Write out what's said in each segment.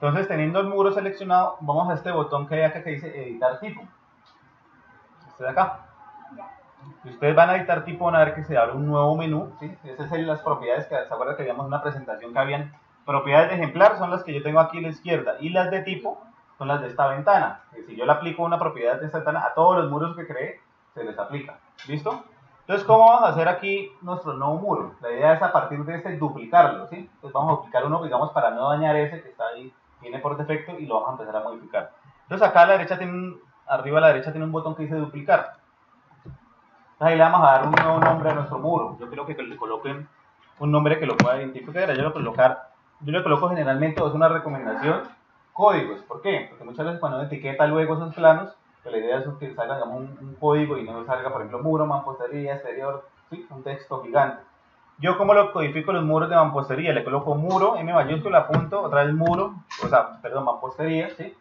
Entonces, teniendo el muro seleccionado, vamos a este botón que hay acá que dice editar tipo. Este de acá. Si ustedes van a editar tipo, van a ver que se abre un nuevo menú, ¿sí? Esas son las propiedades que se acuerdan que habíamos una presentación que habían propiedades de ejemplar, son las que yo tengo aquí a la izquierda, y las de tipo son las de esta ventana. Si yo le aplico una propiedad de esta ventana, a todos los muros que creé se les aplica. ¿Listo? Entonces, ¿cómo vamos a hacer aquí nuestro nuevo muro? La idea es a partir de este duplicarlo, ¿sí? Entonces vamos a duplicar uno, digamos, para no dañar ese que está ahí, viene por defecto, y lo vamos a empezar a modificar. Entonces acá a la derecha arriba a la derecha tiene un botón que dice duplicar. Ahí le vamos a dar un nuevo nombre a nuestro muro. Yo quiero que le coloquen un nombre que lo pueda identificar. Yo le coloco generalmente, es una recomendación, códigos. ¿Por qué? Porque muchas veces cuando uno etiqueta luego esos planos, pues la idea es que salga, digamos, un código y no salga, por ejemplo, muro, mampostería, exterior, ¿sí? Un texto gigante. Yo como lo codifico los muros de mampostería, le coloco muro, M mayúscula, punto, otra vez muro, mampostería, ¿sí?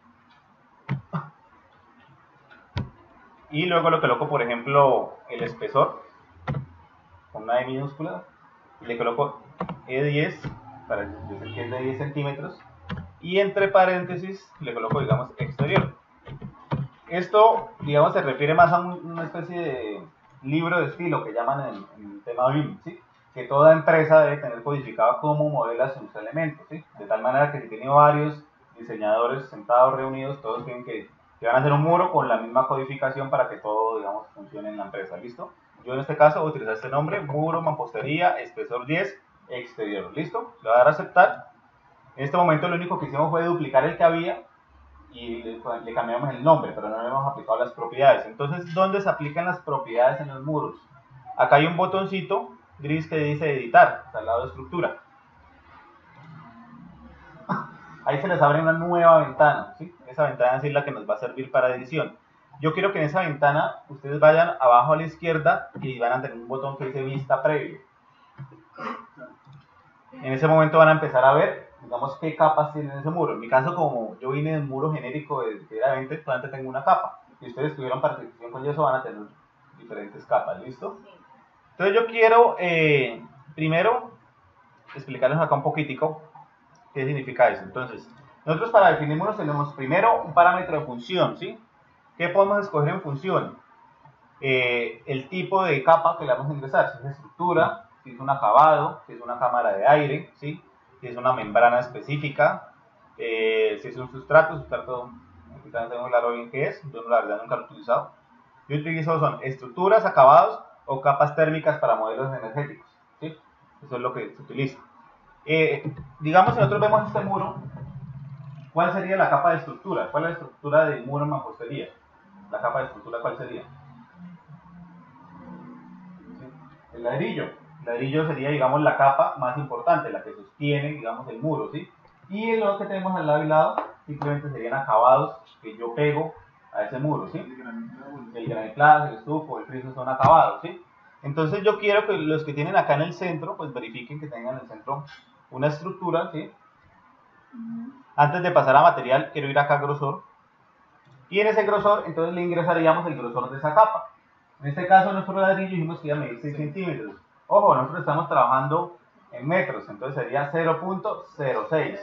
Y luego lo coloco, por ejemplo, el espesor, con una E minúscula, y le coloco E10, para decir que es de 10 centímetros, y entre paréntesis le coloco, digamos, exterior. Esto, digamos, se refiere más a una especie de libro de estilo que llaman en el tema BIM, ¿sí? Que toda empresa debe tener codificado cómo modela sus elementos, ¿sí? De tal manera que si tiene varios diseñadores sentados, reunidos, todos tienen que van a hacer un muro con la misma codificación para que todo, digamos, funcione en la empresa, ¿listo? Yo en este caso voy a utilizar este nombre, muro, mampostería, espesor 10, exterior, ¿listo? Le voy a dar a aceptar. En este momento lo único que hicimos fue duplicar el que había y le cambiamos el nombre, pero no le hemos aplicado las propiedades. Entonces, ¿dónde se aplican las propiedades en los muros? Acá hay un botoncito gris que dice editar, al lado de estructura. Ahí se les abre una nueva ventana, ¿sí? Esa ventana es la que nos va a servir para edición. Yo quiero que en esa ventana ustedes vayan abajo a la izquierda y van a tener un botón que dice vista previa. En ese momento van a empezar a ver, digamos, qué capas tiene ese muro. En mi caso, como yo vine del muro genérico de 20, solamente tengo una capa. Si ustedes tuvieron participación con eso, van a tener diferentes capas, ¿listo? Entonces yo quiero, primero, explicarles acá un poquitico qué significa eso. Entonces, nosotros para definir muros tenemos primero un parámetro de función, ¿sí? ¿Qué podemos escoger en función? El tipo de capa que le vamos a ingresar, si es estructura, si es un acabado, si es una cámara de aire, ¿sí? Si es una membrana específica, si es un sustrato, no tengo claro bien qué es, yo la verdad nunca lo he utilizado. Yo utilizo son estructuras, acabados o capas térmicas para modelos energéticos, ¿sí? Eso es lo que se utiliza. Digamos, si nosotros vemos este muro, ¿cuál sería la capa de estructura? ¿Cuál es la estructura del muro en mampostería? La capa de estructura, ¿cuál sería? El ladrillo. El ladrillo sería, digamos, la capa más importante, la que sostiene, digamos, el muro, ¿sí? Y lo que tenemos al lado y lado simplemente serían acabados que yo pego a ese muro, ¿sí? El granitado, el estufo, el friso son acabados, ¿sí? Entonces yo quiero que los que tienen acá en el centro, pues verifiquen que tengan en el centro una estructura, ¿sí? Antes de pasar a material, quiero ir acá a grosor. Y en ese grosor, entonces le ingresaríamos el grosor de esa capa. En este caso, nuestro ladrillo dijimos que iba a medir 6 centímetros. Ojo, nosotros estamos trabajando en metros, entonces sería 0.06.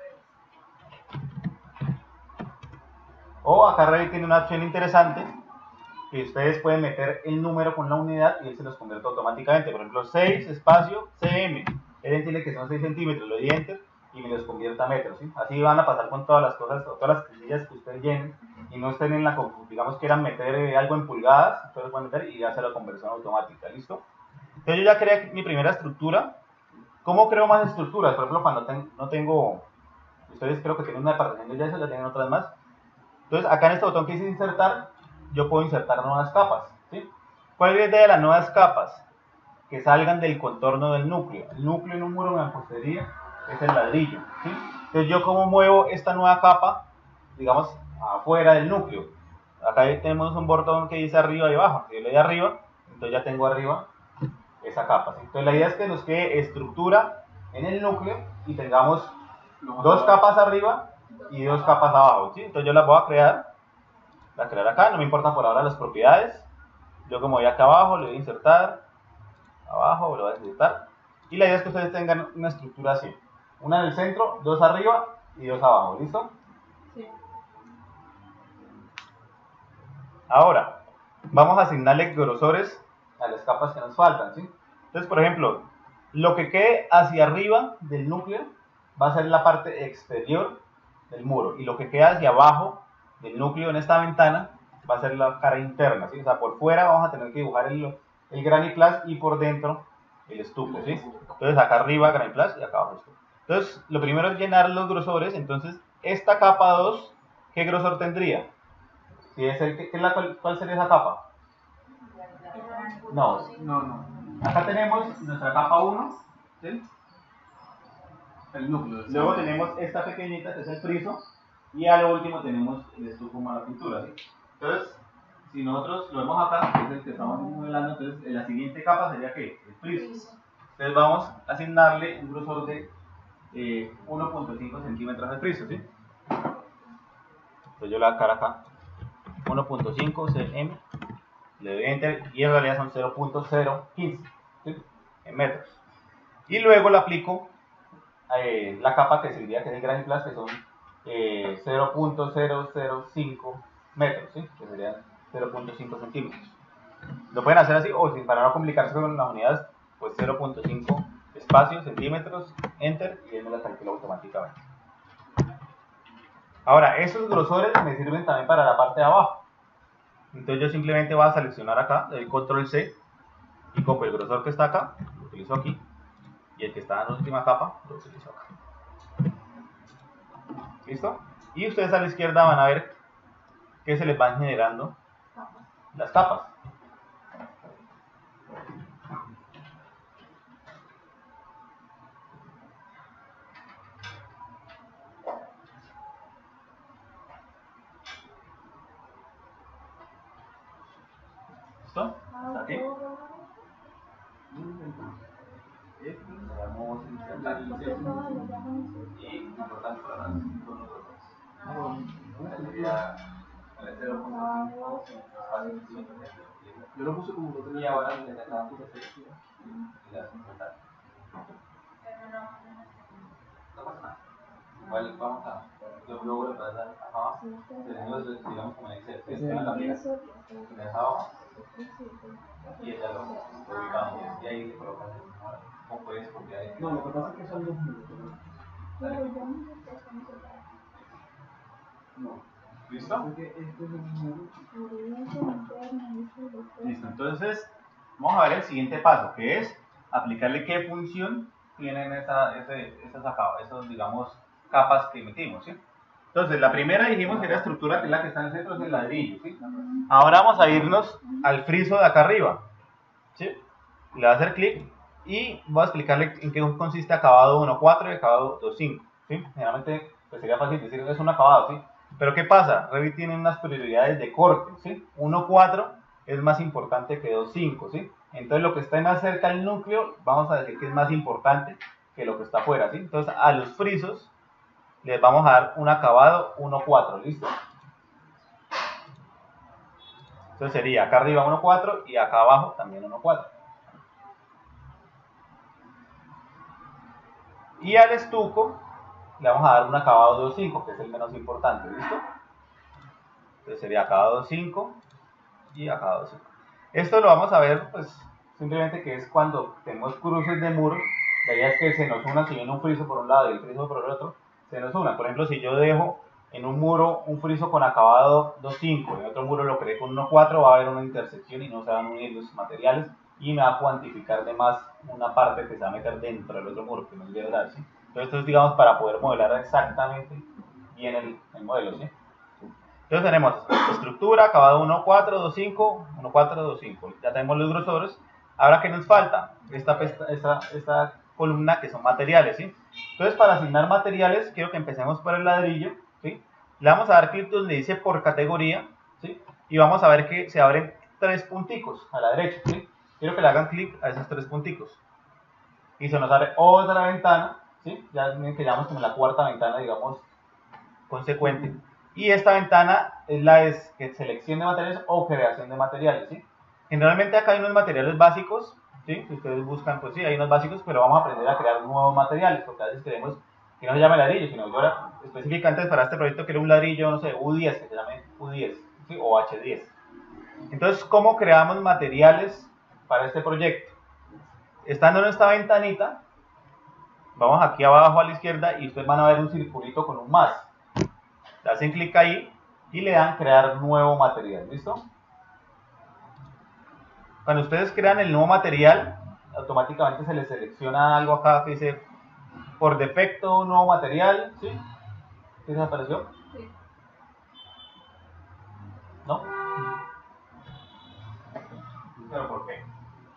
O acá Revit tiene una opción interesante, que ustedes pueden meter el número con la unidad y él se los convierte automáticamente. Por ejemplo, 6 espacio cm. Él entiende que son 6 centímetros, lo di enter y me los convierte a metros, ¿sí? Así van a pasar con todas las cosas, todas las casillas que ustedes llenen y no estén en la, digamos, quieran meter algo en pulgadas, ustedes pueden meter y hacer la conversión automática, ¿listo? Entonces yo ya creé mi primera estructura. ¿Cómo creo más estructuras? Por ejemplo, cuando no tengo, ustedes creo que tienen una partición de yeso, ya tienen otras más. Entonces acá en este botón que dice insertar, yo puedo insertar nuevas capas, ¿sí? ¿Cuál es la idea de las nuevas capas? Que salgan del contorno del núcleo. El núcleo en un muro de mampostería es el ladrillo, ¿sí? Entonces yo cómo muevo esta nueva capa, digamos, afuera del núcleo. Acá tenemos un botón que dice arriba y abajo. Si yo le doy arriba, entonces ya tengo arriba esa capa, ¿sí? Entonces la idea es que nos quede estructura en el núcleo y tengamos dos capas arriba y dos capas abajo, ¿sí? Entonces yo las voy a crear acá, no me importan por ahora las propiedades. Yo como voy acá abajo, le voy a insertar, abajo, lo voy a insertar. Y la idea es que ustedes tengan una estructura así. Una en el centro, dos arriba y 2 abajo, ¿listo? Sí. Ahora, vamos a asignarle grosores a las capas que nos faltan, ¿sí? Entonces, por ejemplo, lo que quede hacia arriba del núcleo va a ser la parte exterior del muro, y lo que queda hacia abajo del núcleo en esta ventana va a ser la cara interna, ¿sí? O sea, por fuera vamos a tener que dibujar el Graniplas y por dentro el estuco, ¿sí? Entonces, acá arriba Graniplas y acá abajo estuco. Entonces, lo primero es llenar los grosores. Entonces, esta capa 2, ¿qué grosor tendría? Si es ¿cuál sería esa capa? No. Acá tenemos nuestra capa 1, ¿sí? El núcleo. Luego tenemos esta pequeñita, que es el friso, y a lo último tenemos el estuco más la pintura, ¿sí? Entonces, si nosotros lo vemos acá, que es el que estamos modelando, entonces la siguiente capa sería ¿qué? El friso. Entonces vamos a asignarle un grosor de 1.5 centímetros al friso, ¿sí? Entonces yo le voy a dar acá 1.5 cm, le doy enter y en realidad son 0.015, ¿sí? En metros. Y luego le aplico la capa que sería que es el Graniplas, que son 0.005 metros, ¿sí? Que serían 0.5 centímetros. Lo pueden hacer así, o para no complicarse con las unidades, pues 0.5 espacio, centímetros, enter, y él me la calcula automáticamente. Ahora, esos grosores me sirven también para la parte de abajo. Entonces yo simplemente voy a seleccionar acá, le doy control C, y copio el grosor que está acá, lo utilizo aquí, y el que está en la última capa, lo utilizo acá. ¿Listo? Y ustedes a la izquierda van a ver que se les van generando las capas. ¿Listo? ¿Hasta aquí? Esto lo vamos a insertar y importante para las nosotros. Sería el 0.5 espacio centímetros. Yo lo puse como lo tenía ahora y le sacamos la selección y la hacemos saltar. No pasa nada. Igual vamos a luego le vas a dar abajo, tenemos digamos como en Excel, que es la aplicación, le das abajo y ya lo ubicamos y ahí le colocas o puedes copiar ahí. No, lo que pasa es que son dos minutos. No. ¿Listo? Listo, entonces vamos a ver el siguiente paso, que es aplicarle qué función tienen esas digamos, capas que metimos, ¿sí? Entonces, la primera dijimos que era estructura, que es la que está en el centro, es el ladrillo, ¿sí? Ahora vamos a irnos al friso de acá arriba, ¿sí? Le voy a hacer clic y voy a explicarle en qué consiste acabado 1.4 y acabado 2.5, ¿sí? Generalmente pues sería fácil decir que es un acabado, ¿sí? Pero ¿qué pasa? Revit tiene unas prioridades de corte, ¿sí? 1.4 es más importante que 2.5, ¿sí? Entonces lo que está más cerca del núcleo, vamos a decir que es más importante que lo que está afuera, ¿sí? Entonces a los frisos les vamos a dar un acabado 1.4, ¿listo? Entonces sería acá arriba 1.4 y acá abajo también 1.4. Y al estuco le vamos a dar un acabado 2.5, que es el menos importante, ¿listo? Entonces sería acabado 2.5 y acabado 2.5. Esto lo vamos a ver, pues, simplemente que es cuando tenemos cruces de muros. La idea es que se nos una, si viene un friso por un lado y el friso por el otro, se nos una. Por ejemplo, si yo dejo en un muro un friso con acabado 2.5 y en otro muro lo creé con 1.4, va a haber una intersección y no se van a unir los materiales y me va a cuantificar de más una parte que se va a meter dentro del otro muro, que no es verdad, ¿sí? Entonces esto es, digamos, para poder modelar exactamente bien el modelo, ¿sí? Entonces tenemos estructura, acabado 1.4, 2.5, 1.4, 2.5. Ya tenemos los grosores. Ahora, ¿qué nos falta? Esta columna que son materiales, ¿sí? Entonces, para asignar materiales, quiero que empecemos por el ladrillo, ¿sí? Le vamos a dar clic donde dice por categoría, ¿sí? Y vamos a ver que se abren 3 punticos a la derecha, ¿sí? Quiero que le hagan clic a esos 3 punticos. Y se nos abre otra ventana, ¿sí? Ya ven que llamamos como la cuarta ventana, digamos, consecuente. Y esta ventana es la de selección de materiales o creación de materiales, ¿sí? Generalmente acá hay unos materiales básicos, ¿sí? Si ustedes buscan, pues sí, hay unos básicos, pero vamos a aprender a crear nuevos materiales, porque a veces queremos que no se llame ladrillo, sino yo específicamente antes para este proyecto quiero un ladrillo, no sé, U10, que se llame U10, ¿sí? O H10. Entonces, ¿cómo creamos materiales para este proyecto? Estando en esta ventanita, vamos aquí abajo a la izquierda y ustedes van a ver un circulito con un más. Le hacen clic ahí y le dan crear nuevo material, ¿listo? Cuando ustedes crean el nuevo material, automáticamente se les selecciona algo acá que dice por defecto nuevo material, ¿sí? ¿Qué se apareció? Sí. ¿No? ¿Pero por qué?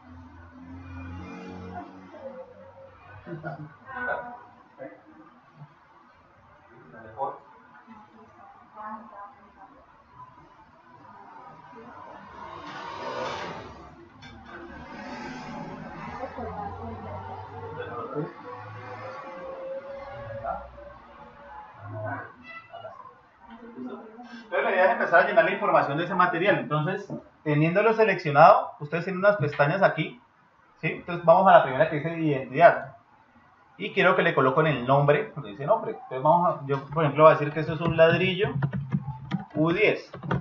Entonces la idea es empezar a llenar la información de ese material. Entonces, teniéndolo seleccionado, ustedes tienen unas pestañas aquí, ¿sí? Entonces vamos a la primera que dice identidad. Y quiero que le coloquen el nombre, donde dice nombre. Entonces yo por ejemplo voy a decir que esto es un ladrillo U10.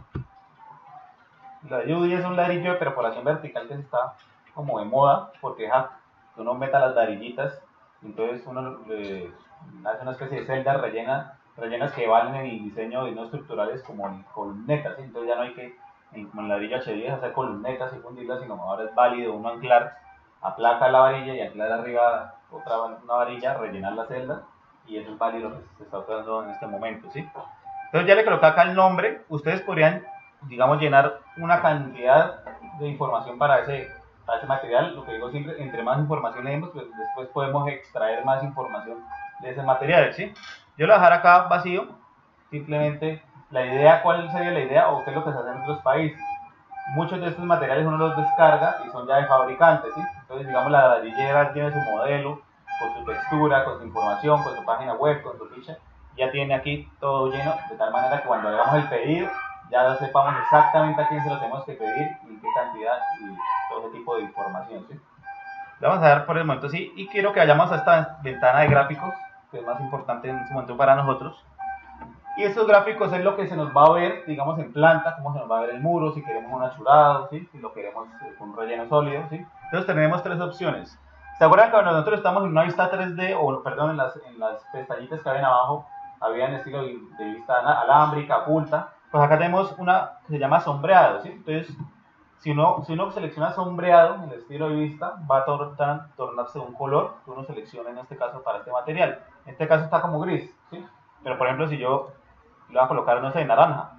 El ladrillo U10 es un ladrillo de perforación vertical que está como de moda, porque deja que uno meta las varillitas, entonces uno hace una especie de celdas rellenas que valen en el diseño de no estructurales como en columnetas, ¿sí? Entonces ya no hay que, como en ladrillo H10, hacer columnetas y fundirlas, sino ahora es válido uno anclar, aplaca la varilla y anclar arriba una varilla, rellenar la celda, y eso es válido lo que se está usando en este momento, ¿sí? Entonces ya le coloqué acá el nombre, ustedes podrían, digamos, llenar una cantidad de información para ese material. Lo que digo siempre, entre más información le demos, pues después podemos extraer más información de ese material, ¿sí? Yo lo voy a dejar acá vacío, simplemente la idea, ¿cuál sería la idea o qué es lo que se hace en otros países? Muchos de estos materiales uno los descarga y son ya de fabricantes, ¿sí? Entonces, digamos, la ladrillera tiene su modelo, con su textura, con su información, con su página web, con su ficha, ya tiene aquí todo lleno, de tal manera que cuando hagamos el pedido, ya sepamos exactamente a quién se lo tenemos que pedir y qué cantidad y todo ese tipo de información, ¿sí? Le vamos a dar por el momento sí, y quiero que vayamos a esta ventana de gráficos, que es más importante en este momento para nosotros. Y estos gráficos es lo que se nos va a ver, digamos, en planta, cómo se nos va a ver el muro, si queremos un achurado, ¿sí? Si lo queremos con un relleno sólido, ¿sí? Entonces tenemos tres opciones. ¿Se acuerdan que cuando nosotros estamos en una vista 3D, o perdón, en las pestañitas que ven abajo, había en estilo de vista alámbrica, oculta? Pues acá tenemos una que se llama sombreado, ¿sí? Entonces, si uno selecciona sombreado en el estilo de vista, va a tornarse de un color que uno selecciona en este caso para este material. En este caso está como gris, ¿sí? Pero por ejemplo, si yo le voy a colocar, no sé, naranja,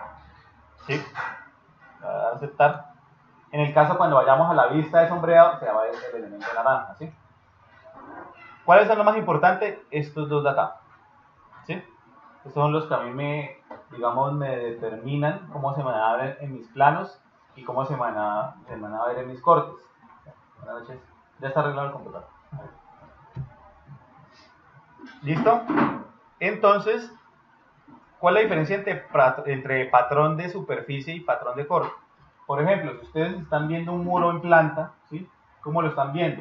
¿sí? Le voy a aceptar. En el caso cuando vayamos a la vista de sombreado, se va a ver el elemento naranja, ¿sí? ¿Cuáles son los más importantes? Estos dos de acá, ¿sí? Estos son los que a mí me determinan cómo se van a ver en mis planos y cómo se van a ver en mis cortes. Buenas noches. Ya está arreglado el computador. ¿Listo? Entonces, ¿cuál es la diferencia entre patrón de superficie y patrón de corte? Por ejemplo, si ustedes están viendo un muro en planta, ¿sí? ¿Cómo lo están viendo?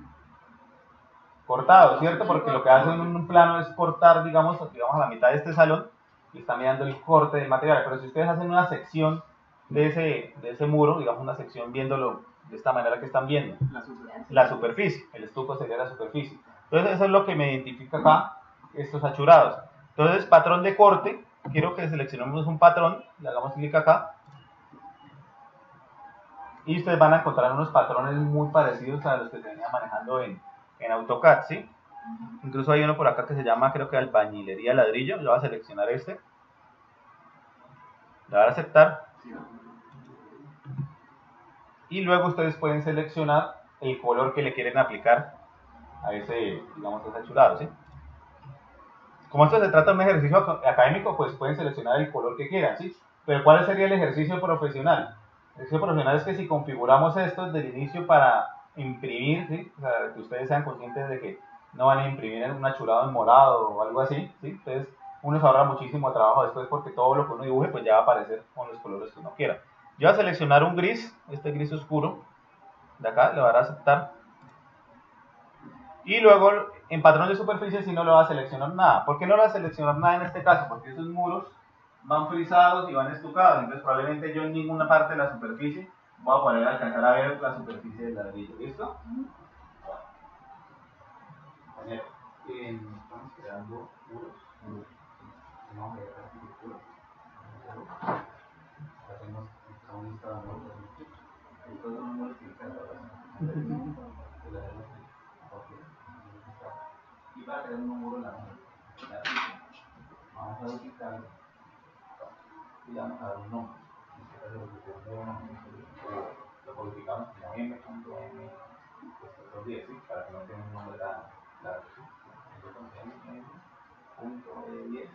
Cortado, ¿cierto? Porque lo que hacen en un plano es cortar, digamos, a la mitad de este salón y están mirando el corte del material. Pero si ustedes hacen una sección de ese muro, digamos una sección viéndolo de esta manera que están viendo, la superficie, el estuco sería la superficie. Entonces eso es lo que me identifica acá, estos achurados. Entonces, patrón de corte, quiero que seleccionemos un patrón, le hagamos clic acá, y ustedes van a encontrar unos patrones muy parecidos a los que se venía manejando en AutoCAD, ¿sí? Incluso hay uno por acá que se llama, creo que albañilería ladrillo. Yo voy a seleccionar este, le voy a dar a aceptar, y luego ustedes pueden seleccionar el color que le quieren aplicar a ese, digamos, ese achurado, ¿sí? Como esto se trata de un ejercicio académico, pues pueden seleccionar el color que quieran, ¿sí? Pero ¿cuál sería el ejercicio profesional? El ejercicio profesional es que si configuramos esto desde el inicio para imprimir, ¿sí? O sea, que ustedes sean conscientes de que no van a imprimir en un achurado en morado o algo así, ¿sí? Entonces uno se ahorra muchísimo trabajo después porque todo lo que uno dibuje pues ya va a aparecer con los colores que uno quiera. Yo voy a seleccionar un gris, este gris oscuro, de acá, le voy a dar a aceptar. Y luego en patrón de superficie sí no le va a seleccionar nada. ¿Por qué no le va a seleccionar nada en este caso? Porque esos muros van frisados y van estucados, entonces probablemente yo en ninguna parte de la superficie voy a poder alcanzar a ver la superficie del ladrillo. ¿Listo? Bueno, estamos creando muros. Vamos a ver la arquitectura. Hacemos un listado de muros. Estos son muros que y para crear un muro vamos a ubicar y le vamos a dar un nombre. Lo codificamos como m.m, estos 10, ¿sí? Para que no tenga un nombre largo. Entonces, m.10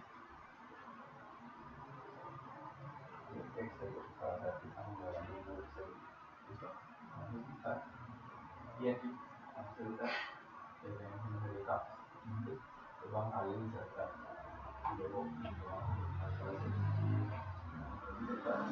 exterior, para saber que estamos modelando un muro exterior. ¿Listo? Vamos a ubicar. Y aquí vamos a editar que tenemos una serie de capas. Entonces vamos a darle insertar. Y luego vamos a hacer insertar.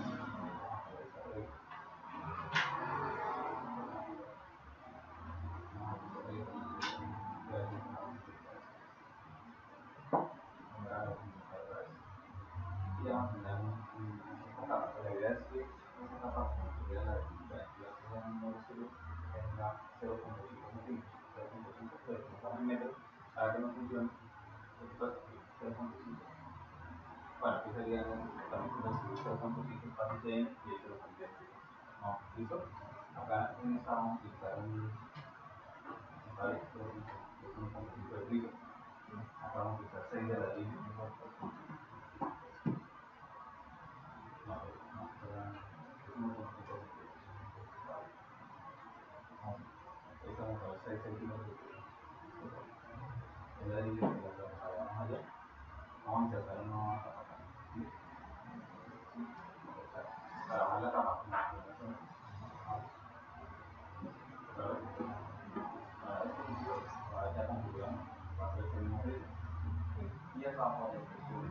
Y vamos a tener esta capa. La idea es que esta capa, como tuviera la actividad en modo exterior, tenga 0.5 centímetros. 0.5 puede colocar en metros para que no funcione. 0.5. Bueno, que sería también 0.5 para un cm y el 0.5. ¿No? ¿Listo? Acá en esta vamos a utilizar un 1.5 de piso. Acá vamos a utilizar 6 de ladrillo. Vamos a ver 6 centímetros de piso. El ladrillo que lo trabajamos allá. Vamos a insertar una nueva capa. Para bajar la capa. Ya configuramos. Va a ser el mismo ritmo. Y acá vamos a ver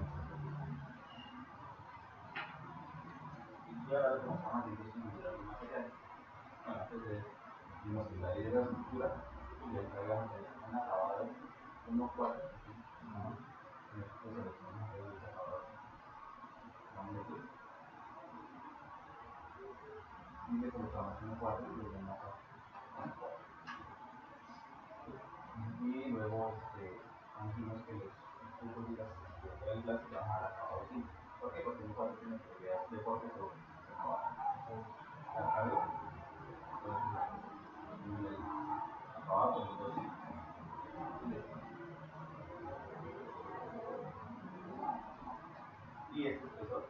y ahora lo que vamos a hacer es configurar el material. Bueno, entonces vimos que la idea de la estructura y le entregamos un acabado 1.4. Nosotros seleccionamos el acabado. Vamos a decir. Y le colocamos 1.4 y le damos acá 1.4. Y luego dijimos que los tubos y las reglas se van a dar acabado 5. ¿Por qué? Porque 1.4 tiene propiedades de corte sobre el acabado. Acá veo. Entonces, acabado con los dos. Y este espesor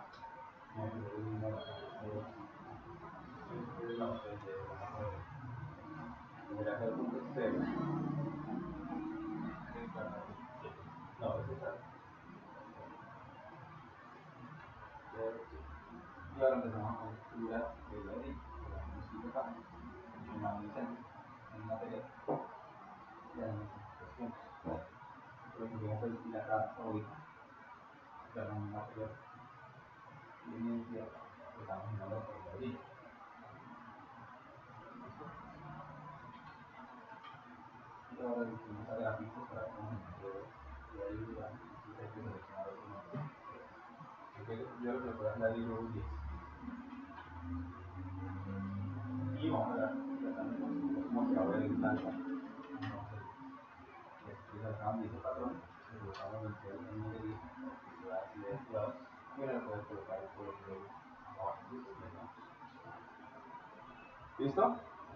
y ahora empezamos a configurar el ladrillo. En material y administración. Por ejemplo, la cara favorita, un material y inicia, estamos en la por el ladrillo. Y ahora utilizamos a gráficos para que nos ayuda y hay que seleccionar otro nombre. Yo lo que voy a hacer ladrillo 10. Y vamos a ver cómo se va a ver el blanco. Entonces, acá dice patrón, le colocamos el modelito, que se va así de este lado, y ahora le puedes colocar el color de abajo. ¿Listo?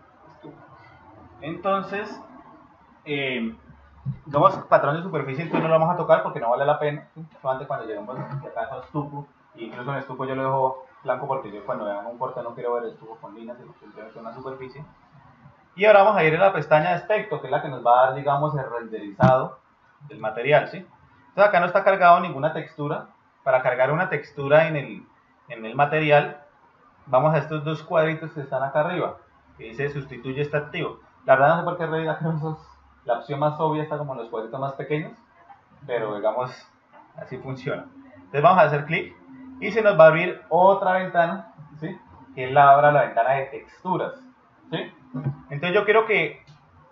Entonces, digamos, patrón de superficie entonces no lo vamos a tocar porque no vale la pena. Solamente cuando llegamos acá a estuco, y incluso en estuco yo lo dejo blanco porque yo cuando vean un corte no quiero ver el estuco con líneas, sino simplemente una superficie. Y ahora vamos a ir a la pestaña de aspecto, que es la que nos va a dar, digamos, el renderizado del material, ¿sí? Entonces acá no está cargado ninguna textura. Para cargar una textura en el material, vamos a estos dos cuadritos que están acá arriba, que dice sustituye está activo. La verdad no sé por qué realidad la opción más obvia está como en los cuadritos más pequeños, pero digamos, así funciona. Entonces vamos a hacer clic y se nos va a abrir otra ventana, ¿sí? Que es ahora la ventana de texturas, ¿sí? Entonces yo quiero que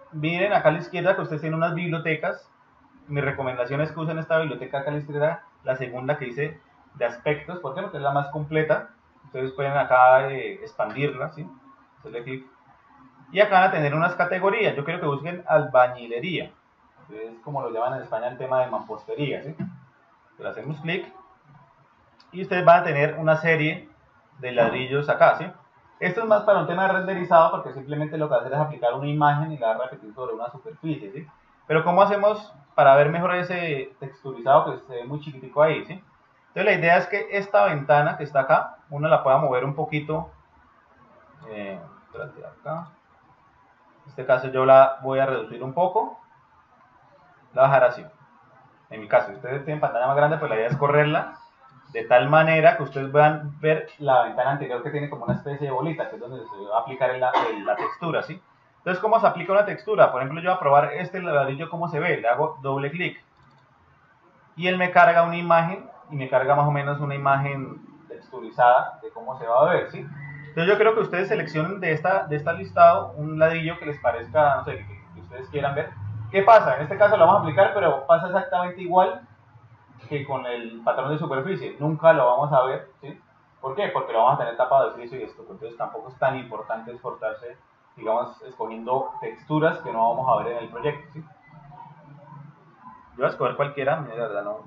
miren acá a la izquierda que ustedes tienen unas bibliotecas. Mi recomendación es que usen esta biblioteca acá a la izquierda, la segunda que dice de aspectos, ¿por qué? Porque es la más completa. Ustedes pueden acá expandirla, ¿sí? Hacerle clic. Y acá van a tener unas categorías. Yo quiero que busquen albañilería. Es como lo llaman en España el tema de mampostería, ¿sí? Le hacemos clic y ustedes van a tener una serie de ladrillos acá, ¿sí? Esto es más para un tema de renderizado porque simplemente lo que va a hacer es aplicar una imagen y la va a repetir sobre una superficie, ¿sí? Pero ¿cómo hacemos para ver mejor ese texturizado que se ve muy chiquitico ahí, ¿sí? Entonces la idea es que esta ventana que está acá, uno la pueda mover un poquito, espérate, acá. En este caso yo la voy a reducir un poco, la voy a dejar así. En mi caso, si ustedes tienen pantalla más grande, pues la idea es correrla de tal manera que ustedes puedan ver la ventana anterior que tiene como una especie de bolita, que es donde se va a aplicar la textura, ¿sí? Entonces, ¿cómo se aplica una textura? Por ejemplo, yo voy a probar este ladrillo, ¿cómo se ve? Le hago doble clic y él me carga una imagen y me carga más o menos una imagen texturizada de cómo se va a ver, ¿sí? Entonces yo creo que ustedes seleccionen de esta listado un ladrillo que les parezca, no sé, que ustedes quieran ver. ¿Qué pasa? En este caso lo vamos a aplicar, pero pasa exactamente igual que con el patrón de superficie. Nunca lo vamos a ver, ¿sí? ¿Por qué? Porque lo vamos a tener tapado de friso y estuco. Entonces tampoco es tan importante esforzarse, digamos, escogiendo texturas que no vamos a ver en el proyecto, ¿sí? Yo voy a escoger cualquiera, de verdad no.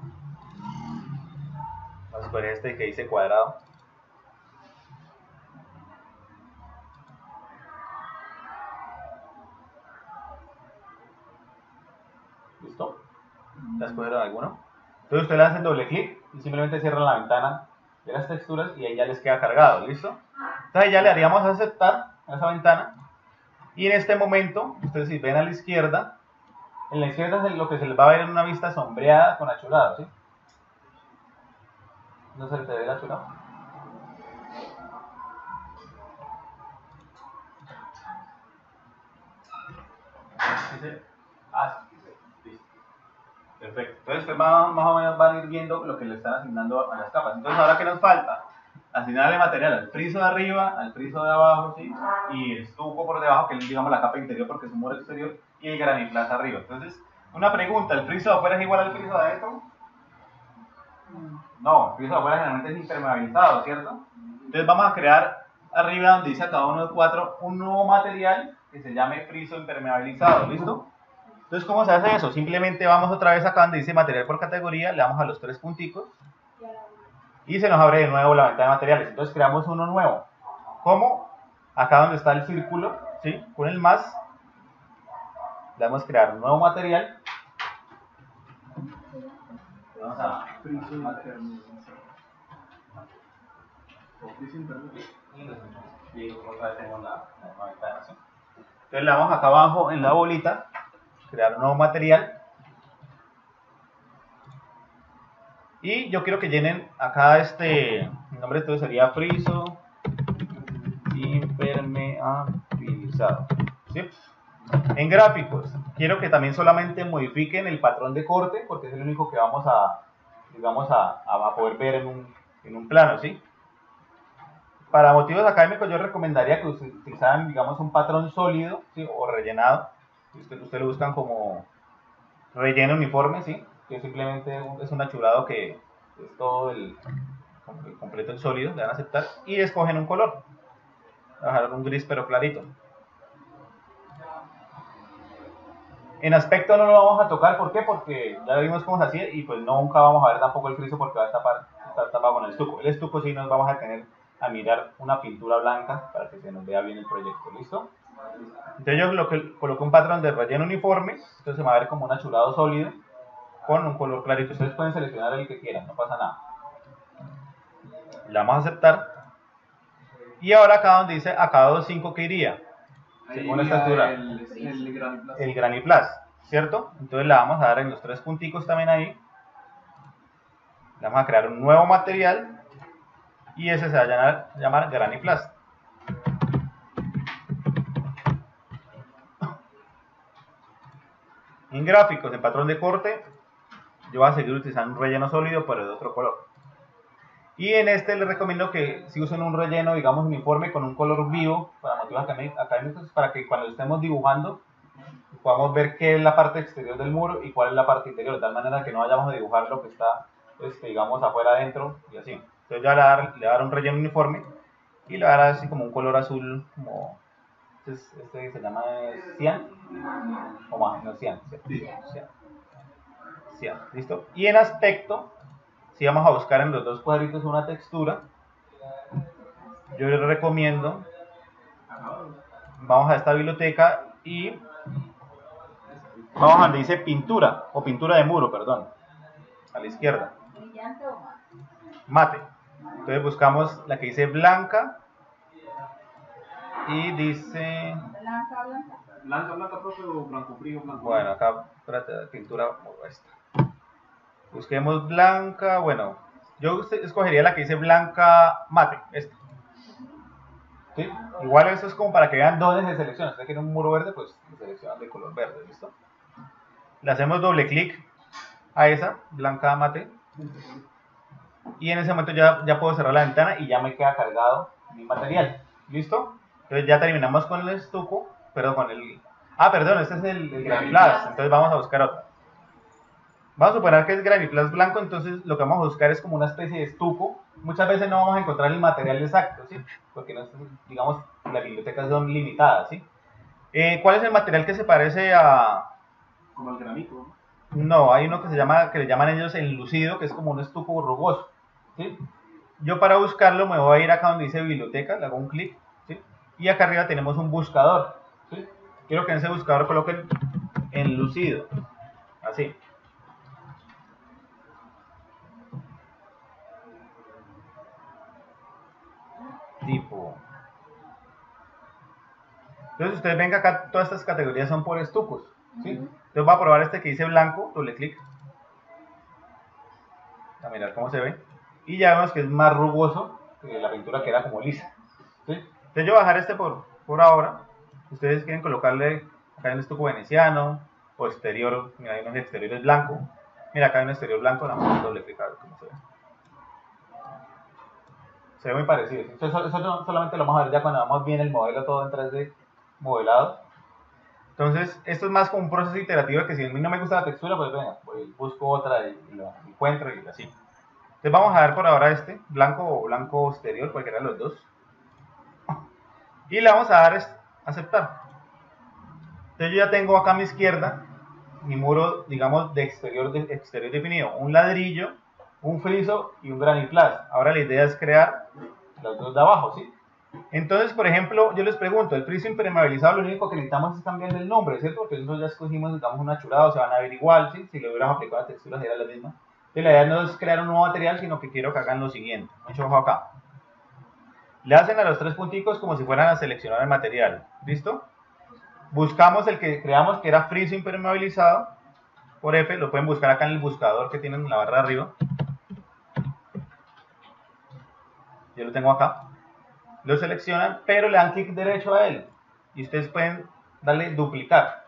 Voy a escoger este que dice cuadrado. ¿Listo? ¿Ya escogieron alguno? Entonces ustedes le hacen doble clic y simplemente cierran la ventana de las texturas y ahí ya les queda cargado, ¿listo? Entonces ya le haríamos aceptar a esa ventana y en este momento, ustedes si ven a la izquierda, en la izquierda es lo que se les va a ver en una vista sombreada con achurado, ¿sí? ¿No se les ve el achurado? ¿Sí? Ah, sí, sí. Listo. Perfecto. Entonces ustedes más o menos van a ir viendo lo que le están asignando a las capas. Entonces, ¿ahora qué nos falta? Asignarle material al friso de arriba, al friso de abajo, ¿sí? Y el estuco por debajo, que es, digamos, la capa interior porque es un muro exterior, y el graniplaza arriba. Entonces, una pregunta, ¿el friso de afuera es igual al friso de adentro? No, el friso de afuera generalmente es impermeabilizado, ¿cierto? Entonces vamos a crear arriba donde dice a cada uno de cuatro un nuevo material que se llame friso impermeabilizado, ¿listo? Entonces, ¿cómo se hace eso? Simplemente vamos otra vez acá donde dice material por categoría, le damos a los tres punticos y se nos abre de nuevo la ventana de materiales. Entonces creamos uno nuevo. ¿Cómo? Acá donde está el círculo, ¿sí? Con el más, le damos a crear un nuevo material. Vamos a y otra vez tenemos la ventana, ¿sí? Entonces le damos acá abajo en la bolita, crear un nuevo material. Y yo quiero que llenen acá el nombre de todo sería friso impermeabilizado, ¿sí? En gráficos, quiero que también solamente modifiquen el patrón de corte porque es el único que vamos a, digamos, a poder ver en un plano, ¿sí? Para motivos académicos yo recomendaría que utilizaran, digamos, un patrón sólido, ¿sí? O rellenado. Ustedes lo buscan como relleno uniforme, ¿sí? Que simplemente es un achurado que es todo el completo el sólido, le van a aceptar y escogen un color. Voy a dejar un gris pero clarito. En aspecto no lo vamos a tocar, ¿por qué? Porque ya vimos cómo se hacía y pues nunca vamos a ver tampoco el friso porque va a estar tapado con el estuco. El estuco sí nos vamos a tener a mirar una pintura blanca para que se nos vea bien el proyecto, ¿listo? Entonces yo coloqué un patrón de relleno uniforme, entonces se va a ver como un achurado sólido con un color clarito. Ustedes pueden seleccionar el que quieran, no pasa nada. Le damos a aceptar. Y ahora acá donde dice acabado 5 que iría, según la estatura, el Graniplas, ¿cierto? Entonces le vamos a dar en los tres punticos también ahí. Le vamos a crear un nuevo material y ese se va a llamar Graniplas. En gráficos, en patrón de corte, yo voy a seguir utilizando un relleno sólido pero de otro color. Y en este les recomiendo que si usen un relleno, digamos, uniforme con un color vivo para motivos académicos, para que cuando estemos dibujando podamos ver qué es la parte exterior del muro y cuál es la parte interior, de tal manera que no vayamos a dibujar lo que está, digamos, afuera adentro y así. Entonces ya le voy a dar un relleno uniforme y le voy a dar así como un color azul, como este se llama cian, o más, no cian, cian, ¿listo? Y en aspecto, si vamos a buscar en los dos cuadritos una textura, yo les recomiendo, vamos a esta biblioteca y vamos a donde dice pintura, o pintura de muro, perdón, a la izquierda. Mate. Entonces buscamos la que dice blanca y dice... Blanca, profe, o blanco frío, blanco. Bueno, acá, espérate, pintura, esta. Busquemos blanca, bueno, yo escogería la que dice blanca mate, esta. ¿Sí? Igual esto es como para que vean dónde se selecciona. Si usted quiere un muro verde, pues seleccionan de color verde, ¿listo? Le hacemos doble clic a esa, blanca mate. Y en ese momento ya puedo cerrar la ventana y ya me queda cargado mi material. ¿Listo? Entonces ya terminamos con el estuco, perdón, con el... Ah, perdón, este es el Graniplas, entonces vamos a buscar otro. Vamos a suponer que es Graniplas blanco, entonces lo que vamos a buscar es como una especie de estuco. Muchas veces no vamos a encontrar el material exacto, ¿sí? Porque, no, digamos, las bibliotecas son limitadas, ¿sí? ¿Cuál es el material que se parece a...? Como el granito, ¿no? No, hay uno que le llaman ellos enlucido, que es como un estuco rugoso, ¿sí? Yo para buscarlo me voy a ir acá donde dice biblioteca, le hago un clic, ¿sí? Y acá arriba tenemos un buscador, ¿sí? Quiero que en ese buscador coloquen enlucido, así. Tipo. Entonces ustedes ven que acá todas estas categorías son por estucos, ¿sí? Entonces voy a probar este que dice blanco, doble clic. A mirar cómo se ve. Y ya vemos que es más rugoso que la pintura que era como lisa, ¿sí? Entonces yo voy a bajar este por ahora. Ustedes quieren colocarle acá hay un estuco veneciano o exterior, mira, hay unos exteriores blancos. Mira, acá hay un exterior blanco, la vamos a doble clic a ver cómo se ve. Se ve muy parecido. Entonces, eso solamente lo vamos a ver ya cuando vamos bien el modelo todo en 3D modelado. Entonces, esto es más como un proceso iterativo que si a mí no me gusta la textura, pues venga, busco otra y lo encuentro y así. Entonces vamos a ver por ahora este, blanco o blanco exterior, cualquiera de los dos. Y le vamos a dar aceptar. Entonces yo ya tengo acá a mi izquierda mi muro, digamos, de exterior definido. Un ladrillo, un friso y un graniplas. Ahora la idea es crear los dos de abajo, ¿sí? Entonces, por ejemplo, yo les pregunto, el friso impermeabilizado lo único que necesitamos es cambiarle el nombre, ¿cierto? Porque nosotros ya escogimos, digamos, una chulada, se van a ver igual, ¿sí? Si le hubiéramos aplicado la textura sería la misma. Entonces la idea no es crear un nuevo material, sino que quiero que hagan lo siguiente. Mucho ojo acá. Le hacen a los tres punticos como si fueran a seleccionar el material. ¿Listo? Buscamos el que creamos que era friso impermeabilizado por F, lo pueden buscar acá en el buscador que tienen en la barra de arriba. Yo lo tengo acá. Lo seleccionan, pero le dan clic derecho a él. Y ustedes pueden darle duplicar.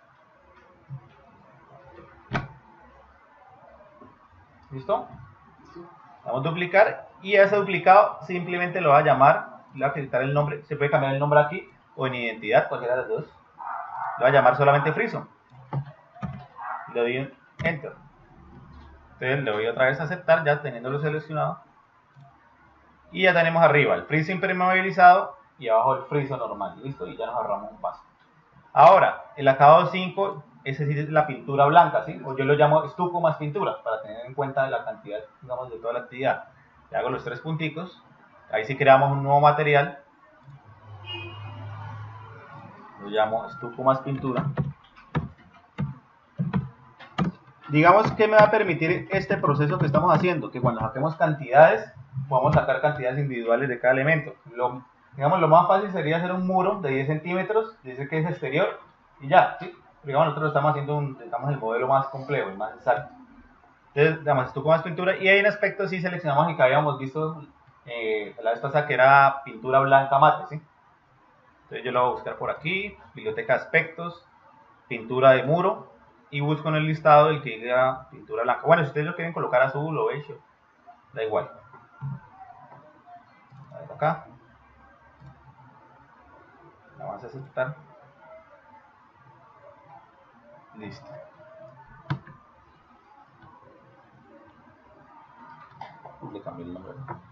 ¿Listo? Vamos a duplicar y a ese duplicado simplemente lo va a llamar, le va a quitar el nombre, se puede cambiar el nombre aquí o en identidad, cualquiera de las dos. Lo va a llamar solamente friso. Le doy un enter. Entonces le doy otra vez a aceptar, ya teniéndolo seleccionado. Y ya tenemos arriba el friso impermeabilizado y abajo el friso normal. Listo, y ya nos ahorramos un paso. Ahora, el acabado 5, ese sí es la pintura blanca, ¿sí? O yo lo llamo estuco más pintura, para tener en cuenta la cantidad, digamos, de toda la actividad. Le hago los tres punticos, ahí sí creamos un nuevo material. Lo llamo estuco más pintura. Digamos que me va a permitir este proceso que estamos haciendo, que cuando saquemos cantidades, podamos sacar cantidades individuales de cada elemento. Digamos, lo más fácil sería hacer un muro de 10 centímetros, dice que es exterior, y ya, ¿sí? Digamos, nosotros estamos haciendo el modelo más complejo, el más exacto. Entonces, digamos, estuco más pintura, y hay un aspecto, sí, seleccionamos y que habíamos visto la vez pasada, que era pintura blanca mate, ¿sí? Entonces yo lo voy a buscar por aquí, biblioteca aspectos, pintura de muro, y busco en el listado el que diga pintura blanca. Bueno, si ustedes lo quieren colocar azul o beige, da igual. A ver acá. La vamos a aceptar. Listo. Le cambié el nombre.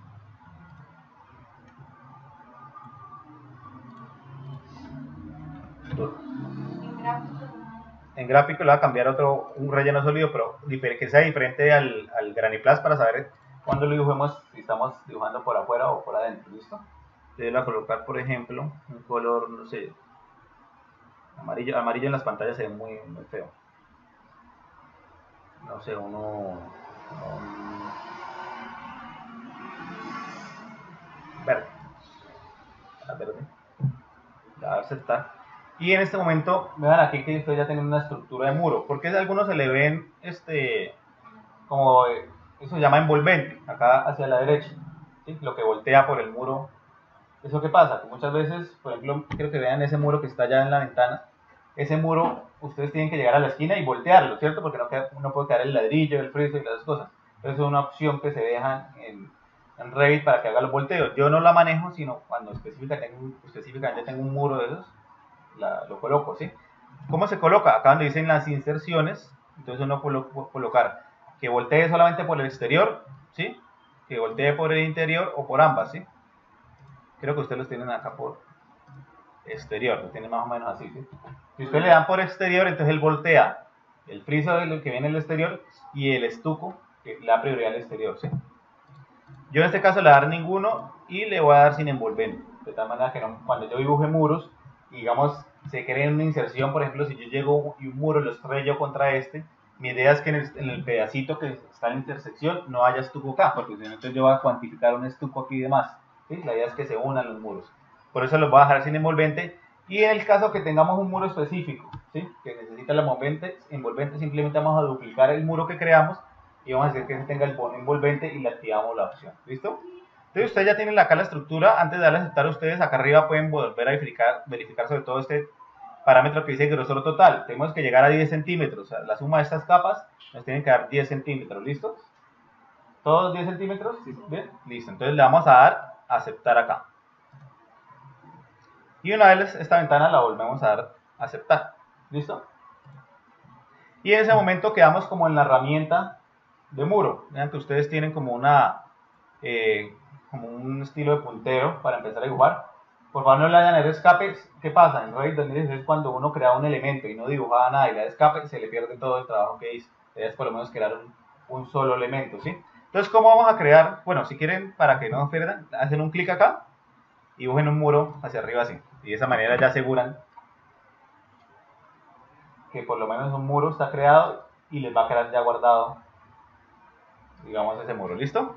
En gráfico le va a cambiar un relleno sólido, pero que sea diferente al Graniplas para saber cuándo lo dibujemos, si estamos dibujando por afuera o por adentro, ¿listo? Entonces voy a colocar, por ejemplo, un color, no sé, amarillo. Amarillo en las pantallas se ve muy feo. No sé, un verde. A verde. Ya va a aceptar. Y en este momento, vean aquí que ustedes ya tienen una estructura de muro. Porque a algunos se le ven como eso se llama envolvente, acá hacia la derecha, ¿sí? Lo que voltea por el muro. ¿Eso qué pasa? Que muchas veces, por ejemplo, quiero que vean ese muro que está allá en la ventana. Ese muro, ustedes tienen que llegar a la esquina y voltearlo, ¿cierto? Porque no puede quedar el ladrillo, el friso y las cosas. Entonces es una opción que se deja en Revit para que haga los volteos. Yo no la manejo, sino cuando específicamente tengo un muro de esos, lo coloco, ¿sí? ¿Cómo se coloca? Acá donde dicen las inserciones, entonces uno puede colocar que voltee solamente por el exterior, ¿sí? Que voltee por el interior o por ambas, ¿sí? Creo que ustedes los tienen acá por exterior, los tienen más o menos así, ¿sí? Si ustedes le dan por exterior, entonces él voltea el friso que viene en el exterior y el estuco que le da prioridad al exterior, ¿sí? Yo en este caso le voy a dar ninguno y le voy a dar sin envolvente, de tal manera que cuando yo dibuje muros, digamos, se cree una inserción, por ejemplo, si yo llego y un muro lo estrello contra mi idea es que en el pedacito que está en la intersección no haya estuco acá, porque si no, entonces yo voy a cuantificar un estuco aquí y demás, ¿sí? La idea es que se unan los muros. Por eso los voy a dejar sin envolvente. Y en el caso que tengamos un muro específico, ¿sí? Que necesita el envolvente, simplemente vamos a duplicar el muro que creamos y vamos a hacer que se tenga el bono envolvente y le activamos la opción. ¿Listo? Entonces ustedes ya tienen acá la estructura. Antes de darle a aceptar, ustedes acá arriba pueden volver a verificar sobre todo este parámetro que dice grosor total. Tenemos que llegar a 10 centímetros. O sea, la suma de estas capas nos tienen que dar 10 centímetros. ¿Listo? ¿Todos 10 centímetros? ¿Sí? ¿Bien? Listo. Entonces le vamos a dar a aceptar acá. Y una vez esta ventana la volvemos a dar a aceptar. ¿Listo? Y en ese momento quedamos como en la herramienta de muro. Vean que ustedes tienen como como un estilo de puntero para empezar a dibujar. Por favor no le hayan escapes. ¿Qué pasa? En Revit es cuando uno crea un elemento y no dibujaba nada y le da escape, se le pierde todo el trabajo que hizo. Es por lo menos crear un solo elemento, ¿sí? Entonces, ¿cómo vamos a crear? Bueno, si quieren, para que no pierdan, hacen un clic acá y dibujen un muro hacia arriba así. Y de esa manera ya aseguran que por lo menos un muro está creado y les va a quedar ya guardado, digamos, ese muro. ¿Listo?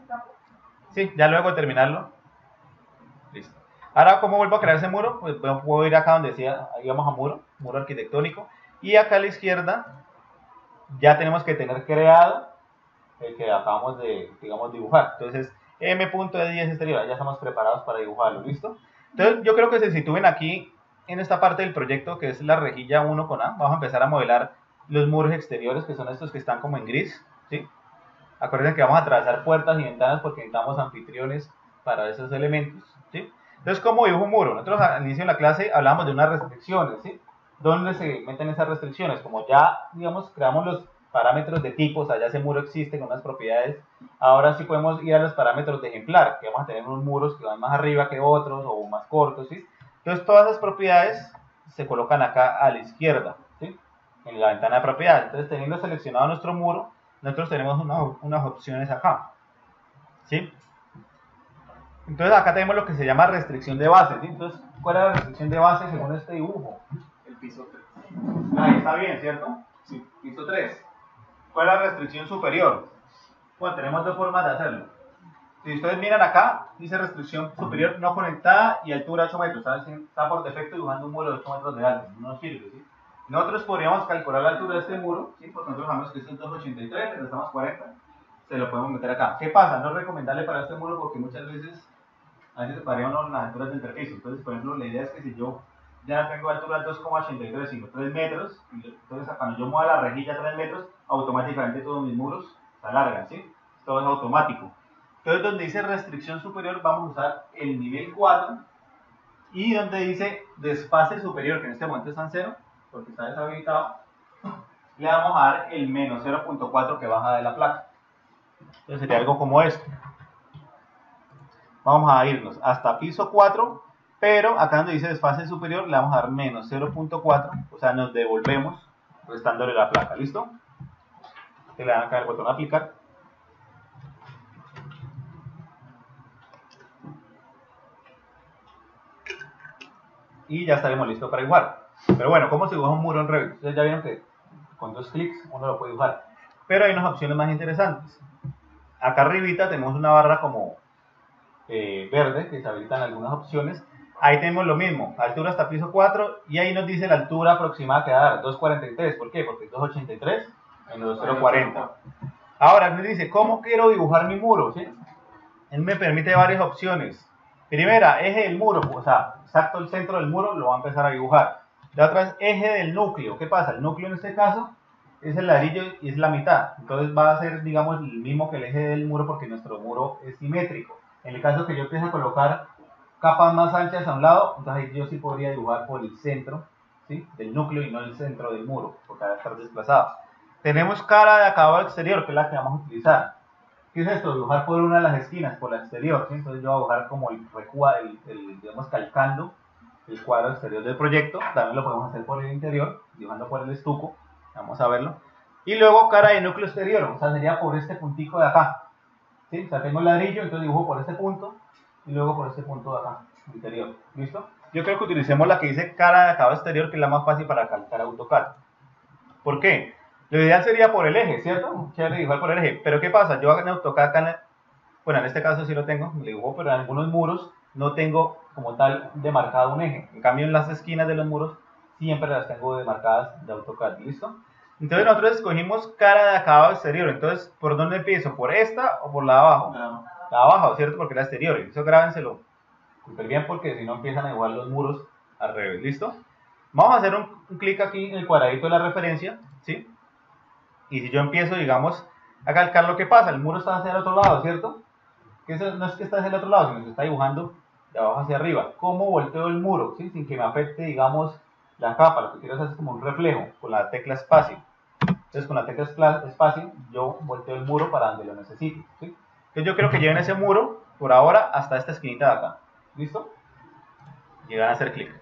Sí, ya luego de terminarlo. Listo. Ahora, ¿cómo vuelvo a crear ese muro? Pues puedo ir acá donde decía, ahí vamos a muro arquitectónico. Y acá a la izquierda ya tenemos que tener creado el que acabamos de, digamos, dibujar. Entonces, M.10 exterior, ya estamos preparados para dibujarlo. ¿Listo? Entonces, yo creo que se sitúen aquí en esta parte del proyecto que es la rejilla 1 con A. Vamos a empezar a modelar los muros exteriores, que son estos que están como en gris, ¿sí? Acuérdense que vamos a atravesar puertas y ventanas porque necesitamos anfitriones para esos elementos, ¿sí? Entonces, ¿cómo dibujo un muro? Nosotros al inicio de la clase hablamos de unas restricciones, ¿sí? ¿Dónde se meten esas restricciones? Como ya, digamos, creamos los parámetros de tipo, o sea, ya ese muro existe con unas propiedades, ahora sí podemos ir a los parámetros de ejemplar, que vamos a tener unos muros que van más arriba que otros o más cortos, ¿sí? Entonces, todas esas propiedades se colocan acá a la izquierda, ¿sí? En la ventana de propiedades. Entonces, teniendo seleccionado nuestro muro, nosotros tenemos unas opciones acá, ¿sí? Entonces acá tenemos lo que se llama restricción de base, ¿sí? Entonces, ¿cuál es la restricción de base según este dibujo? El piso 3. Ahí está bien, ¿cierto? Sí. Piso 3. ¿Cuál es la restricción superior? Bueno, tenemos dos formas de hacerlo. Si ustedes miran acá, dice restricción superior no conectada y altura 8 metros. Está por defecto dibujando un muro de 8 metros de alto, no sirve, ¿sí? Nosotros podríamos calcular la altura de este muro, ¿sí? Porque nosotros sabemos que este es 283, le restamos 40, se lo podemos meter acá. ¿Qué pasa? No es recomendable para este muro porque muchas veces a veces se parean las alturas del interpiso. Entonces, por ejemplo, la idea es que si yo ya tengo altura 2,83, sino 3 metros, entonces cuando yo mueva la rejilla 3 metros, automáticamente todos mis muros se alargan, ¿sí? Todo es automático. Entonces, donde dice restricción superior, vamos a usar el nivel 4 y donde dice desfase superior, que en este momento está en 0, porque está deshabilitado, le vamos a dar el menos 0.4 que baja de la placa. Entonces sería algo como esto. Vamos a irnos hasta piso 4, pero acá donde dice desfase superior le vamos a dar menos 0.4, o sea, nos devolvemos restándole la placa, ¿listo? Le dan acá el botón aplicar. Y ya estaremos listos para dibujar. Pero bueno, ¿cómo se dibuja un muro en Revit? Ustedes ya vieron que con 2 clics uno lo puede dibujar. Pero hay unas opciones más interesantes. Acá arribita tenemos una barra como verde, que se habilitan algunas opciones. Ahí tenemos lo mismo, altura hasta piso 4, y ahí nos dice la altura aproximada que va a dar, 243. ¿Por qué? Porque es 283 menos 040. Ahora nos dice, ¿cómo quiero dibujar mi muro? ¿Sí? Él me permite varias opciones. Primera, eje del muro, o sea, exacto el centro del muro lo va a empezar a dibujar. La otra es eje del núcleo. ¿Qué pasa? El núcleo en este caso es el ladrillo y es la mitad. Entonces va a ser, digamos, el mismo que el eje del muro porque nuestro muro es simétrico. En el caso que yo empiece a colocar capas más anchas a un lado, entonces ahí yo sí podría dibujar por el centro, ¿sí?, del núcleo y no el centro del muro, porque va a estar desplazado. Tenemos cara de acabado exterior, que es la que vamos a utilizar. ¿Qué es esto? Dibujar por una de las esquinas, por la exterior, ¿sí? Entonces yo voy a dibujar como digamos, calcando el cuadro exterior del proyecto. También lo podemos hacer por el interior, dibujando por el estuco. Vamos a verlo. Y luego cara de núcleo exterior, o sea, sería por este puntico de acá, ¿sí? O sea, tengo el ladrillo, entonces dibujo por este punto y luego por este punto de acá, interior. ¿Listo? Yo creo que utilicemos la que dice cara de acabado exterior, que es la más fácil para calcar AutoCAD. ¿Por qué? Lo ideal sería por el eje, ¿cierto? Chévere dibujar por el eje. Pero ¿qué pasa? Yo en AutoCAD, bueno, en este caso sí lo tengo, le dibujo, pero en algunos muros no tengo como tal demarcado un eje. En cambio, en las esquinas de los muros siempre las tengo demarcadas de AutoCAD. ¿Listo? Entonces nosotros escogimos cara de acabado exterior. Entonces, ¿por dónde empiezo? ¿Por esta o por la de abajo? La de abajo, ¿cierto? Porque la exterior. Eso grábenselo súper bien porque si no empiezan a dibujar los muros al revés. ¿Listo? Vamos a hacer un clic aquí en el cuadradito de la referencia, ¿sí? Y si yo empiezo, digamos, a calcar lo que pasa, el muro está hacia el otro lado, ¿cierto? Que eso no es que está hacia el otro lado, sino que está dibujando de abajo hacia arriba. ¿Cómo volteo el muro? ¿Sí? Sin que me afecte, digamos, la capa. Lo que quiero hacer es como un reflejo con la tecla espacio. Entonces, con la tecla espacio, yo volteo el muro para donde lo necesite, ¿sí? Entonces, yo quiero que lleven ese muro, por ahora, hasta esta esquinita de acá. ¿Listo? Y van a hacer clic.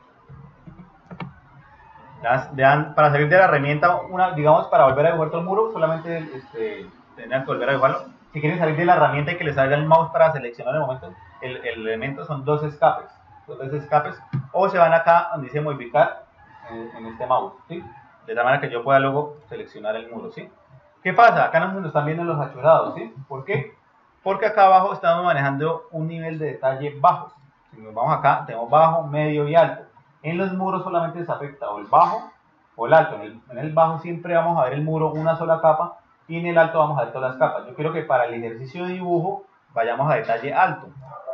Para salir de la herramienta, digamos, para volver a dibujar todo el muro, solamente tendrán que volver a dibujarlo. Si quieren salir de la herramienta y que les salga el mouse para seleccionar el momento, el elemento son dos escapes, o se van acá donde dice modificar en este mouse, ¿sí? De tal manera que yo pueda luego seleccionar el muro, ¿sí? ¿Qué pasa? Acá nos están viendo los achurados, ¿sí? ¿Por qué? Porque acá abajo estamos manejando un nivel de detalle bajo. Si nos vamos acá, tenemos bajo, medio y alto. En los muros solamente se afecta o el bajo o el alto. En el bajo siempre vamos a ver el muro una sola capa y en el alto vamos a ver todas las capas. Yo quiero que para el ejercicio de dibujo vayamos a detalle alto,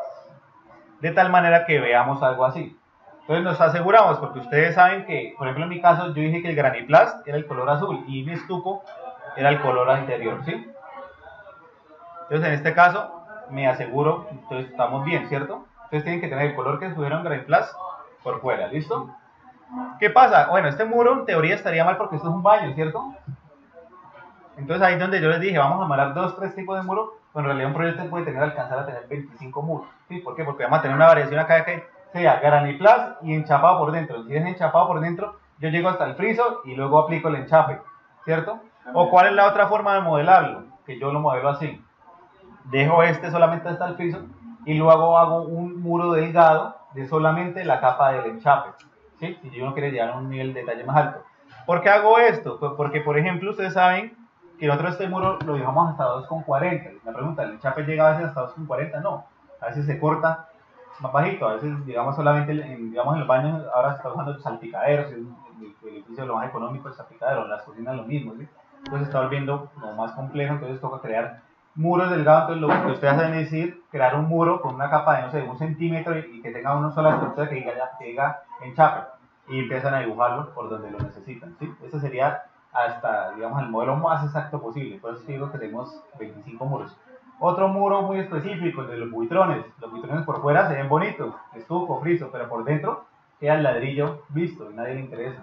de tal manera que veamos algo así. Entonces nos aseguramos, porque ustedes saben que, por ejemplo en mi caso, yo dije que el Graniplast era el color azul y mi estuco era el color anterior, ¿sí? Entonces en este caso me aseguro, entonces estamos bien, ¿cierto? Entonces tienen que tener el color que escogieron Graniplast por fuera, ¿listo? ¿Qué pasa? Bueno, este muro en teoría estaría mal porque esto es un baño, ¿cierto? Entonces ahí es donde yo les dije, vamos a armar 2, 3 tipos de muros, pero en realidad un proyecto puede alcanzar a tener 25 muros, ¿sí? ¿Por qué? Porque vamos a tener una variación acá que sea Graniplast y enchapado por dentro. Si es enchapado por dentro, yo llego hasta el friso y luego aplico el enchape, ¿cierto? ¿O cuál es la otra forma de modelarlo? Que yo lo modelo así. Dejo solamente hasta el friso y luego hago un muro delgado de solamente la capa del enchape, ¿sí? Si yo no quiero llegar a un nivel de detalle más alto. ¿Por qué hago esto? Pues porque, por ejemplo, ustedes saben que nosotros este muro lo dejamos hasta 2,40. Me preguntan, ¿el enchape llega a veces hasta 2,40? No, a veces se corta más bajito, a veces, digamos, solamente digamos, en los baños ahora se está usando salpicaderos, el edificio lo más económico es salpicadero, en las cocinas lo mismo, ¿sí? Entonces se está volviendo como más complejo, entonces toca crear muros delgados. Entonces lo que ustedes hacen es decir, crear un muro con una capa de, no sé, 1 centímetro y que tenga una sola estructura que diga enchape, y empiezan a dibujarlo por donde lo necesitan, ¿sí? Ese sería hasta, digamos, el modelo más exacto posible. Por eso digo que tenemos 25 muros. Otro muro muy específico, el de los buitrones. Los buitrones por fuera se ven bonitos, estuco, friso, pero por dentro queda el ladrillo visto y nadie le interesa, ¿sí?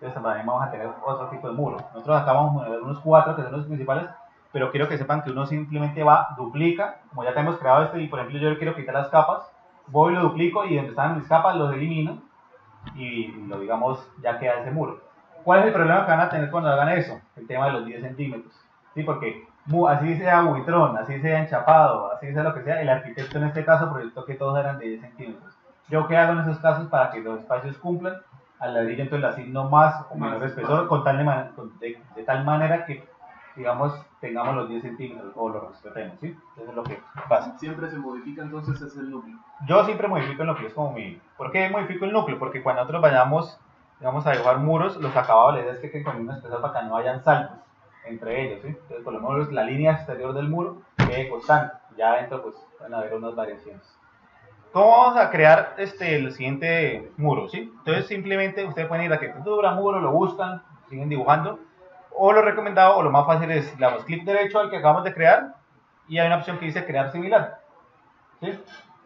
Entonces también vamos a tener otro tipo de muro. Nosotros acá vamos a poner unos 4 que son los principales, pero quiero que sepan que uno simplemente va, duplica, como ya tenemos creado este, y por ejemplo yo le quiero quitar las capas, voy y lo duplico y donde están mis capas los elimino y lo digamos ya queda ese muro. ¿Cuál es el problema que van a tener cuando hagan eso? El tema de los 10 centímetros. ¿Sí? Porque así sea buitrón, así sea enchapado, así sea lo que sea, el arquitecto en este caso proyectó que todos eran de 10 centímetros. ¿Yo qué hago en esos casos para que los espacios cumplan? Al ladrillo entonces le asigno más o menor espesor de tal manera que, digamos, tengamos los 10 centímetros o lo respetemos, ¿sí? Eso es lo que pasa. Siempre se modifica entonces es el núcleo. Yo siempre modifico el núcleo, es como mi... ¿Por qué modifico el núcleo? Porque cuando nosotros vayamos, digamos, a dibujar muros, los acabados, la idea es que queden con un espesor para que no hayan saltos entre ellos, ¿sí? Entonces, por lo menos la línea exterior del muro quede constante. Ya adentro, pues, van a haber unas variaciones. ¿Cómo vamos a crear el siguiente muro? ¿Sí? Entonces simplemente ustedes pueden ir a arquitectura, muro, lo buscan, siguen dibujando. O lo recomendado o lo más fácil es, le damos clic derecho al que acabamos de crear y hay una opción que dice crear similar. ¿Sí?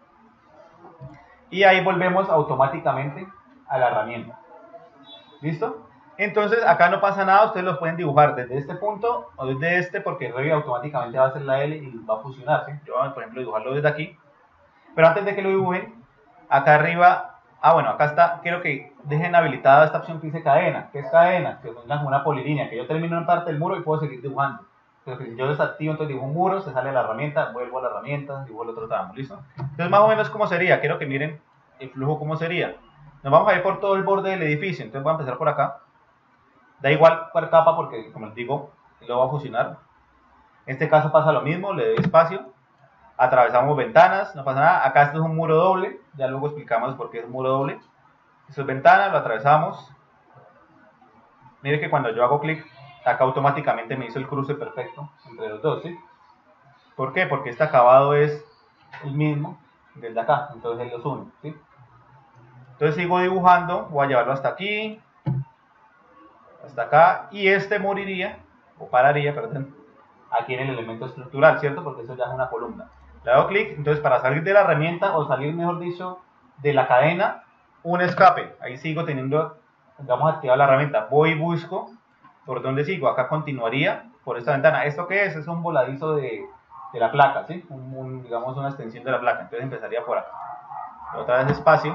Y ahí volvemos automáticamente a la herramienta. ¿Listo? Entonces acá no pasa nada, ustedes lo pueden dibujar desde este punto o desde este porque Revit automáticamente va a hacer la L y va a fusionar. ¿Sí? Yo voy a, por ejemplo, dibujarlo desde aquí. Pero antes de que lo dibujen, acá arriba, bueno, acá está, quiero que dejen habilitada esta opción que dice cadena. ¿Qué es cadena? Que pongan una polilínea, que yo termino en parte del muro y puedo seguir dibujando. Entonces, si yo desactivo, entonces dibujo un muro, se sale la herramienta, vuelvo a la herramienta, dibujo el otro tramo, ¿listo? Entonces, más o menos, ¿cómo sería? Quiero que miren el flujo, ¿cómo sería? Nos vamos a ir por todo el borde del edificio, entonces voy a empezar por acá. Da igual por capa porque, como les digo, lo va a fusionar. En este caso pasa lo mismo, le doy espacio. Atravesamos ventanas, no pasa nada. Acá esto es un muro doble, ya luego explicamos por qué es un muro doble. Esto es ventana, lo atravesamos. Mire que cuando yo hago clic, acá automáticamente me hizo el cruce perfecto entre los dos, ¿sí? ¿Por qué? Porque este acabado es el mismo desde acá, entonces él los une, ¿sí? Entonces sigo dibujando, voy a llevarlo hasta aquí, hasta acá, y este moriría, o pararía, perdón, aquí en el elemento estructural, ¿cierto? Porque eso ya es una columna. Le hago clic, entonces para salir de la herramienta, o salir, mejor dicho, de la cadena, un escape. Ahí sigo teniendo, digamos, activada la herramienta. Voy y busco por dónde sigo. Acá continuaría por esta ventana. ¿Esto qué es? Es un voladizo de la placa, ¿sí? Digamos, una extensión de la placa. Entonces empezaría por acá. Otra vez espacio.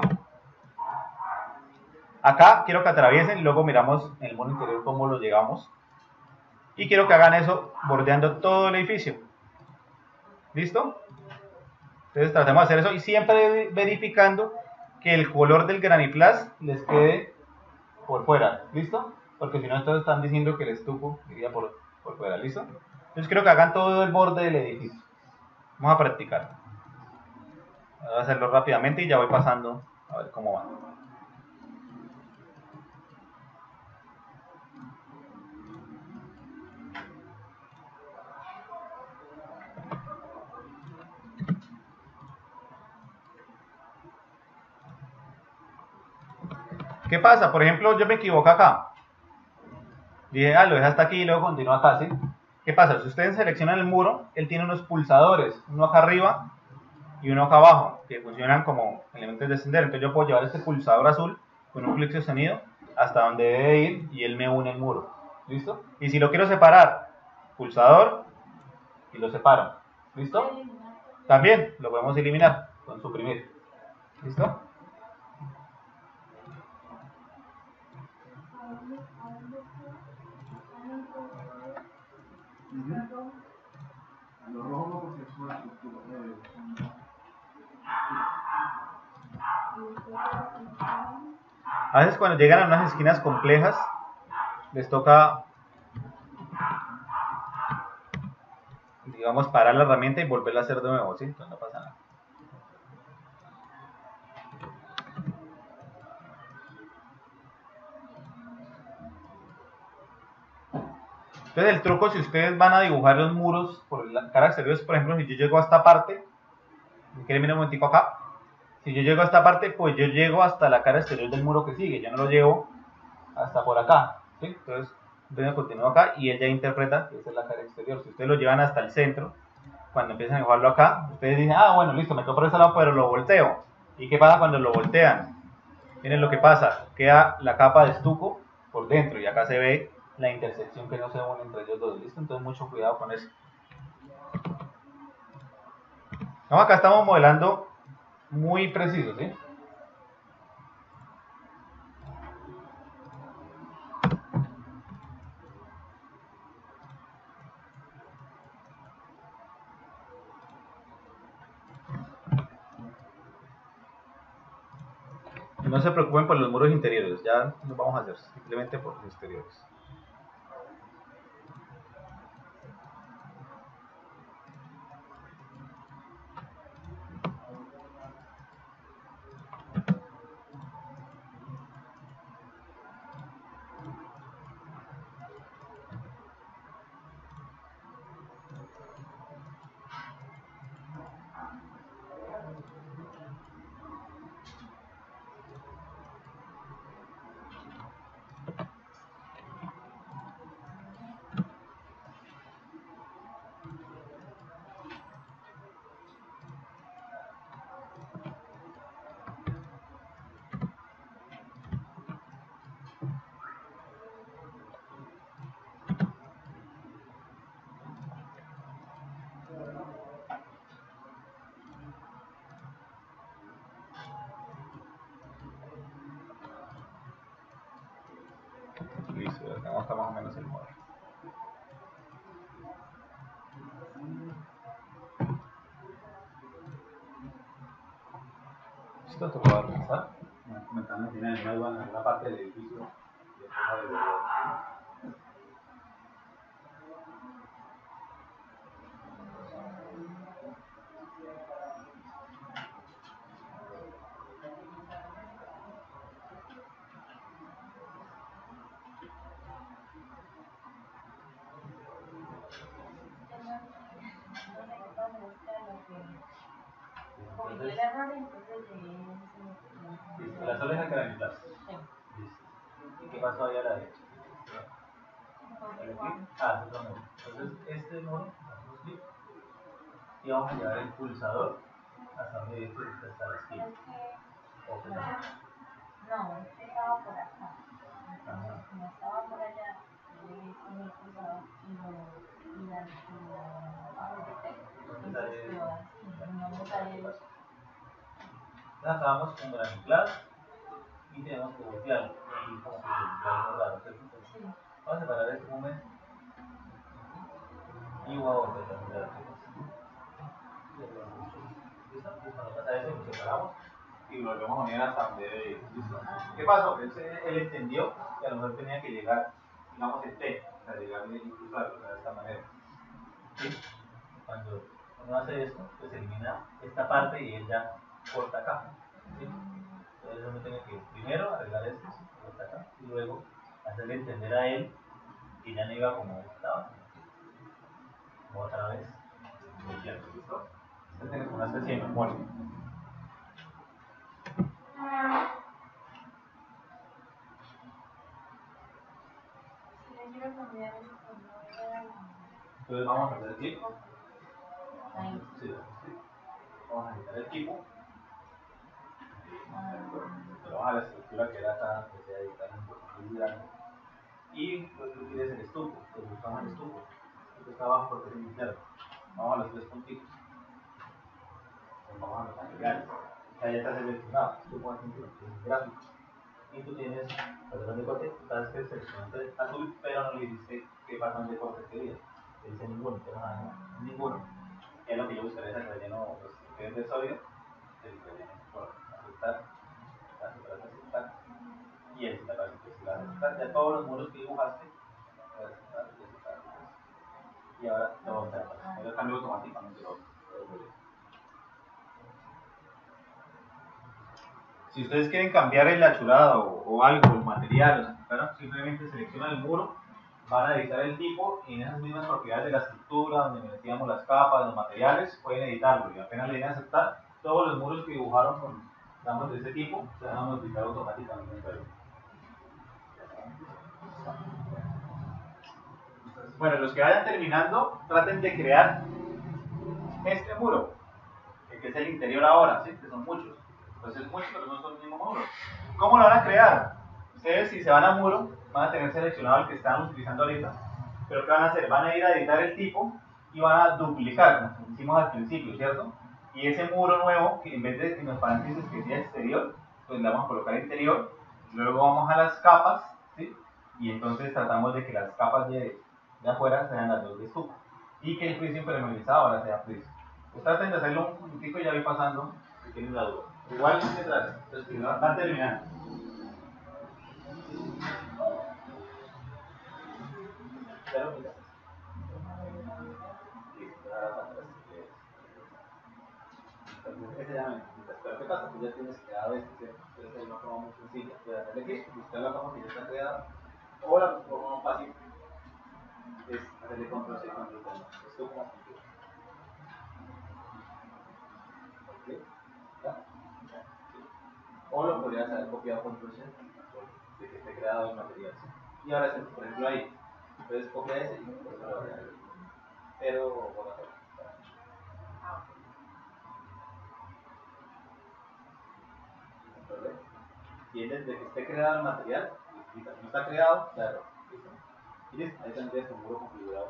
Acá quiero que atraviesen, luego miramos en el muro interior cómo lo llegamos. Y quiero que hagan eso bordeando todo el edificio. ¿Listo? Entonces tratemos de hacer eso y siempre verificando que el color del Graniplas les quede por fuera. ¿Listo? Porque si no, entonces están diciendo que el estuco iría por fuera. ¿Listo? Entonces quiero que hagan todo el borde del edificio. Vamos a practicar. Voy a hacerlo rápidamente y ya voy pasando a ver cómo va. ¿Qué pasa? Por ejemplo, yo me equivoco acá. Dije, lo deja hasta aquí y luego continúa acá, ¿sí? ¿Qué pasa? Si ustedes seleccionan el muro, él tiene unos pulsadores, uno acá arriba y uno acá abajo, que funcionan como elementos de sendero. Entonces yo puedo llevar este pulsador azul con un clic sostenido hasta donde debe ir y él me une el muro. ¿Listo? Y si lo quiero separar, pulsador y lo separo. ¿Listo? También lo podemos eliminar con suprimir. ¿Listo? Los rojos no porque es una estructura. A veces cuando llegan a unas esquinas complejas, les toca, digamos, parar la herramienta y volverla a hacer de nuevo, ¿sí? Entonces no pasa nada. Entonces el truco, si ustedes van a dibujar los muros por la cara exterior, por ejemplo, si yo llego a esta parte, ¿quieren mirar un momentico acá? Si yo llego a esta parte, pues yo llego hasta la cara exterior del muro que sigue, yo no lo llevo hasta por acá, ¿sí? Entonces continúo acá y él ya interpreta que esa es la cara exterior. Si ustedes lo llevan hasta el centro, cuando empiezan a dibujarlo acá, ustedes dicen, bueno, listo, me quedo por ese lado, pero lo volteo. ¿Y qué pasa cuando lo voltean? Miren lo que pasa, queda la capa de estuco por dentro, y acá se ve la intersección que no se une entre ellos dos, ¿listo? Entonces mucho cuidado con eso. No, acá estamos modelando muy preciso, ¿sí? Y no se preocupen por los muros interiores, ya los vamos a hacer, simplemente por los exteriores. Listo, ya tenemos acá más o menos el modelo. Listo, te puedo avanzar. Comentando que tiene una parte del edificio. Entonces, listo, la sola es la que la mitad. Listo. ¿Y qué pasó ahí a la derecha? Ah, otro muro. Entonces, este muro, hacemos clic y vamos a llevar el pulsador hasta donde dice hasta la esquina. Ok. No, estaba por acá. Entonces, como estaba por allá, llegué con el pulsador y lo apreté. Entonces quedó así, no me salió. Ya acabamos con granular y tenemos que voltearlo. Y como que se raro, ¿cierto? Sí. Vamos a separar este momento y voy a volver a mirar qué pasa. ¿Listo? Cuando pasa eso, lo separamos y lo volvemos a unir hasta donde debe ir. ¿Listo? ¿Qué pasó? Él entendió que a lo mejor tenía que llegar, digamos, el T, o sea, llegarle incluso de esta manera. ¿Sí? Cuando uno hace esto, pues elimina esta parte y él ya corta acá. ¿Sí? Entonces uno tiene que primero arreglar esto, corta acá, y luego hacerle entender a él que ya no iba como estaba, como otra vez. ¿Listo? Usted tiene como una especie de memoria. Entonces vamos a hacer clic. Sí, sí. Vamos a quitar el tipo. Pero vamos a la estructura que era acá, que se editar en grande. Y lo que quiere es el estuco. Entonces buscamos el estuco. Esto está abajo porque es el interno. Vamos a los tres puntitos. Entonces vamos a los materiales. Ya está seleccionado. Tú pones un gráfico. Y tú tienes patrón de corte. Tú sabes que es seleccionante azul, pero no le dijiste qué patrón de corte querías. Le dice ninguno, pero nada, ninguno. Y es lo que yo buscaré es el relleno, que es de sólido, el relleno por aceptar, aceptar, y el citar, aceptar. Ya todos los muros que dibujaste, aceptar. Y ahora lo vamos a hacer. El cambio automáticamente lo Si ustedes quieren cambiar el achurado o algo, el material, simplemente seleccionan el muro, van a editar el tipo y en esas mismas propiedades de la estructura, donde metíamos las capas, los materiales, pueden editarlo y apenas le den a aceptar, todos los muros que dibujaron con datos de ese tipo se van a modificar automáticamente. Bueno, los que vayan terminando, traten de crear este muro, que es el interior ahora, ¿sí? Que son muchos. Entonces muchos, pero no son el mismo muro. ¿Cómo lo van a crear? Ustedes si se van a muro, van a tener seleccionado el que estamos utilizando ahorita, pero ¿qué van a hacer? Van a ir a editar el tipo y van a duplicar, como hicimos al principio, ¿cierto? Y ese muro nuevo, que en vez de en los paréntesis que decía exterior, pues le vamos a colocar interior, luego vamos a las capas, ¿sí? Y entonces tratamos de que las capas de afuera sean las dos de estuco y que el friso impermeabilizado ahora sea friso. Pues traten de hacerlo un poquitico y ya voy pasando si tienen la duda. Igual detrás, entonces van terminando. Pero mira. Listo, ahora atrás. Entonces, ese ya me necesitas. Pero ¿qué pasa? Tú ya tienes creado este, ¿cierto? Entonces hay una forma muy sencilla de hacerle clic, buscar la forma que ya está creada. O la forma más fácil es hacerle control C, control V. Esto como pintura. ¿Sí? ¿Ya? ¿Sí? O lo podrías haber copiado control C, de que esté creado el material. ¿Sí? Y ahora, por ejemplo, ahí. Entonces copia ese y después lo voy a ver. Pero, bueno, y desde que esté creado el material, si no está creado, claro, listo. Y listo, ahí tendrías tu muro configurado.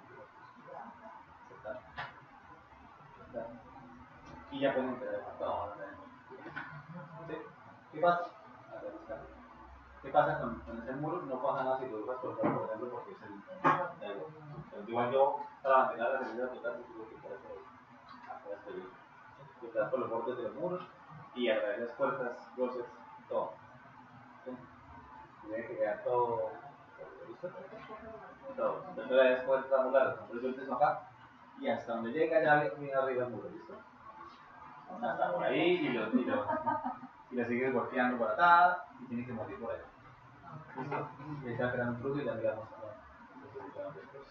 Y ya pueden entrar a todo. ¿Sí? ¿Qué pasa? ¿Qué pasa con ese muro? No pasa nada si lo dejas colocar por ejemplo porque es el igual yo para mantener la seguridad total tengo que quitar hasta este video. Quitar por los bordes de los muros y a través de las puertas, closets, todo. ¿Sí? Tiene que quedar todo. ¿Listo? Todo. Entonces la después vamos a resuelto acá y hasta donde llega ya viene arriba el muro, ¿listo? Hasta por ahí y lo sigues golpeando por acá y tiene que morir por ahí. ¿Listo? Y ahí se va creando un cruce y ya miramos después.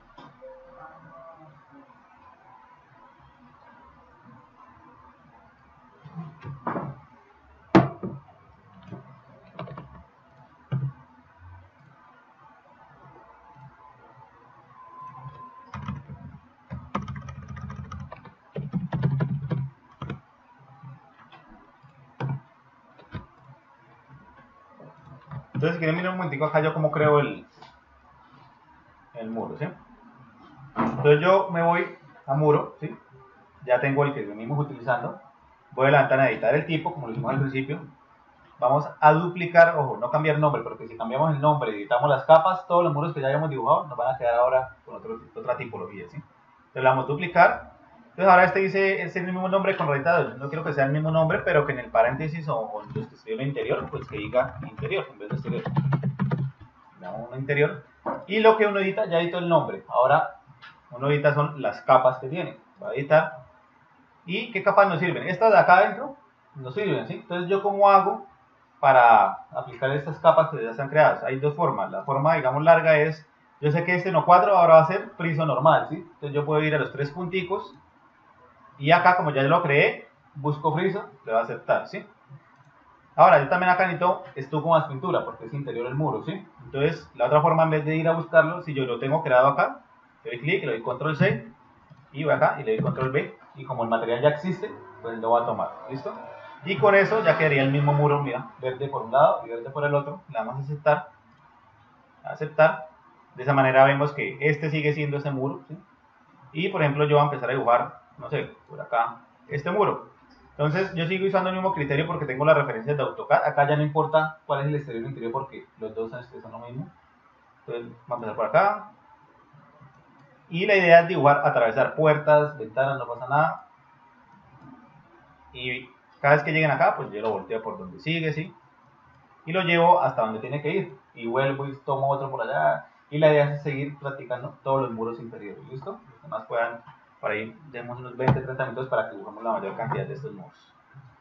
Entonces, si quieren mirar un momentico acá yo cómo creo el muro, ¿sí? Entonces yo me voy a muro, ¿sí? Ya tengo el que venimos utilizando. Voy a levantar a editar el tipo, como lo hicimos al principio. Vamos a duplicar, ojo, no cambiar nombre, porque si cambiamos el nombre y editamos las capas, todos los muros que ya habíamos dibujado nos van a quedar ahora con otra tipología, ¿sí? Entonces le vamos a duplicar. Entonces ahora este dice, es el mismo nombre con rayita. No quiero que sea el mismo nombre, pero que en el paréntesis o los que escriben interior, pues que diga interior en vez de exterior. Le damos uno interior. Y lo que uno edita, ya editó el nombre. Ahora uno edita son las capas que tiene. Va a editar. ¿Y qué capas nos sirven? Estas de acá adentro nos sirven, ¿sí? Entonces yo cómo hago para aplicar estas capas que ya están creadas. Hay dos formas. La forma, digamos, larga es, yo sé que este no cuadro ahora va a ser friso normal, ¿sí? Entonces yo puedo ir a los tres punticos y acá, como ya lo creé, busco friso, le va a aceptar, ¿sí? Ahora, yo también acá necesito estuco más pintura, porque es interior el muro, ¿sí? Entonces, la otra forma, en vez de ir a buscarlo, si yo lo tengo creado acá, le doy clic, le doy control C, y voy acá, y le doy control V, y como el material ya existe, pues lo voy a tomar, ¿listo? Y con eso ya quedaría el mismo muro, mira, verde por un lado y verde por el otro. Le damos a aceptar, aceptar. De esa manera vemos que este sigue siendo ese muro, ¿sí? Y por ejemplo yo voy a empezar a dibujar, no sé, por acá, este muro. Entonces yo sigo usando el mismo criterio porque tengo las referencias de AutoCAD. Acá ya no importa cuál es el exterior y el interior porque los dos son lo mismo. Entonces vamos a empezar por acá. Y la idea es dibujar, atravesar puertas, ventanas, no pasa nada. Y cada vez que lleguen acá, pues yo lo volteo por donde sigue, ¿sí? Y lo llevo hasta donde tiene que ir. Y vuelvo y tomo otro por allá. Y la idea es seguir practicando todos los muros interiores, ¿listo? Los demás puedan, por ahí, demos unos 20-30 minutos para que dibujemos la mayor cantidad de estos muros.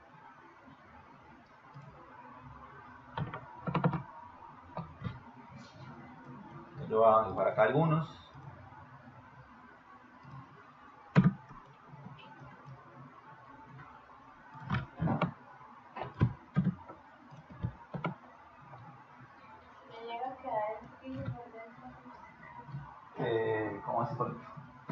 Yo voy a dibujar acá algunos. ¿Cómo así por aquí?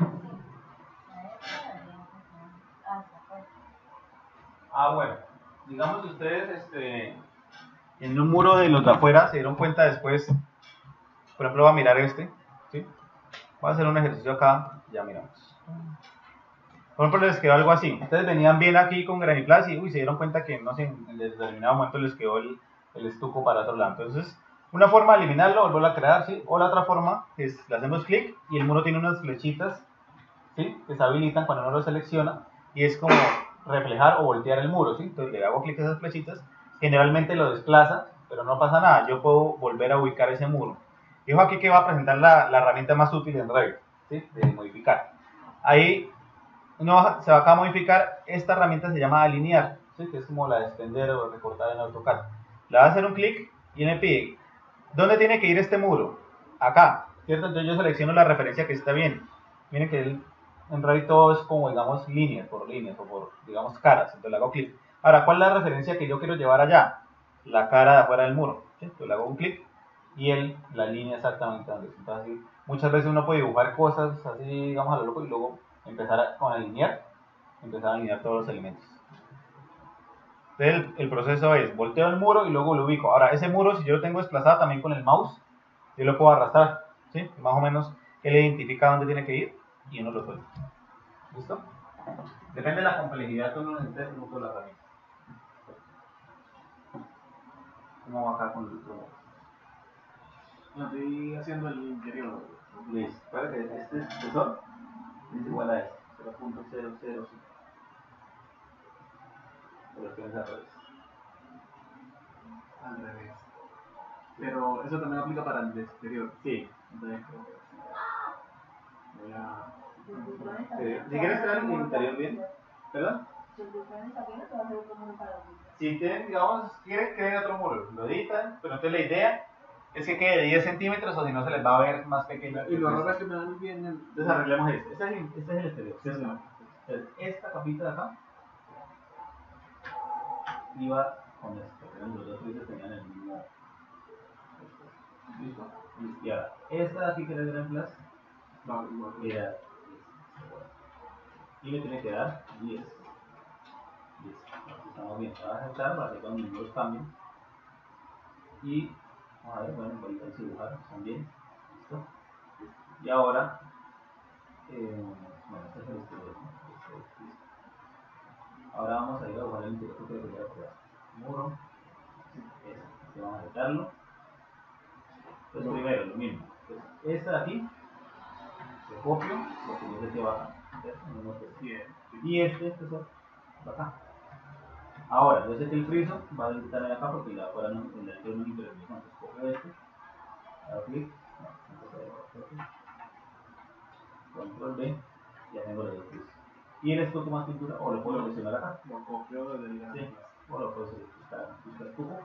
Bueno, digamos que ustedes en un muro de los de afuera se dieron cuenta después Por ejemplo, voy a mirar este, ¿sí? Voy a hacer un ejercicio acá, ya miramos. Por ejemplo, les quedó algo así. Ustedes venían bien aquí con Graniplas y se dieron cuenta que no sé, en determinado momento les quedó el estuco para otro lado. Entonces, una forma de eliminarlo, volverlo a crear, ¿sí? O la otra forma es, le hacemos clic y el muro tiene unas flechitas, ¿sí? Que se habilitan cuando uno lo selecciona y es como reflejar o voltear el muro, ¿sí? Entonces le hago clic a esas flechitas, generalmente lo desplaza, pero no pasa nada, yo puedo volver a ubicar ese muro. Dijo aquí que va a presentar la herramienta más útil en Revit, ¿sí? De modificar. Ahí se va acá a modificar, esta herramienta se llama alinear, ¿sí? Que es como la de extender o recortar en AutoCAD. Le va a hacer un clic y me pide, ¿dónde tiene que ir este muro? Acá, ¿cierto? Entonces yo selecciono la referencia que está bien. Miren que en Revit todo es como, digamos, líneas o por, digamos, caras. Entonces le hago clic. Ahora, ¿cuál es la referencia que yo quiero llevar allá? La cara de afuera del muro, ¿sí? Entonces le hago un clic y él la línea exactamente donde está. Entonces, muchas veces uno puede dibujar cosas así, digamos, a lo loco y luego empezar con alinear, empezar a alinear todos los elementos. Entonces el proceso es, volteo el muro y luego lo ubico. Ahora, ese muro, si yo lo tengo desplazado también con el mouse, yo lo puedo arrastrar, ¿sí? Más o menos, él identifica dónde tiene que ir y uno lo suelta. ¿Listo? Depende de la complejidad que uno necesite en el uso de la herramienta. ¿Cómo va acá con el otro? No, estoy haciendo el interior. Listo. Para que este espesor es igual a este, 0.005. Pero tienes al revés. Al revés. Pero eso también aplica para el exterior. Sí. Entonces, voy a... Si quieres crear el interior bien, ¿perdón? Si tienen, digamos, quieren crear otro muro, lo editan, pero entonces la idea es que quede de 10 centímetros o si no se les va a ver más pequeño. Y lo raro es que me dan bien el... Entonces arreglemos este. Este es el exterior, ¿cierto? Entonces, esta capita de acá iba con esto, porque los dos frisos tenían el mismo. ¿Listo? Y ahora, esta de aquí que le reemplaza, era y le tiene que dar 10. Estamos bien, vamos a echar para que cuando los números cambien. Y vamos a ver, bueno, voy a dibujar también. ¿Listo? Y ahora, bueno, este es el exterior, ¿no? Ahora vamos a ir a dibujar el interior porque le voy a crear muro. Este, vamos a editarlo. Entonces, primero, lo mismo. Entonces, esta de aquí, lo copio, porque yo sé que va acá. Y este va acá. Ahora, yo sé que el friso va a editar acá porque la afuera no, el interior no interesa. Entonces, copio este, hago clic, control B, ya tengo los dos frisos. ¿Y el estuco más pintura? O lo puedo seleccionar acá. Lo copio desde el... Sí, o lo puedo buscar estuco.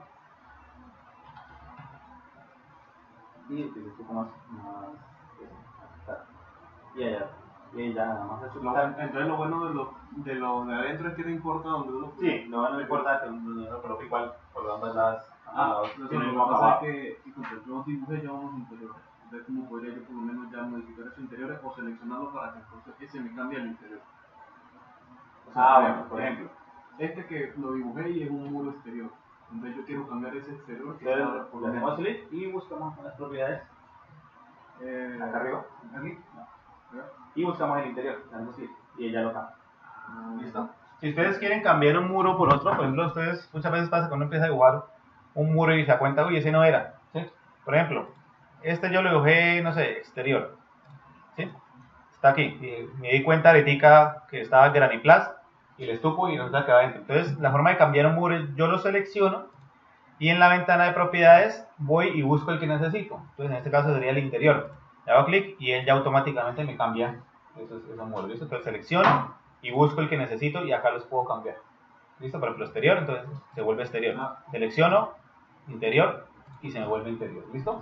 Y el estuco más acá. Y allá. Y ya nada más es entonces lo bueno de lo de adentro es que no importa donde uno... Sí, no importa que uno coloque igual por ambas lados. Lo que pasa es que yo dibujé ya unos interiores. Entonces, ¿cómo podría yo por lo menos ya modificar esos interiores o seleccionarlos para que entonces ese me cambie el interior? O sea, Bueno, por ejemplo. Este que lo dibujé y es un muro exterior. Entonces yo quiero cambiar ese exterior que Entonces, está por le hacemos clic y buscamos las propiedades. Acá arriba. Aquí. Y buscamos el interior. Le hacemos clic y ella lo cambia. ¿Listo? Si ustedes quieren cambiar un muro por otro, por ejemplo, ustedes muchas veces pasa que uno empieza a dibujar un muro y se da cuenta, uy, ese no era. ¿Sí? Por ejemplo, este yo lo dibujé, no sé, exterior. ¿Sí? Está aquí. Y me di cuenta ahorita que estaba Graniplas y el estuco y resulta que va adentro. Entonces, la forma de cambiar un muro es yo lo selecciono y en la ventana de propiedades voy y busco el que necesito. Entonces, en este caso sería el interior. Le hago clic y él ya automáticamente me cambia esos muros. ¿Listo? Entonces, selecciono y busco el que necesito y acá los puedo cambiar. ¿Listo? Por ejemplo, exterior, entonces se vuelve exterior. Selecciono interior y se me vuelve interior. ¿Listo?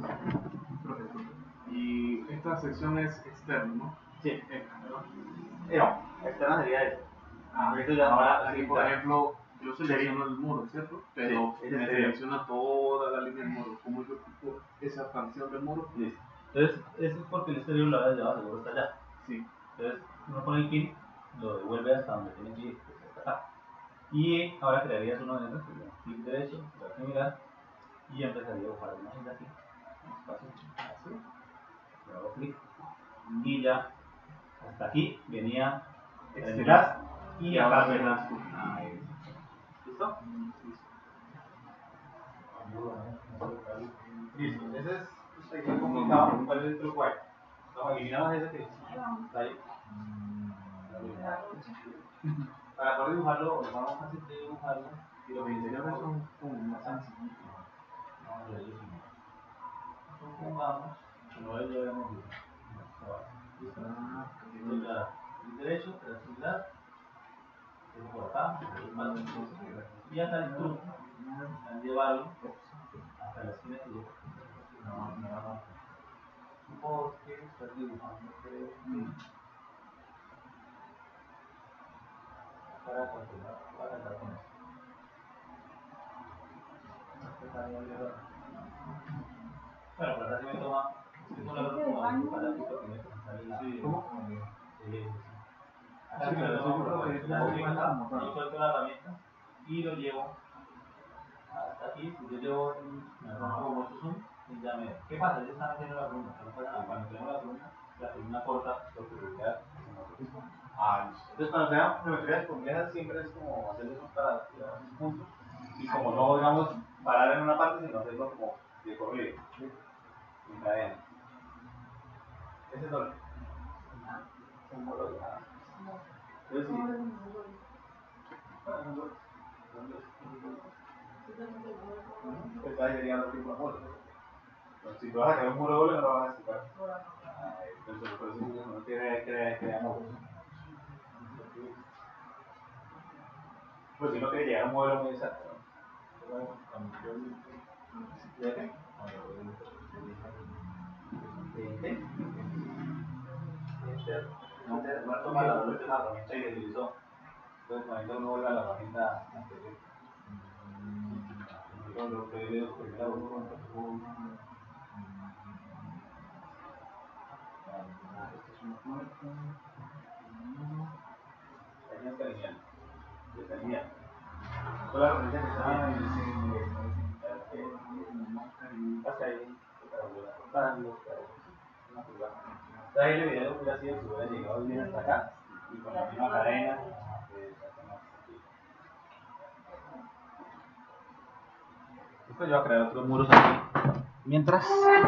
Y esta sección es externa, ¿no? Sí. No, externa sería eso. Ahora, aquí por ejemplo, yo selecciono el muro, ¿cierto? Pero sí, me selecciona toda la línea del muro. ¿Cómo yo ocupo esa fracción del muro? Listo. Entonces, eso es porque el exterior lo había llevado seguro hasta allá. Sí. Entonces, uno pone el pin, lo devuelve hasta donde tiene que ir, que es hasta acá. Y ahora crearías uno de esos, clic derecho, mirar, y empezaría a dibujar una isla aquí. espacio así, le hago clic y ya hasta aquí venía el enlace y acá se las ¿listo? Listo, ese es muy complicado. ¿Cuál es el truco ahí? No, eliminamos ese que está ahí. Para poder dibujarlo, o vamos a hacer dibujarlo y lo que interiores son como más sencillitos. Vamos a ver ellos. Supongamos que no lo llevemos bien. El derecho, creatividad, por acá, y acá el truco, al llevarlo hasta la esquina que yo. No. Porque estás dibujando, para continuar, para la con esto. Bueno, pero así me toma. ¿Cómo? Así que yo suelto la herramienta y lo llevo hasta aquí. Si yo llevo me rompo mucho zoom y ya me. ¿Qué pasa? Ya están haciendo la columna. Cuando tenemos la columna corta, lo que voy a quedar es en entonces, cuando sean geometrías complejas, siempre es como hacer eso para tirar sus puntos y como no, digamos, parar en una parte, sino hacerlo como de corrido, ¿sí? En cadena. Ese es doble. Un muro de nada. Entonces, sí. Pues ahí sería lo que por amor. Si tú vas a crear un muro doble, no lo vas a necesitar. Entonces, por eso uno crea muros. Pues si no quiere llegar a un modelo muy exacto, ¿no? Va a tomar la herramienta y deslizó. Entonces, cuando uno vuelve a la herramienta anterior. Lo que veo primero, esto es una puerta. Ahí está lineal. Está lineal. Toda la herramienta que está hasta ahí. Está ahí el video hubiera sido si hubiera llegado bien hasta acá y con la misma cadena. Esto yo voy a crear otros muros aquí. Mientras.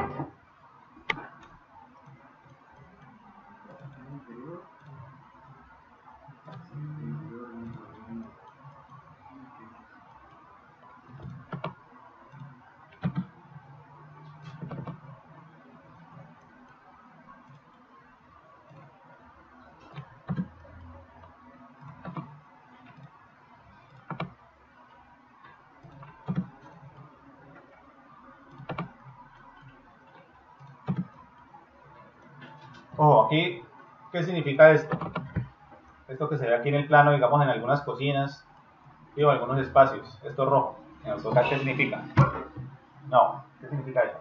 Ojo, aquí, ¿qué significa esto? Esto que se ve aquí en el plano, digamos en algunas cocinas, o algunos espacios. Esto rojo. En AutoCAD, ¿qué significa? No, ¿qué significa eso?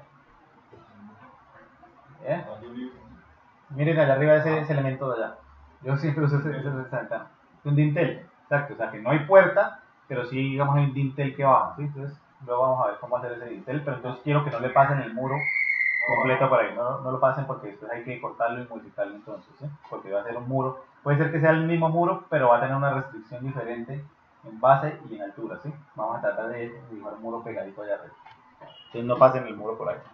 Miren allá arriba ese elemento de allá. Yo siempre uso esa ventana. Un dintel, exacto. O sea que no hay puerta, pero sí, digamos, hay un dintel que baja. ¿Sí? Entonces, luego vamos a ver cómo hacer ese dintel. Pero entonces quiero que no le pasen el muro completo por ahí. No lo pasen porque después hay que cortarlo y modificarlo entonces. ¿Sí? Porque va a ser un muro. Puede ser que sea el mismo muro, pero va a tener una restricción diferente en base y en altura. ¿Sí? Vamos a tratar de dibujar un muro pegadito allá arriba. Entonces no pasen el muro por ahí.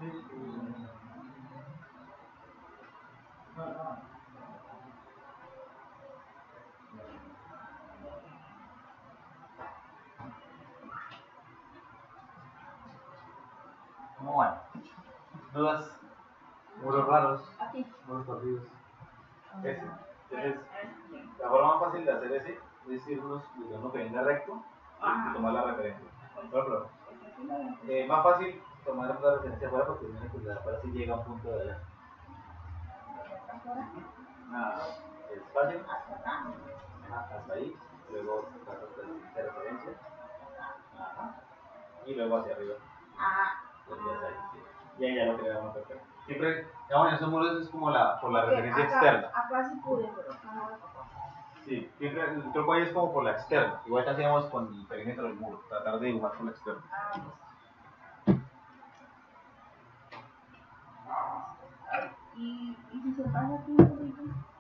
¿Cómo van? ¿Dudas? ¿Muros raros? Aquí. ¿Muros perdidos? Ese. Entonces, la forma más fácil de hacer ese es irnos desde uno que venga recto y tomar la referencia. Pero, más fácil tomar la referencia afuera porque viene que la para si llega a un punto de allá. El espacio. Hasta ahí. Luego sacar la siguiente referencia. Ajá. Y luego hacia arriba. Y ahí ya lo creamos perfecto. Siempre, digamos, en esos muros es como por la referencia externa. Acá sí pude, pero acá no lo tocó. Sí, siempre el truco ahí es como por la externa. Igual que hacíamos con el perímetro del muro, tratar de dibujar por la externa. ¿Y si se pasa aquí un poquito?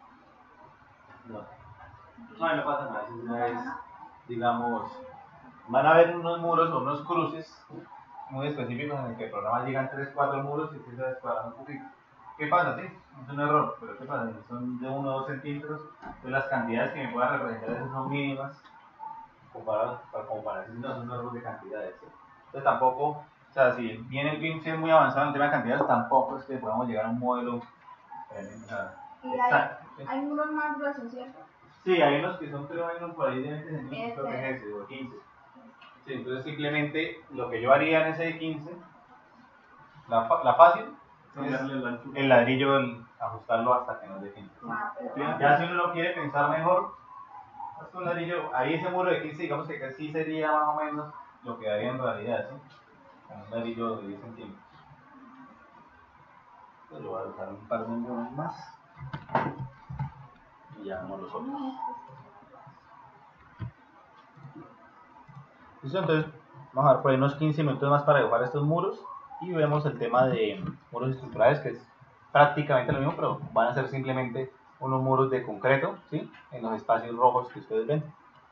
No pasa nada. Es una vez, digamos, van a haber unos muros o unos cruces muy específicos en el que el programa llegan 3-4 muros y empieza a descuadrar un poquito. ¿Qué pasa? Sí, es un error, pero ¿qué pasa? Son de 1 o 2 centímetros, entonces las cantidades que me puedan representar son mínimas comparación no son un error de cantidades. ¿Sí? Entonces tampoco, o sea, si bien el PIN es muy avanzado en el tema de cantidades, tampoco es que podamos llegar a un modelo. Y hay muros más gruesos, ¿cierto? Sí, hay unos que son, creo, hay unos por ahí de 20 centímetros, creo que es ese, o 15. Sí, entonces simplemente lo que yo haría en ese de 15, la fácil, es el ladrillo, ajustarlo hasta que nos dé 15. Ya si uno lo quiere pensar mejor, es un ladrillo, ahí ese muro de 15, digamos que sí sería más o menos lo que daría en realidad, ¿sí? Con un ladrillo de 10 centímetros. Entonces lo voy a usar un par de muros más y ya no los otros. ¿Listo? Entonces vamos a dar por ahí unos 15 minutos más para dibujar estos muros y vemos el tema de muros estructurales, que es prácticamente lo mismo, pero van a ser simplemente unos muros de concreto, ¿sí? En los espacios rojos que ustedes ven.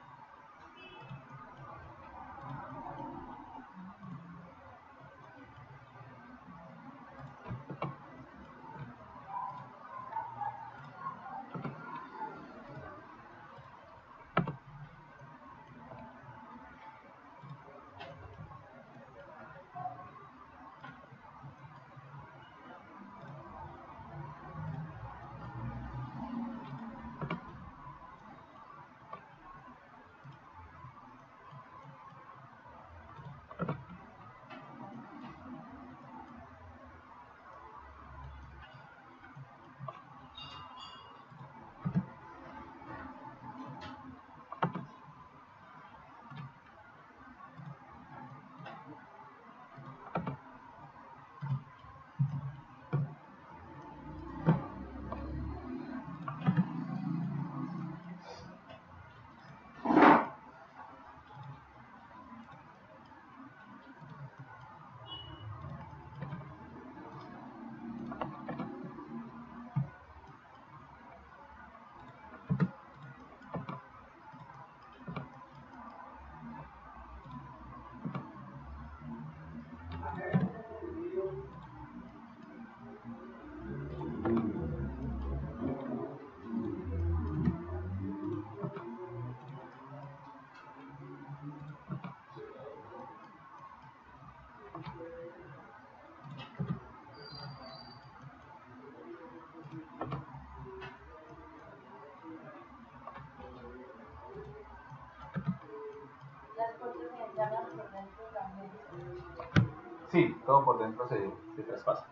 Sí, todo por dentro se traspasa.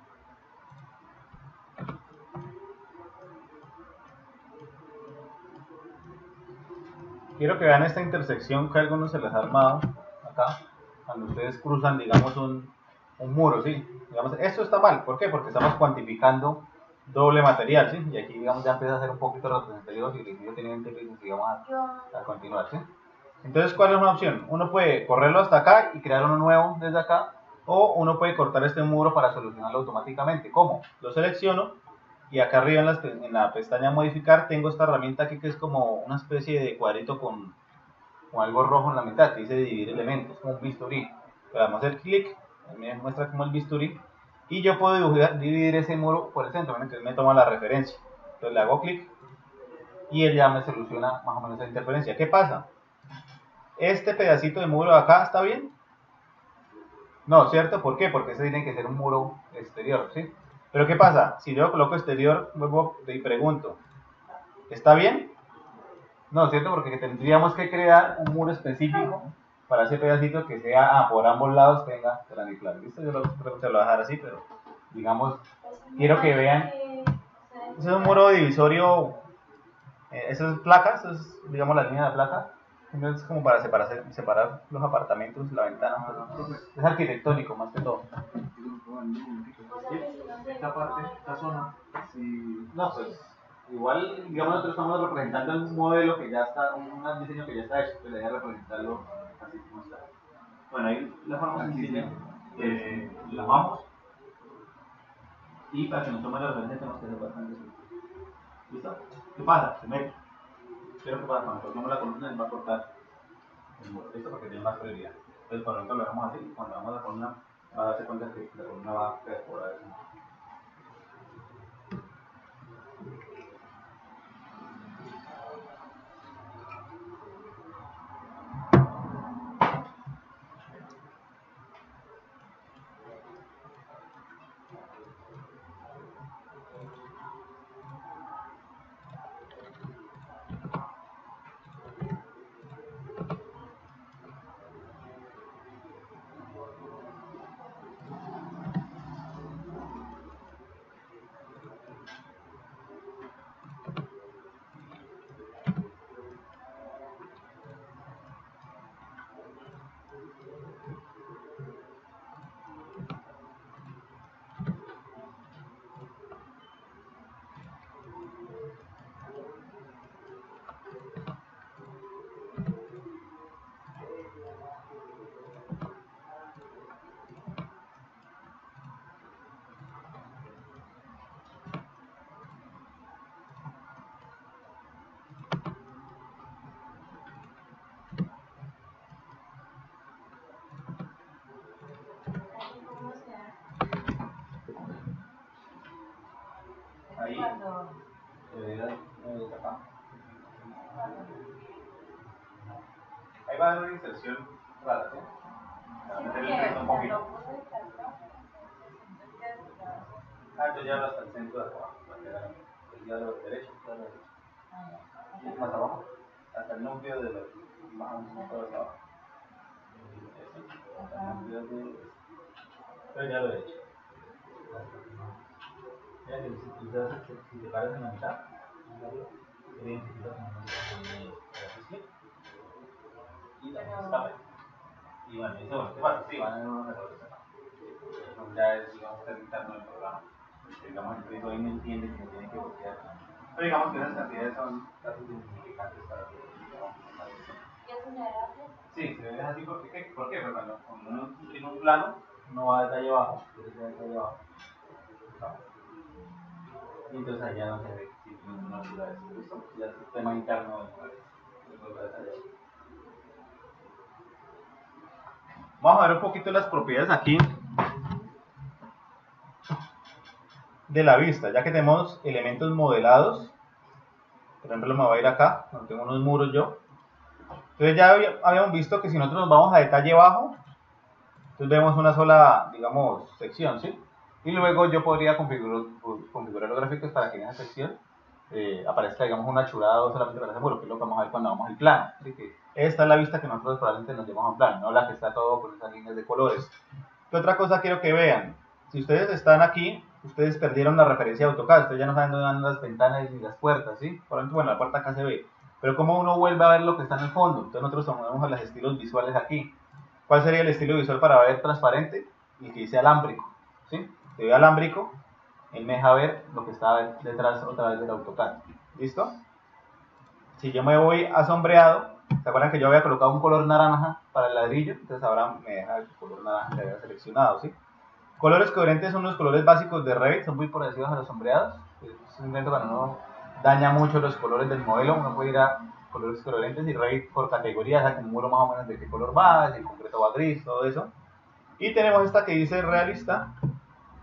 Quiero que vean esta intersección que a algunos se les ha armado acá, cuando ustedes cruzan, digamos, un muro, ¿sí? Digamos, esto está mal, ¿por qué? Porque estamos cuantificando doble material, ¿sí? Y aquí, digamos, ya empieza a ser un poquito representativo si el individuo tiene interés, digamos, a continuar, ¿sí? Entonces, ¿cuál es una opción? Uno puede correrlo hasta acá y crear uno nuevo desde acá, o uno puede cortar este muro para solucionarlo automáticamente. ¿Cómo? Lo selecciono y acá arriba en la pestaña modificar tengo esta herramienta aquí que es como una especie de cuadrito con algo rojo en la mitad que dice dividir elementos, como un bisturí. Le damos el clic, me muestra como el bisturí y yo puedo dividir ese muro por el centro. Entonces me toma la referencia, entonces le hago clic y él ya me soluciona más o menos esa interferencia. ¿Qué pasa? Este pedacito de muro de acá está bien. No, ¿cierto? ¿Por qué? Porque ese tiene que ser un muro exterior, ¿sí? Pero ¿qué pasa? Si yo coloco exterior, vuelvo y pregunto, ¿está bien? No, ¿cierto? Porque tendríamos que crear un muro específico para ese pedacito que sea, por ambos lados tenga granicular. ¿Listo? Yo creo que se lo voy a dejar así, pero digamos, quiero que vean. Ese es un muro divisorio, eso es placa, eso es, digamos, la línea de la placa. Es como para separar los apartamentos, la ventana. Es arquitectónico más que todo. Esta parte, esta zona, si... No, pues igual, digamos, nosotros estamos representando un modelo que ya está, un diseño que ya está hecho, que le voy a representarlo así como está. Bueno, ahí la forma sencilla, la vamos y para que nos tome la referencia tenemos que hacer bastante eso. ¿Listo? ¿Qué pasa? Se mete. Pero ¿qué pasa? Cuando cortamos la columna, él va a cortar el muro. ¿Listo? Porque tiene más prioridad. Entonces, por lo tanto, lo dejamos así. Cuando vamos a la columna, va a darse cuenta que la columna va a perforar eso. Ahí, acá. Ahí va a haber una inserción rara, ¿sí? Va a meter el texto un poquito. Entonces ya hasta el centro de abajo, el lado derecho, y más abajo, hasta el núcleo de los más de abajo. Hasta el núcleo del lado derecho. Ya que si te paras en la mitad, te identificas con el y la escape. Y bueno, eso, ¿qué pasa? Sí, van a haber unos errores acá. Eso ya es, digamos, el interno del programa. Digamos, el proyecto ahí no entiende que se tiene que bloquear. Pero digamos que esas cantidades son datos significantes para que ¿Y es una edad? sí, se ve así porque, ¿por qué? Porque cuando uno en un plano, no va a detalle abajo, detalle abajo. Y entonces allá no se ve si tiene una altura de eso. ¿Listo? Ya es el tema interno del detalle. Vamos a ver un poquito las propiedades aquí de la vista, ya que tenemos elementos modelados. Por ejemplo, me voy a ir acá, donde tengo unos muros yo. Entonces ya habíamos visto que si nosotros nos vamos a detalle bajo, entonces vemos una sola, digamos, sección, ¿sí? Y luego yo podría configurar los gráficos para que en esa sección aparezca, digamos, un achurado solamente para ese muro, que es lo que vamos a ver cuando vamos al plano. Así que esta es la vista que nosotros probablemente nos llevamos a plano, no la que está todo con esas líneas de colores. ¿Qué otra cosa quiero que vean? Si ustedes están aquí, ustedes perdieron la referencia de AutoCAD, ustedes ya no saben dónde van las ventanas ni las puertas, ¿sí? Por ejemplo, bueno, la puerta acá se ve, pero ¿cómo uno vuelve a ver lo que está en el fondo? Entonces nosotros tomamos los estilos visuales aquí. ¿Cuál sería el estilo visual para ver transparente? El que dice alámbrico, ¿sí? Si ve alámbrico, él me deja ver lo que está detrás otra vez del AutoCAD. ¿Listo? Si yo me voy a sombreado, ¿se acuerdan que yo había colocado un color naranja para el ladrillo? Entonces ahora me deja el color naranja que había seleccionado, ¿sí? Colores coherentes son los colores básicos de Revit, son muy parecidos a los sombreados. Es un invento cuando uno daña mucho los colores del modelo, uno puede ir a colores coherentes y Revit por categorías, saca un muro más o menos de qué color va, si el concreto va gris, todo eso. Y tenemos esta que dice realista,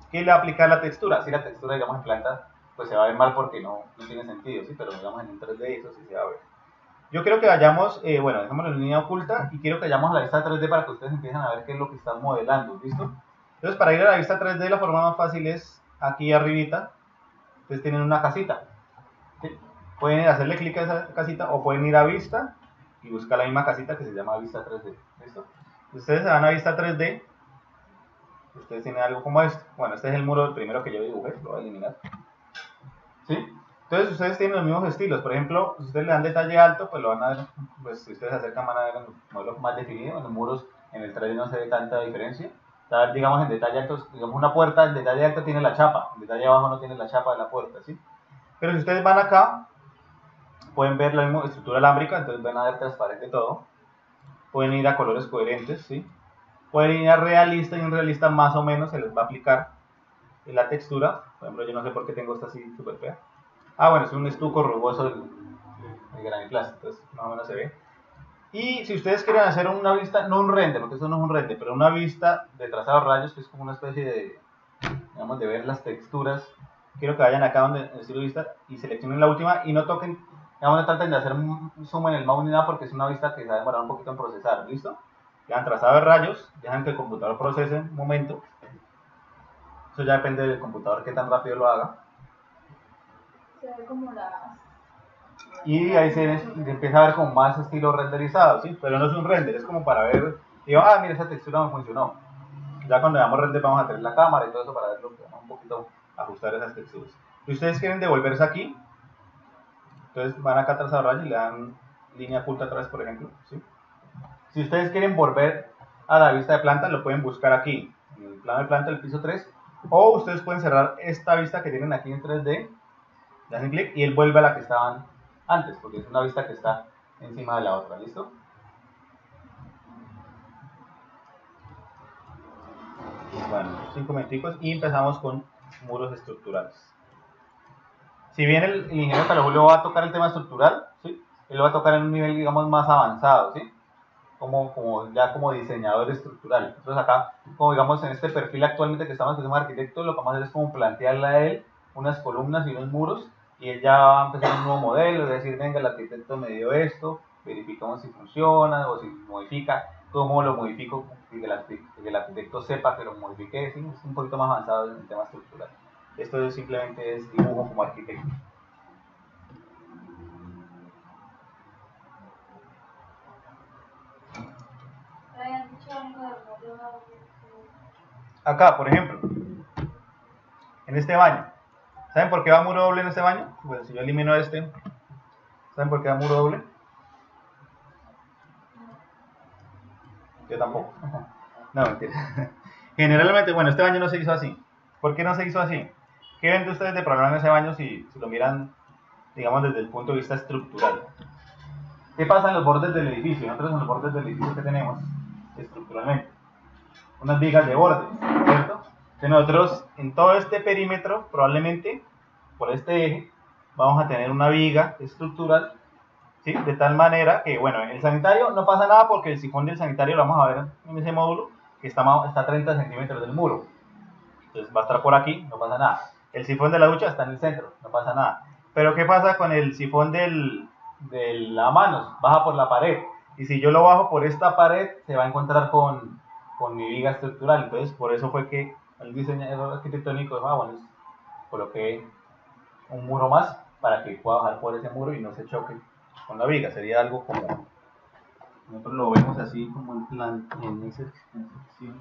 ¿qué le va a aplicar la textura? Si la textura, digamos, en planta, pues se va a ver mal porque no tiene sentido, ¿sí? Pero digamos en un 3D eso sí se va a ver. Yo quiero que vayamos, bueno, dejémoslo en línea oculta y quiero que vayamos a la vista 3D para que ustedes empiecen a ver qué es lo que están modelando, ¿listo? Entonces, para ir a la vista 3D, la forma más fácil es aquí arribita. Ustedes tienen una casita, ¿sí? Pueden hacerle clic a esa casita o pueden ir a vista y buscar la misma casita que se llama vista 3D, ¿listo? Ustedes se van a vista 3D, ustedes tienen algo como esto. Bueno, este es el muro primero que yo dibujé, lo voy a eliminar, ¿sí? Entonces ustedes tienen los mismos estilos. Por ejemplo, si ustedes le dan detalle alto, pues lo van a ver, pues si ustedes se acercan van a ver en los modelos más definidos. En los muros en el 3D no se ve tanta diferencia. Digamos en detalle alto, digamos una puerta en detalle alto tiene la chapa, en detalle abajo no tiene la chapa de la puerta, ¿sí? Pero si ustedes van acá, pueden ver la misma estructura alámbrica, entonces van a ver transparente todo. Pueden ir a colores coherentes, ¿sí? Pueden ir a realista y en realista más o menos se les va a aplicar la textura. Por ejemplo, yo no sé por qué tengo esta así súper fea. Ah, bueno, es un estuco rugoso de graniplast, entonces más o menos se ve. Y si ustedes quieren hacer una vista, no un render, porque eso no es un render, pero una vista de trazado de rayos, que es como una especie de, digamos, de ver las texturas, quiero que vayan acá donde el estilo de vista y seleccionen la última y no toquen, digamos, no traten de hacer un zoom en el mouse ni nada porque es una vista que se va a demorar un poquito en procesar, ¿listo? Le dan trazado de rayos, dejan que el computador procese un momento, eso ya depende del computador que tan rápido lo haga. Se ve como las... Y ahí se empieza a ver como más estilo renderizado, ¿sí? Pero no es un render, es como para ver, digo, ah, mira, esa textura no funcionó. Ya cuando damos render vamos a tener la cámara y todo eso para verlo, vamos un poquito ajustar esas texturas. Si ustedes quieren devolverse aquí, entonces van acá atrás a rayos y le dan línea oculta atrás, por ejemplo, ¿sí? Si ustedes quieren volver a la vista de planta, lo pueden buscar aquí, en el plano de planta del piso 3, o ustedes pueden cerrar esta vista que tienen aquí en 3D, le hacen clic y él vuelve a la que estaban antes, porque es una vista que está encima de la otra, ¿listo? Bueno, 5 minuticos y empezamos con muros estructurales. Si bien el ingeniero Carlos Julio va a tocar el tema estructural, ¿sí? Él lo va a tocar en un nivel, digamos, más avanzado, ¿sí? Ya como diseñador estructural. Entonces acá, como digamos en este perfil actualmente que estamos haciendo arquitecto, lo que vamos a hacer es como plantearle a él unas columnas y unos muros y él ya va a empezar un nuevo modelo, es decir, venga, el arquitecto me dio esto, verificamos si funciona o si modifica, cómo lo modifico, y que el arquitecto sepa que lo modifique, ¿sí? Es un poquito más avanzado en el tema estructural. Esto simplemente es dibujo como arquitecto. Acá, por ejemplo, en este baño. ¿Saben por qué va muro doble en este baño? Pues si yo elimino este, ¿saben por qué va muro doble? Yo tampoco. No, mentira. Generalmente, bueno, este baño no se hizo así. ¿Por qué no se hizo así? ¿Qué ven ustedes de problema en ese baño si lo miran, digamos, desde el punto de vista estructural? ¿Qué pasa en los bordes del edificio? Nosotros en los bordes del edificio que tenemos, estructuralmente, unas vigas de bordes, ¿cierto? Que nosotros en todo este perímetro, probablemente, por este eje, vamos a tener una viga estructural, ¿sí? De tal manera que, bueno, el sanitario no pasa nada porque el sifón del sanitario lo vamos a ver en ese módulo, que está a 30 centímetros del muro. Entonces va a estar por aquí, no pasa nada. El sifón de la ducha está en el centro, no pasa nada. Pero ¿qué pasa con el sifón de la manos? Baja por la pared. Y si yo lo bajo por esta pared, se va a encontrar con mi viga estructural. Entonces, por eso fue que el diseñador arquitectónico dijo, bueno, coloqué un muro más para que pueda bajar por ese muro y no se choque con la viga. Sería algo como, nosotros lo vemos así como en plan, en esa sección.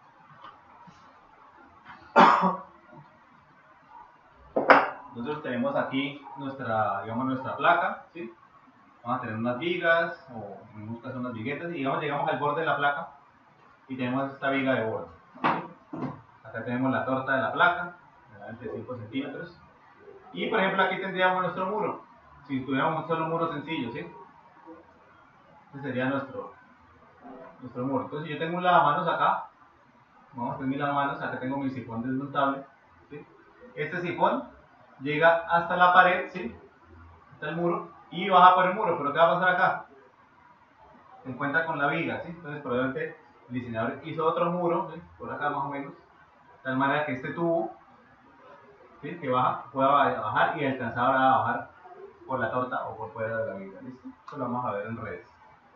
Nosotros tenemos aquí nuestra placa, ¿sí? Vamos a tener unas vigas, o en muchos casos unas viguetas, y digamos, llegamos al borde de la placa y tenemos esta viga de borde. Acá tenemos la torta de la placa, de 5 centímetros. Y por ejemplo aquí tendríamos nuestro muro, si tuviéramos un solo muro sencillo, ¿sí? Este sería nuestro muro. Entonces si yo tengo un lavamanos acá, vamos a tener mi lavamanos, acá tengo mi sifón desmontable, ¿sí? Este sifón llega hasta la pared, ¿sí? Hasta el muro, y baja por el muro, pero ¿qué va a pasar acá? Se encuentra con la viga, ¿sí? Entonces probablemente el diseñador hizo otro muro, ¿sí? Por acá más o menos, De tal manera que este tubo, ¿sí?, que baja, pueda bajar y alcanzar ahora a bajar por la torta o por fuera de la viga. ¿Listo? Eso lo vamos a ver en redes.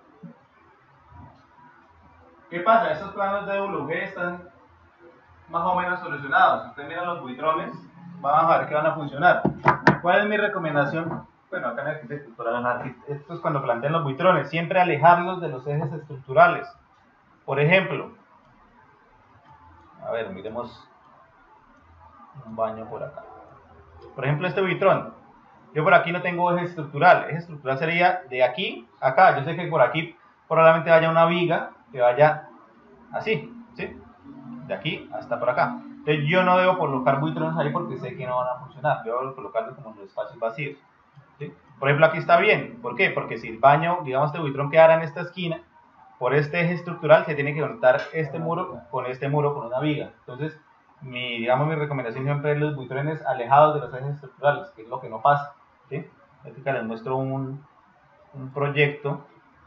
¿Qué pasa? Estos planos de WG están más o menos solucionados. Si ustedes miran los buitrones, vamos a ver que van a funcionar. ¿Cuál es mi recomendación? Bueno, acá en arquitectura, esto es cuando plantean los buitrones, siempre alejarlos de los ejes estructurales. Por ejemplo, a ver, miremos un baño por acá. Por ejemplo, este buitrón, yo por aquí no tengo eje estructural. Eje estructural sería de aquí a acá. Yo sé que por aquí probablemente vaya una viga que vaya así, ¿sí? De aquí hasta por acá. Entonces yo no debo colocar buitrones ahí porque sé que no van a funcionar. Debo colocarlos como en los espacios vacíos, ¿sí? Por ejemplo, aquí está bien. ¿Por qué? Porque si el baño, digamos, este buitrón quedara en esta esquina, por este eje estructural se tiene que conectar este muro con una viga. Entonces, digamos, mi recomendación siempre es los buitrones alejados de los ejes estructurales, que es lo que no pasa, ¿sí? Ahorita les muestro un proyecto.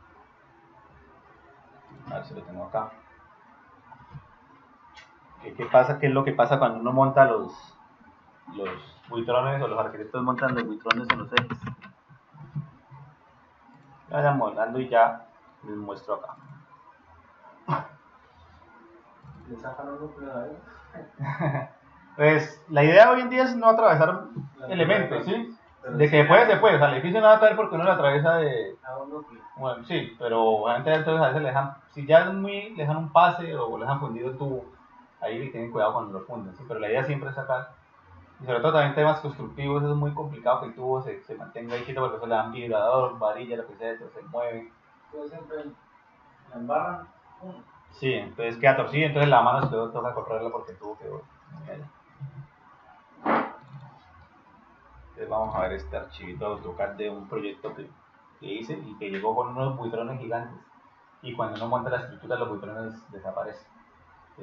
A ver si lo tengo acá. ¿Qué pasa? ¿Qué es lo que pasa cuando uno monta los buitrones, o los arquitectos montan los buitrones en los ejes? Vayan montando y ya les muestro acá. ¿Le sacan un núcleo de ahí? Pues la idea hoy en día es no atravesar elementos, ¿sí? De que se puede, o sea, el edificio no va a caer porque uno lo atraviesa de... Bueno, sí, pero obviamente entonces a veces le dejan, si ya es muy, le dejan un pase o le dejan fundido el tubo, ahí tienen cuidado cuando lo funden, ¿sí? Pero la idea siempre es sacar, y sobre todo también temas constructivos, es muy complicado que el tubo se mantenga ahí quieto porque eso le dan vibrador, varilla, lo que sea, entonces se mueve. Entonces siempre la embarran. Sí, entonces queda torcido, entonces la mano se le toca correrla porque el tubo quedó muy allá. Entonces vamos a ver este archivito de AutoCAD de un proyecto que hice y que llegó con unos buitrones gigantes, y cuando uno monta la estructura los buitrones desaparecen, ¿sí?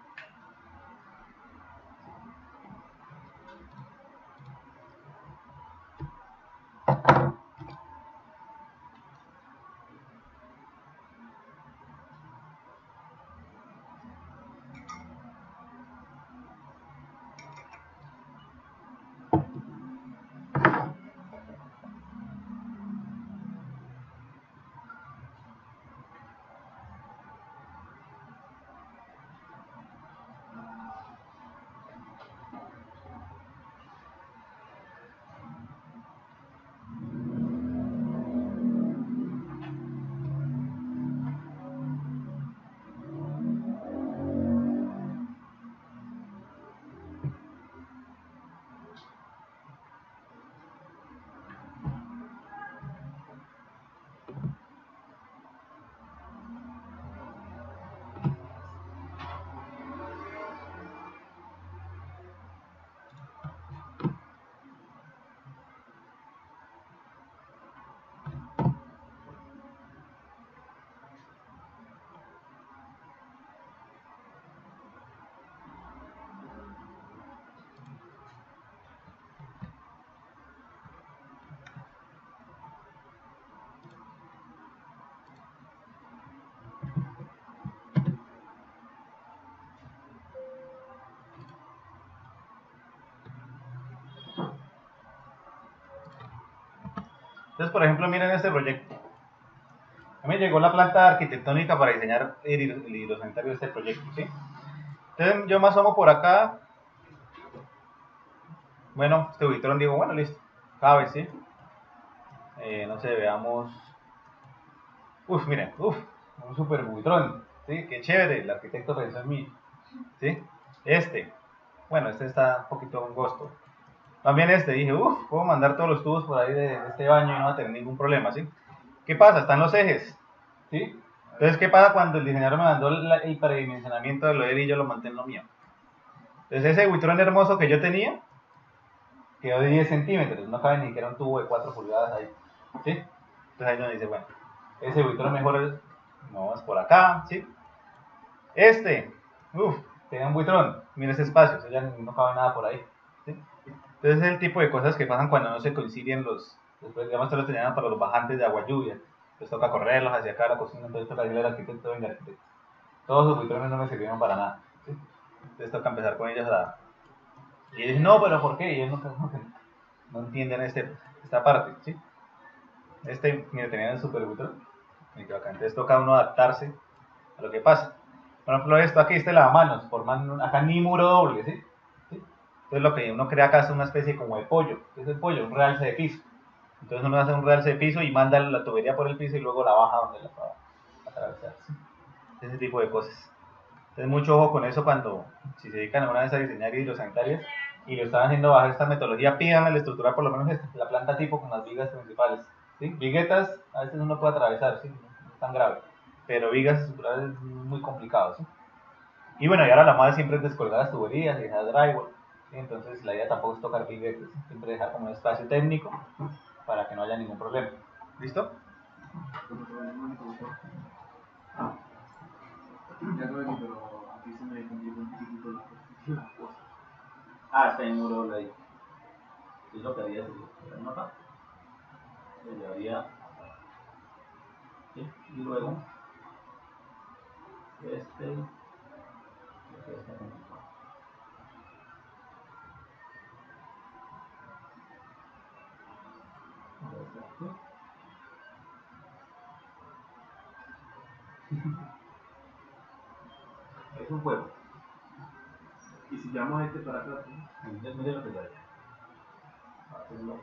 Entonces, por ejemplo, miren este proyecto. A mí me llegó la planta arquitectónica para diseñar el hidrosanitario de este proyecto, ¿sí? Entonces yo me asomo por acá. Bueno, este buitrón, digo, bueno, listo, cabe, ¿sí? No sé, veamos. Miren, un super buitrón, ¿sí? Qué chévere, el arquitecto pensó en mí, ¿sí? Bueno, este está un poquito angosto. También dije, puedo mandar todos los tubos por ahí de este baño y no va a tener ningún problema, ¿sí? ¿Qué pasa? Están los ejes, ¿sí? Entonces, ¿qué pasa cuando el diseñador me mandó el predimensionamiento de lo de él y yo lo manté en lo mío? Entonces, ese buitrón hermoso que yo tenía quedó de 10 centímetros, no cabe ni siquiera un tubo de 4 pulgadas ahí, ¿sí? Entonces ahí uno dice, bueno, ese buitrón mejor vamos por acá, ¿sí? Tenía un buitrón, mira ese espacio, ya no cabe nada por ahí, ¿sí? Entonces es el tipo de cosas que pasan cuando no se coinciden después digamos que los tenían para los bajantes de agua lluvia, les toca correrlos hacia acá a la cocina, entonces toca decirle al arquitecto, venga arquitecto, todos los buitrones no me sirvieron para nada, ¿sí? Entonces toca empezar con ellas a... Y ellos dicen, no, pero ¿por qué? Y ellos no entienden esta parte, ¿sí? Mira, tenían el superbutón. Entonces toca uno adaptarse a lo que pasa. Por ejemplo, esto aquí, este lavamanos, forman acá ni muro doble, ¿sí? ¿Sí? Entonces lo que uno crea acá es una especie como de pollo. ¿Qué es el pollo? Un realce de piso. Entonces uno hace un realce de piso y manda la tubería por el piso y luego la baja donde la va a atravesar, ¿sí? Ese tipo de cosas. Entonces mucho ojo con eso cuando, si se dedican alguna vez a diseñar hidrosanitarias y lo están haciendo bajo esta metodología, pidan la estructura por lo menos la planta tipo con las vigas principales, ¿sí? Viguetas a veces uno puede atravesar, ¿sí? No es tan grave, pero vigas estructurales es muy complicado, ¿sí? Y bueno, y ahora la moda siempre es descolgar las tuberías y dejar drywall, ¿sí? Entonces la idea tampoco es tocar viguetas, ¿sí? Siempre dejar como un espacio técnico para que no haya ningún problema. ¿Listo? Ya no es, pero aquí se me complica un poquito la cosa. Ah, está en muro ahí. Es lo que haría si lo nota. Se llevaría, ¿sí? Y luego este es un juego. Y si llamo a este para acá, Entonces mire lo que sale. Hacerlo.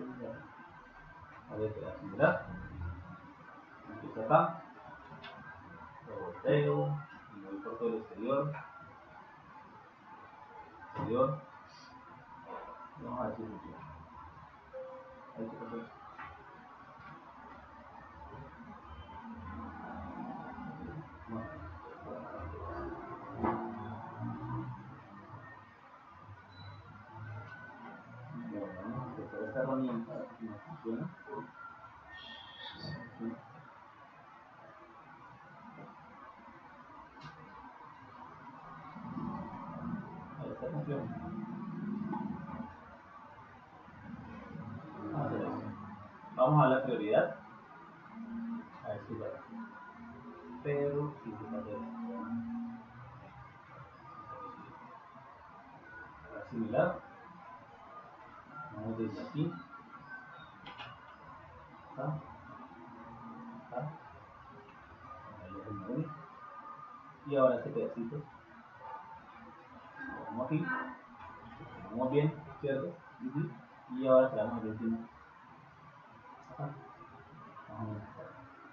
A ver, similar. Empiezo acá. Lo volteo. Y me voy por todo el exterior. Exterior. Vamos a ver si funciona. Ahí se pasó. Bueno, vamos a utilizar esta herramienta a ver si nos funciona. ¿Sí? Ahí está funcionando. Vamos a hacer eso. Vamos a la prioridad. A ver si va. Pero si se pasa esto. Similar. Vamos desde aquí. Acá. Acá. Ahí lo removí. Y ahora este pedacito. Lo ponemos aquí. Lo ponemos bien, ¿cierto? Y ahora quedamos el último. Acá. Vamos a ver.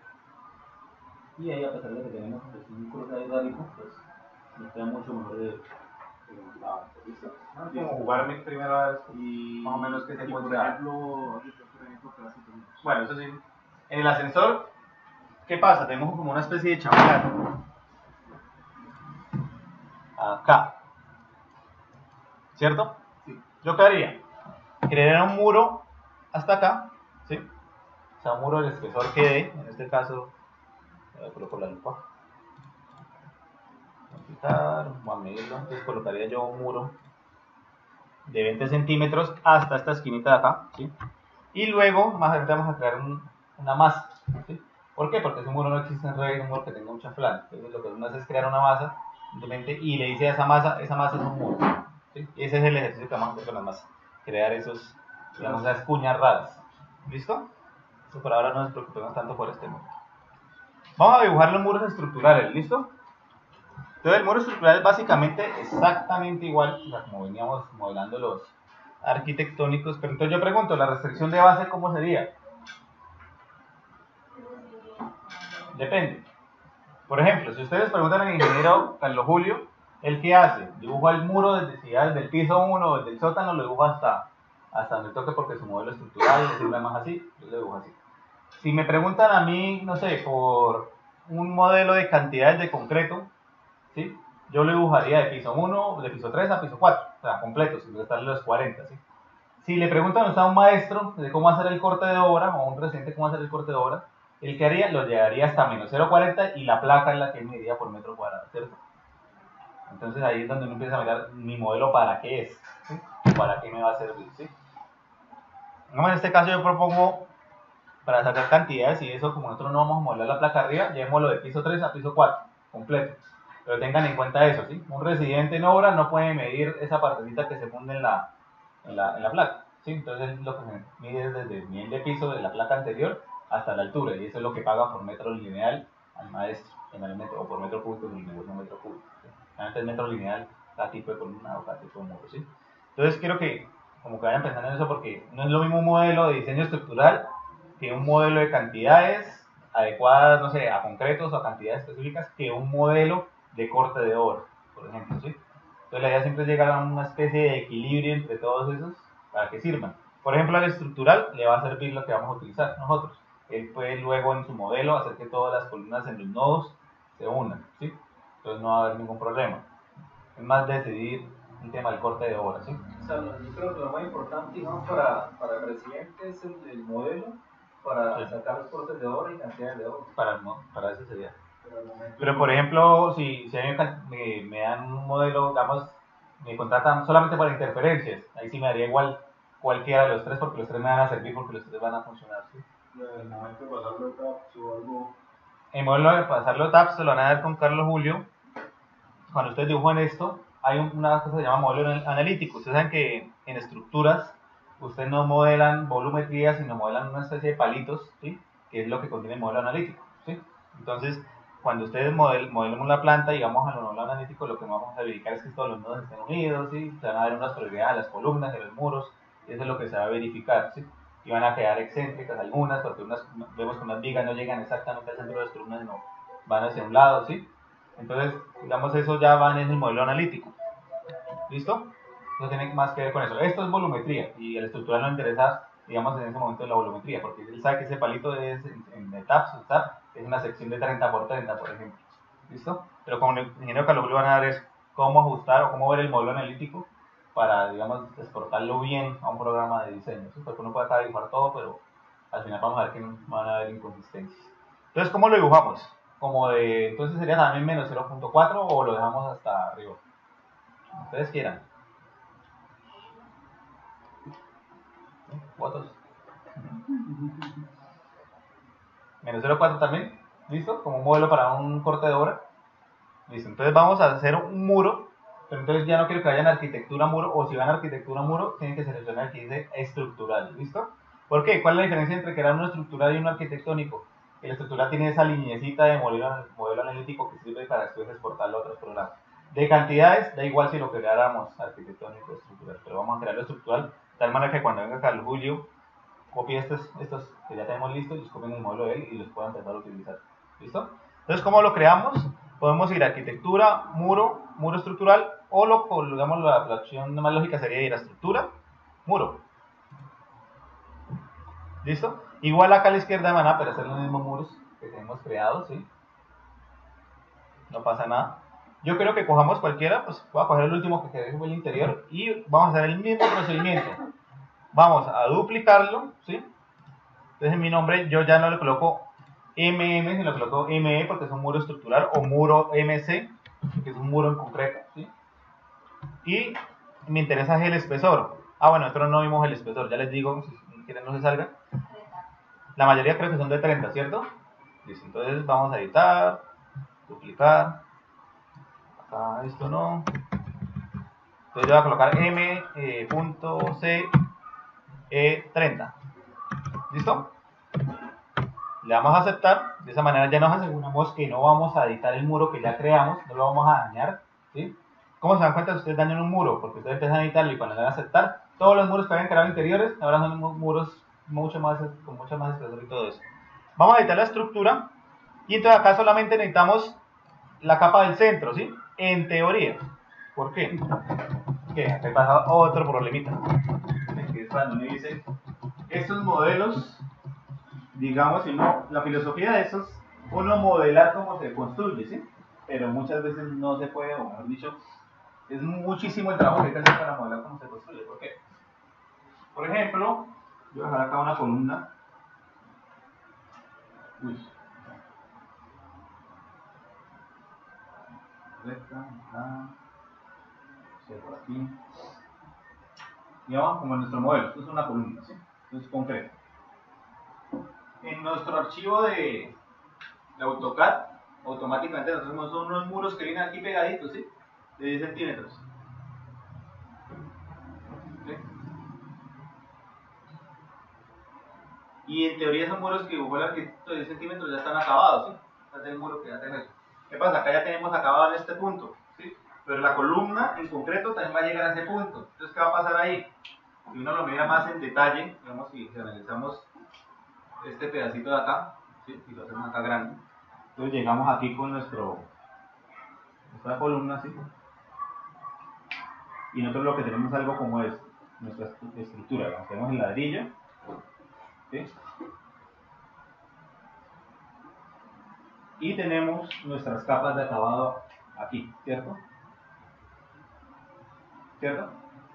Y ahí, a pesar de que tenemos un cruce hidráulico, pues nos queda mucho mejor de ¿listo? Como jugarme primero a ver y más o menos qué se puede por ejemplo, bueno, eso sí. En el ascensor, ¿qué pasa? Tenemos como una especie de chambelán acá, ¿cierto? Sí. ¿Yo qué haría? Crearía un muro hasta acá, ¿sí? O sea, un muro del espesor que dé, en este caso, coloco la lupa. Voy a medirlo, entonces colocaría yo un muro de 20 centímetros hasta esta esquinita de acá, ¿sí? Y luego, más adelante vamos a crear una masa, ¿sí? ¿Por qué? Porque ese muro no existe en regla, un muro que tenga mucha flan. Entonces lo que uno hace es crear una masa, simplemente, y le dice a esa masa es un muro, ¿sí? Y ese es el ejercicio que vamos a hacer con la masa, crear esos, digamos, esas cuñas raras. ¿Listo? Eso por ahora no nos preocupemos tanto por este muro. Vamos a dibujar los muros estructurales, ¿listo? Entonces el muro estructural es básicamente exactamente igual, o sea, como veníamos modelando los arquitectónicos, pero entonces yo pregunto, ¿la restricción de base cómo sería? Depende. Por ejemplo, si ustedes preguntan al ingeniero Carlos Julio, ¿él qué hace? Dibuja el muro desde el piso 1 o desde el sótano, lo dibuja hasta donde toque porque su modelo estructural le sirve más así, yo lo dibujo así. Si me preguntan a mí, no sé, por un modelo de cantidades de concreto, ¿sí? Yo lo dibujaría de piso 1, de piso 3 a piso 4, o sea, completo, sin restarle los 40, ¿sí? Si le preguntan a un maestro de cómo hacer el corte de obra, o a un residente cómo hacer el corte de obra, el que haría lo llevaría hasta menos 0,40 y la placa es la que él mediría por metro cuadrado, ¿cierto? Entonces ahí es donde uno empieza a mirar mi modelo para qué es, ¿sí? Para qué me va a servir, ¿sí? En este caso yo propongo, para sacar cantidades y eso, como nosotros no vamos a modelar la placa arriba, llevémoslo de piso 3 a piso 4, completo. Pero tengan en cuenta eso, ¿sí? Un residente en obra no puede medir esa partecita que se funde en la placa, ¿sí? Entonces lo que se mide es desde el nivel de piso de la placa anterior hasta la altura, y eso es lo que paga por metro lineal al maestro, generalmente, o por metro cúbico, si el negocio es metro cúbico, ¿sí? Generalmente es metro lineal cada tipo de columna o cada tipo de muro, ¿sí? Entonces quiero que como que vayan pensando en eso, porque no es lo mismo un modelo de diseño estructural que un modelo de cantidades adecuadas, no sé, a concretos o a cantidades específicas, que un modelo de corte de obra, por ejemplo, ¿sí? Entonces la idea siempre es llegar a una especie de equilibrio entre todos esos para que sirvan. Por ejemplo, al estructural le va a servir lo que vamos a utilizar nosotros. Él puede luego en su modelo hacer que todas las columnas en los nodos se unan, ¿sí? Entonces no va a haber ningún problema. Es más decidir el tema del corte de obra, ¿sí? O sea, yo creo que lo más importante, digamos, para el residente es el modelo para Sí. sacar los cortes de obra y cantidades de obra. Para eso sería. Momento, pero por ejemplo, si a mí me dan un modelo, digamos, me contratan solamente para interferencias, ahí sí me daría igual cualquiera de los tres, porque los tres me van a servir, porque los tres van a funcionar, ¿sí? El momento de pasarlo de TAPS o algo. El modelo de pasarlo TAPS se lo van a dar con Carlos Julio. Cuando ustedes dibujan esto, hay una cosa que se llama modelo analítico. Ustedes saben que en estructuras ustedes no modelan volumetría, sino modelan una especie de palitos, ¿sí? Que es lo que contiene el modelo analítico, ¿sí? Entonces, cuando ustedes modelen una planta y vamos a lo modelo analítico, lo que vamos a verificar es que todos los nodos estén unidos, ¿sí? Se van a ver unas prioridades a las columnas, de los muros, y eso es lo que se va a verificar, ¿sí? Y van a quedar excéntricas algunas, porque vemos que unas vigas no llegan exactamente al centro de las columnas, sino van hacia un lado, ¿sí? Entonces, digamos, eso ya va en el modelo analítico. ¿Listo? No tiene más que ver con eso. Esto es volumetría y el estructural no interesa, digamos, en ese momento la volumetría, porque él sabe que ese palito es en etapas, es una sección de 30 por 30, por ejemplo. ¿Listo? Pero con el ingeniero Carlos Julio van a dar es cómo ajustar o cómo ver el modelo analítico para, digamos, exportarlo bien a un programa de diseño. ¿Sí? Porque uno puede acá dibujar todo, pero al final vamos a ver que van a haber inconsistencias. Entonces, ¿cómo lo dibujamos? Como de, entonces sería también menos 0.4 o lo dejamos hasta arriba. Como ustedes quieran. ¿Votos? Menos 0.4 también. ¿Listo? Como un modelo para un corte de obra. Listo. Entonces vamos a hacer un muro. Pero entonces ya no quiero que vayan a arquitectura muro. O si van a arquitectura muro, tienen que seleccionar el que dice estructural. ¿Listo? ¿Por qué? ¿Cuál es la diferencia entre crear uno estructural y uno arquitectónico? El estructural tiene esa lineecita de modelo analítico que sirve para después exportarlo a otros programas. De cantidades, da igual si lo creáramos arquitectónico o estructural, pero vamos a crearlo estructural de tal manera que cuando venga Carlos Julio, copie estos que ya tenemos listos, los copien el modelo de él y los puedan empezar a utilizar. ¿Listo? Entonces, ¿cómo lo creamos? Podemos ir a arquitectura, muro, muro estructural, o digamos, la opción más lógica sería ir a estructura, muro. ¿Listo? Igual acá a la izquierda van a aparecer los mismos muros que tenemos creados, ¿sí? No pasa nada. Yo creo que cojamos cualquiera, pues voy a coger el último que fue el interior y vamos a hacer el mismo procedimiento. Vamos a duplicarlo, ¿sí? Entonces en mi nombre yo ya no le coloco MM, sino le coloco ME porque es un muro estructural, o muro MC, que es un muro en concreto, ¿sí? Y me interesa es el espesor. Ah, bueno, nosotros no vimos el espesor, ya les digo, si quieren no se salga. La mayoría creo que son de 30, ¿cierto? Listo, entonces vamos a editar, duplicar. Acá esto no. Entonces yo voy a colocar M.C.E30. ¿Listo? Le damos a aceptar. De esa manera ya nos aseguramos que no vamos a editar el muro que ya creamos, no lo vamos a dañar, ¿sí? ¿Cómo se dan cuenta si ustedes dañan un muro? Porque ustedes empiezan a editarlo y cuando le dan a aceptar, todos los muros que habían creado interiores ahora son muros con mucho más espesor y todo eso. Vamos a editar la estructura y entonces acá solamente necesitamos la capa del centro, ¿sí? En teoría. ¿Por qué? Que acá pasa otro problemita. Que es cuando uno dice, estos modelos, digamos, la filosofía de esos, uno modelar cómo se construye, ¿sí? Pero muchas veces no se puede, o mejor dicho, es muchísimo el trabajo que hay que hacer para modelar cómo se construye. ¿Por qué? Por ejemplo, yo voy a dejar acá una columna. Uy. Recta, acá. Por aquí. Y vamos como en nuestro modelo. Esto es una columna, ¿sí? Esto es concreto. En nuestro archivo de AutoCAD automáticamente nosotros hacemos unos muros que vienen aquí pegaditos, ¿sí? De 10 centímetros. ¿Sí? Y en teoría esos muros que dibujó el arquitecto de 10 centímetros ya están acabados, ¿sí? Este es el muro que ya tenemos. ¿Qué pasa? Acá ya tenemos acabado en este punto, ¿sí? Pero la columna en concreto también va a llegar a ese punto. Entonces, ¿qué va a pasar ahí? Si uno lo mira más en detalle, digamos, si analizamos este pedacito de acá, ¿sí? Y lo hacemos acá grande, entonces llegamos aquí con nuestra columna, ¿sí? Y nosotros lo que tenemos es algo como es nuestra estructura, digamos, tenemos el ladrillo, ¿sí? Y tenemos nuestras capas de acabado aquí, ¿cierto? ¿Cierto?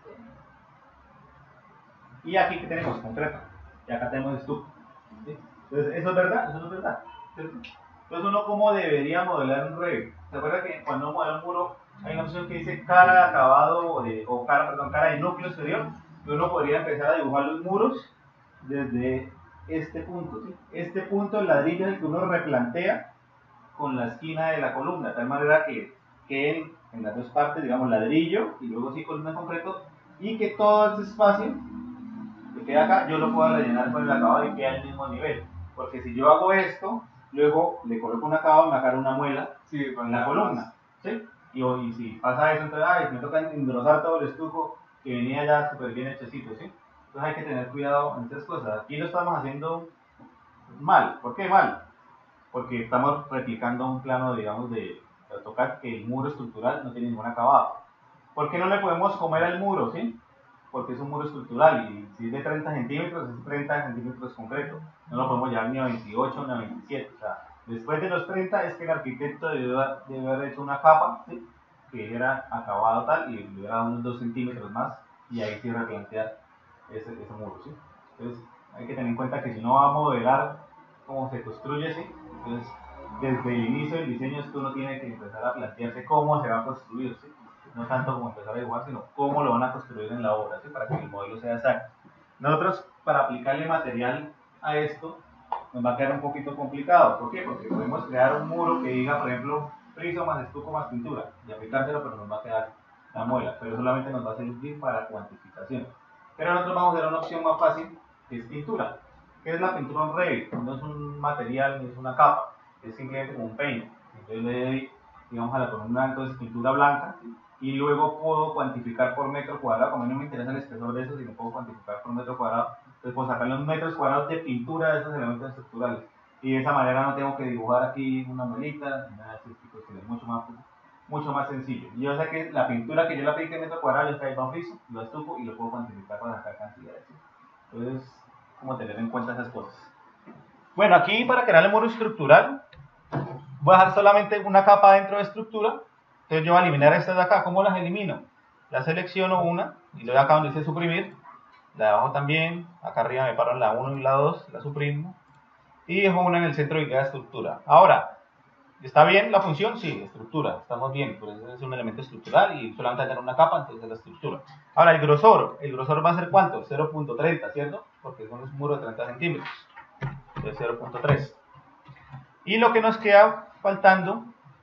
Y aquí que tenemos concreto, y acá tenemos estuco, ¿sí? Entonces, ¿eso es verdad? Eso no es verdad, ¿cierto? Entonces, uno cómo debería modelar un Revit. ¿Se acuerda que cuando uno modela un muro hay una opción que dice cara de acabado cara de núcleo exterior? Y uno podría empezar a dibujar los muros desde este punto, ¿sí? Este punto del ladrillo es el que uno replantea con la esquina de la columna, de tal manera que queden en las dos partes, digamos, ladrillo y luego sí columna en concreto, y que todo este espacio que queda acá yo lo puedo rellenar con el acabado y queda al mismo nivel. Porque si yo hago esto, luego le coloco un acabado y me sacar una muela en la columna, ¿sí? Y si pasa eso, entonces me toca engrosar todo el estuco que venía ya súper bien hechecito, ¿sí? Entonces hay que tener cuidado en estas cosas. Aquí lo estamos haciendo mal. ¿Por qué mal? Porque estamos replicando un plano, digamos, de AutoCAD que el muro estructural no tiene ningún acabado. ¿Por qué no le podemos comer al muro, sí? Porque es un muro estructural y si es de 30 centímetros, es 30 centímetros concreto. No lo podemos llevar ni a 28 ni a 27. O sea, después de los 30 es que el arquitecto debe haber hecho una capa, ¿sí? Que era acabado tal y le hubiera dado unos 2 centímetros más y ahí sí replantear ese muro, ¿sí? Entonces hay que tener en cuenta que si no va a modelar cómo se construye, ¿sí? Entonces desde el inicio del diseño es que uno tiene que empezar a plantearse cómo se va a construir, ¿sí? No tanto como empezar a dibujar, sino cómo lo van a construir en la obra, ¿sí? Para que el modelo sea exacto. Nosotros, para aplicarle material a esto, nos va a quedar un poquito complicado. ¿Por qué? Porque podemos crear un muro que diga, por ejemplo, friso más estuco más pintura, y aplicárselo, pero nos va a quedar la muela, pero solamente nos va a servir para cuantificación. Pero nosotros vamos a dar una opción más fácil, que es pintura. ¿Qué es la pintura en Revit? No es un material, ni es una capa, es simplemente como un paint. Entonces le doy, digamos, a la columna, entonces pintura blanca, ¿sí? Y luego puedo cuantificar por metro cuadrado. Como a mí no me interesa el espesor de eso, sino puedo cuantificar por metro cuadrado, entonces puedo sacar los metros cuadrados de pintura de esos elementos estructurales, y de esa manera no tengo que dibujar aquí una muelita ni nada de ese tipo, que es mucho más sencillo. Y yo sé que la pintura que yo le aplique en metro cuadrado, yo traigo un friso, lo estuco y lo puedo cuantificar para sacar cantidades, ¿sí? Entonces, como tener en cuenta esas cosas. Bueno, aquí para crear el muro estructural voy a dejar solamente una capa dentro de estructura. Entonces yo voy a eliminar estas de acá. ¿Cómo las elimino? La selecciono una y le doy acá donde dice suprimir, la de abajo también, acá arriba me paro en la 1 y la 2, la suprimo y dejo una en el centro de cada estructura. Ahora, ¿está bien la función? Sí, estructura, estamos bien, pues es un elemento estructural y solamente tener una capa, entonces es la estructura. Ahora, el grosor va a ser ¿cuánto? 0.30, ¿cierto? Porque es un muro de 30 centímetros, entonces 0.3. Y lo que nos queda faltando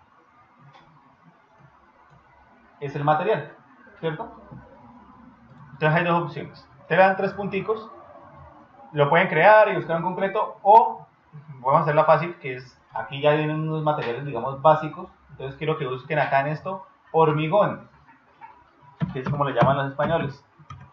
es el material, ¿cierto? Entonces hay dos opciones. Te dan 3 punticos, lo pueden crear y buscar en concreto, o vamos a hacerla fácil, que es, aquí ya vienen unos materiales, digamos, básicos. Entonces quiero que busquen acá en esto, hormigón, que es como le llaman los españoles.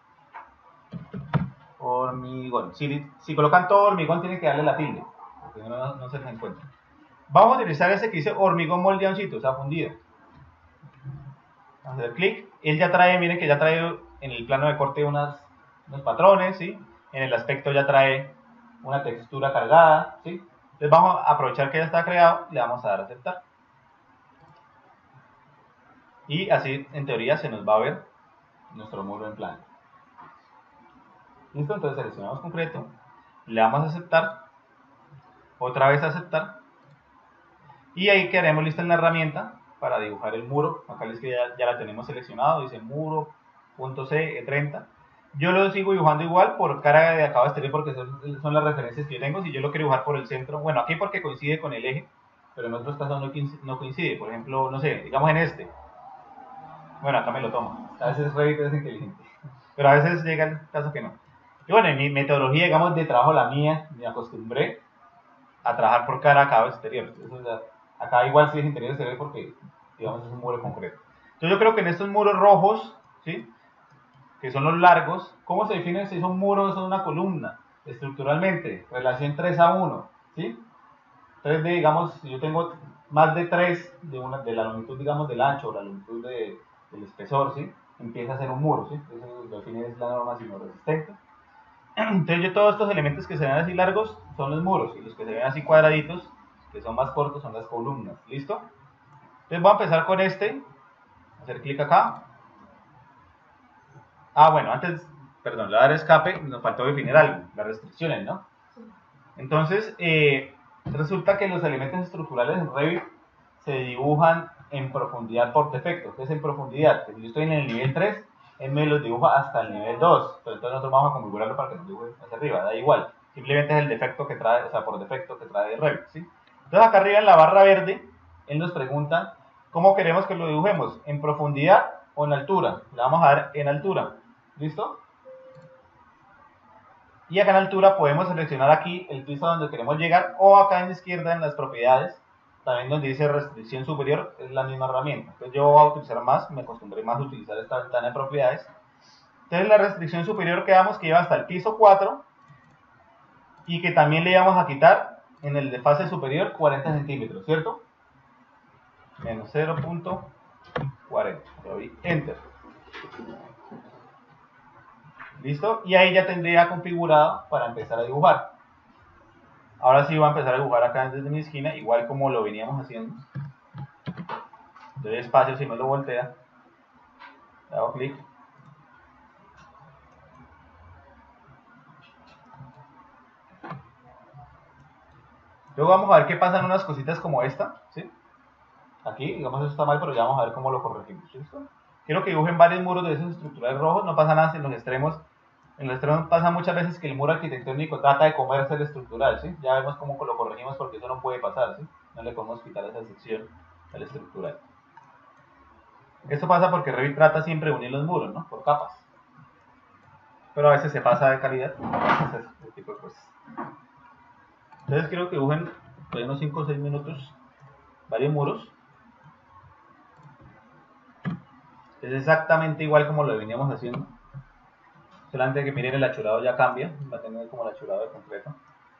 Hormigón. Si colocan todo hormigón, tienen que darle la tilde, porque no se les encuentra. Vamos a utilizar ese que dice hormigón moldeoncito, o sea, fundido. Vamos a hacer clic. Él ya trae, miren que ya trae en el plano de corte unos patrones, ¿sí? En el aspecto ya trae una textura cargada, ¿sí? Entonces vamos a aprovechar que ya está creado y le vamos a dar a aceptar. Y así, en teoría, se nos va a ver nuestro muro en plano. ¿Listo? Entonces seleccionamos concreto, le damos a aceptar, otra vez a aceptar, y ahí quedaremos listos en la herramienta para dibujar el muro. Acá les que ya la tenemos seleccionado, dice muro.c E30. Yo lo sigo dibujando igual por cara de acabado exterior porque son las referencias que yo tengo. Si yo lo quiero dibujar por el centro, bueno, aquí porque coincide con el eje, pero en otros casos no coincide. Por ejemplo, no sé, digamos en este. Bueno, acá me lo tomo. A veces Revit es inteligente, pero a veces llega el caso que no. Y bueno, en mi metodología, digamos, de trabajo, la mía, me acostumbré a trabajar por cada acabado exterior. Entonces, acá igual sí es interior exterior porque, digamos, es un muro concreto. Entonces yo creo que en estos muros rojos, ¿sí?, que son los largos, ¿cómo se define si son muros o son una columna? Estructuralmente, relación 3:1, ¿sí? Entonces, digamos, si yo tengo más de 3 de la longitud, digamos, del ancho o la longitud del espesor, ¿sí?, empieza a ser un muro, ¿sí? Eso lo define es la norma sismoresistente. Entonces yo todos estos elementos que se ven así largos son los muros, y los que se ven así cuadraditos, que son más cortos, son las columnas. ¿Listo? Entonces voy a empezar con este, hacer clic acá. Bueno, antes, perdón, le voy a dar escape, nos faltó definir algo, las restricciones, ¿no? Entonces, resulta que los elementos estructurales en Revit se dibujan en profundidad por defecto. ¿Qué es en profundidad? Que si yo estoy en el nivel 3, él me los dibuja hasta el nivel 2, pero entonces nosotros vamos a configurarlo para que nos dibuje hacia arriba, da igual. Simplemente es el defecto que trae, o sea, por defecto que trae Revit, ¿sí? Entonces acá arriba en la barra verde, él nos pregunta cómo queremos que lo dibujemos, en profundidad o en altura. Le vamos a dar en altura. ¿Listo? Y acá en altura podemos seleccionar aquí el piso donde queremos llegar, o acá en la izquierda en las propiedades, también donde dice restricción superior, es la misma herramienta. Entonces yo voy a utilizar más, me acostumbré más a utilizar esta ventana de propiedades. Entonces la restricción superior quedamos que lleva hasta el piso 4 y que también le vamos a quitar en el de fase superior 40 centímetros, ¿cierto? Menos 0.40. Le doy Enter. ¿Listo? Y ahí ya tendría configurado para empezar a dibujar. Ahora sí voy a empezar a dibujar acá desde mi esquina, igual como lo veníamos haciendo. Doy espacio si no lo voltea. Le hago clic. Luego vamos a ver qué pasan unas cositas como esta, ¿sí? Aquí, digamos, eso está mal, pero ya vamos a ver cómo lo corregimos, ¿listo? Quiero que dibujen varios muros de esos estructurales rojos, no pasa nada si en los extremos. En los extremos pasa muchas veces que el muro arquitectónico trata de comerse el estructural, ¿sí? Ya vemos cómo lo corregimos porque eso no puede pasar, ¿sí? No le podemos quitar esa sección al estructural. Esto pasa porque Revit trata siempre de unir los muros, ¿no? Por capas. Pero a veces se pasa de calidad, ese tipo de cosas. Entonces quiero que dibujen por unos 5 o 6 minutos varios muros. Es exactamente igual como lo veníamos haciendo. Solamente que miren el achurado ya cambia, va a tener como el achurado de concreto.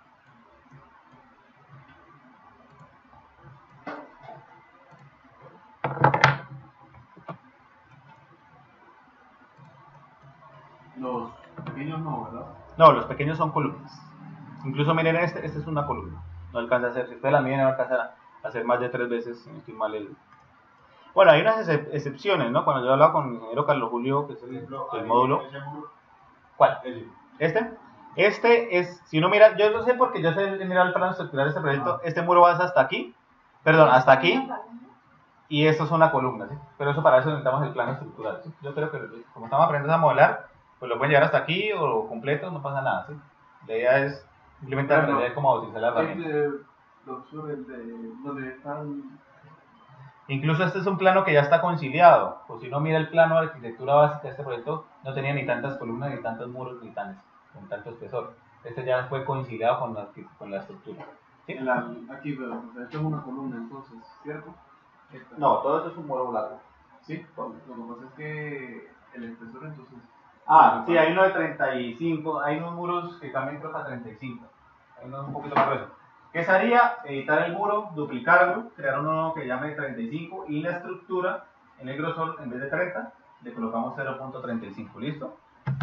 Los pequeños no, ¿verdad? No, los pequeños son columnas. Incluso miren este es una columna. No alcanza a hacer, si ustedes la miden no alcanza a hacer más de 3 veces, si no estoy mal el... Bueno, hay unas excepciones, ¿no? Cuando yo hablaba con el ingeniero Carlos Julio, que es el módulo. ¿Cuál? Este es, si uno mira, yo no sé porque yo sé mirar el plano estructural de este proyecto, este muro va hasta aquí, perdón, hasta aquí, y esto es una columna, ¿sí? Pero eso para eso necesitamos el plano estructural, ¿sí? Yo creo que como estamos aprendiendo a modelar, pues lo pueden llevar hasta aquí o completo, no pasa nada, ¿sí? La idea es simplemente aprender cómo utilizar la herramienta. Donde están... Incluso este es un plano que ya está conciliado, pues si uno mira el plano de arquitectura básica de este proyecto, no tenía ni tantas columnas, ni tantos muros, ni con tanto espesor. Este ya fue conciliado con la estructura. ¿Sí? Aquí veo, o sea, esto es una columna entonces, ¿cierto? No, todo eso es un muro largo. Sí, lo que pasa es que el espesor entonces... Sí, hay uno de 35, hay unos muros que cambian creo que a 35, hay uno un poquito más grueso. ¿Qué se haría? Editar el muro, duplicarlo, crear uno nuevo que llame 35 y la estructura, en el grosor, en vez de 30, le colocamos 0.35, ¿listo?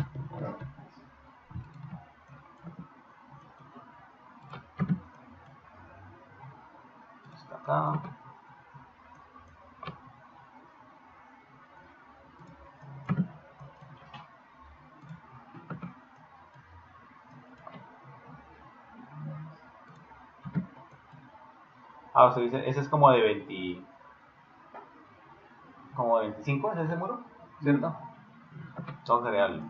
Está acá. Usted dice, ese es como de 20, como de 25, ¿es ese muro? ¿Cierto? Todo cereal.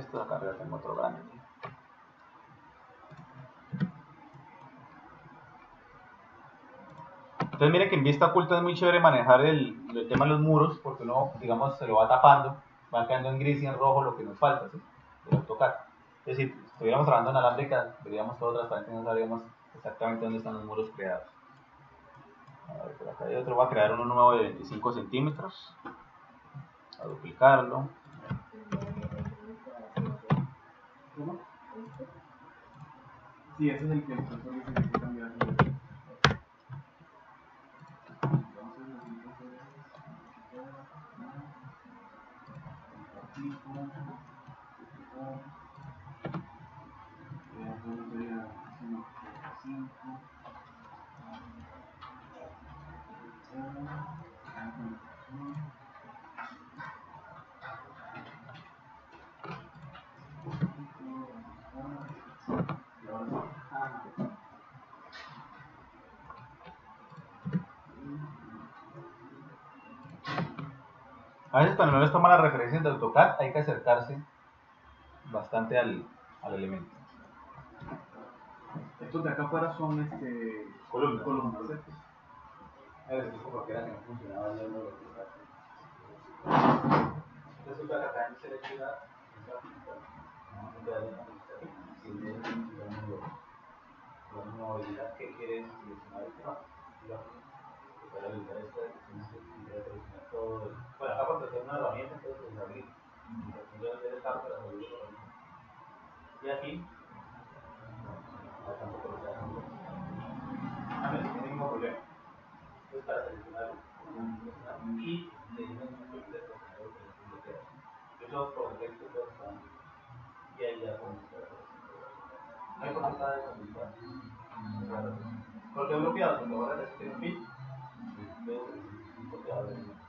esto, acá arriba tengo otro grande. Entonces miren que en vista oculta es muy chévere manejar el tema de los muros, porque uno, digamos, se lo va tapando, va quedando en gris y en rojo lo que nos falta, ¿sí? De AutoCAD. Es decir, si estuviéramos trabajando en alámbrica, veríamos todo transparente y no sabríamos exactamente dónde están los muros creados. A ver, por acá hay otro, voy a crear uno nuevo de 25 centímetros. A duplicarlo. ¿Cómo? Sí, ese es el que el profesor dice que hay que cambiar. A veces cuando no les toma las referencias de AutoCAD hay que acercarse bastante al elemento. Estos de acá afuera son Columnas. ¿cierto? A ver, explico por qué era que no funcionaba el de AutoCAd. Resulta que acá en seleccionar la movilidad que quieres seleccionar el tema y para habilitar esta tienes que seleccionar todo. Bueno, acá porque es una herramienta, entonces es abrir. Entonces hacer el campo para abrir la herramienta. Y aquí, acá tampoco lo sea. A ver, no hay ningún problema. Entonces para seleccionarlo y le dimos un filtro de procesador que es bloqueado. Eso por defecto todo está y ahí ya podemos ver. No hay por qué está deshabilitado. ¿Por qué bloqueado? Porque ahora que tiene un pin, veo que es un bloqueado de ¿listo?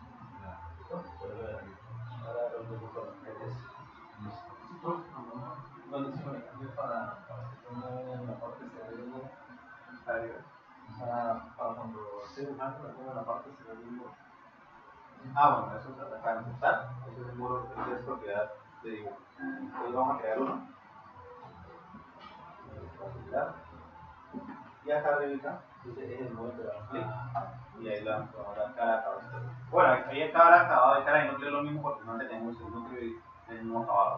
Ahora los dos conectes. ¿Dónde se conecta? Para que ponga la parte cerebro arriba. Para cuando esté dibujando, le ponga la parte cerebro. Bueno, eso es acá en usar. Ese es el muro que es propiedad de dibujo. Entonces vamos a crear uno. Y acá arriba dice es el muro que le damos clic. Y ahí le vamos a dar cara acabado. Bueno, ahí el cara acabado de cara y núcleo es lo mismo porque no tenemos el núcleo y el mismo acabado.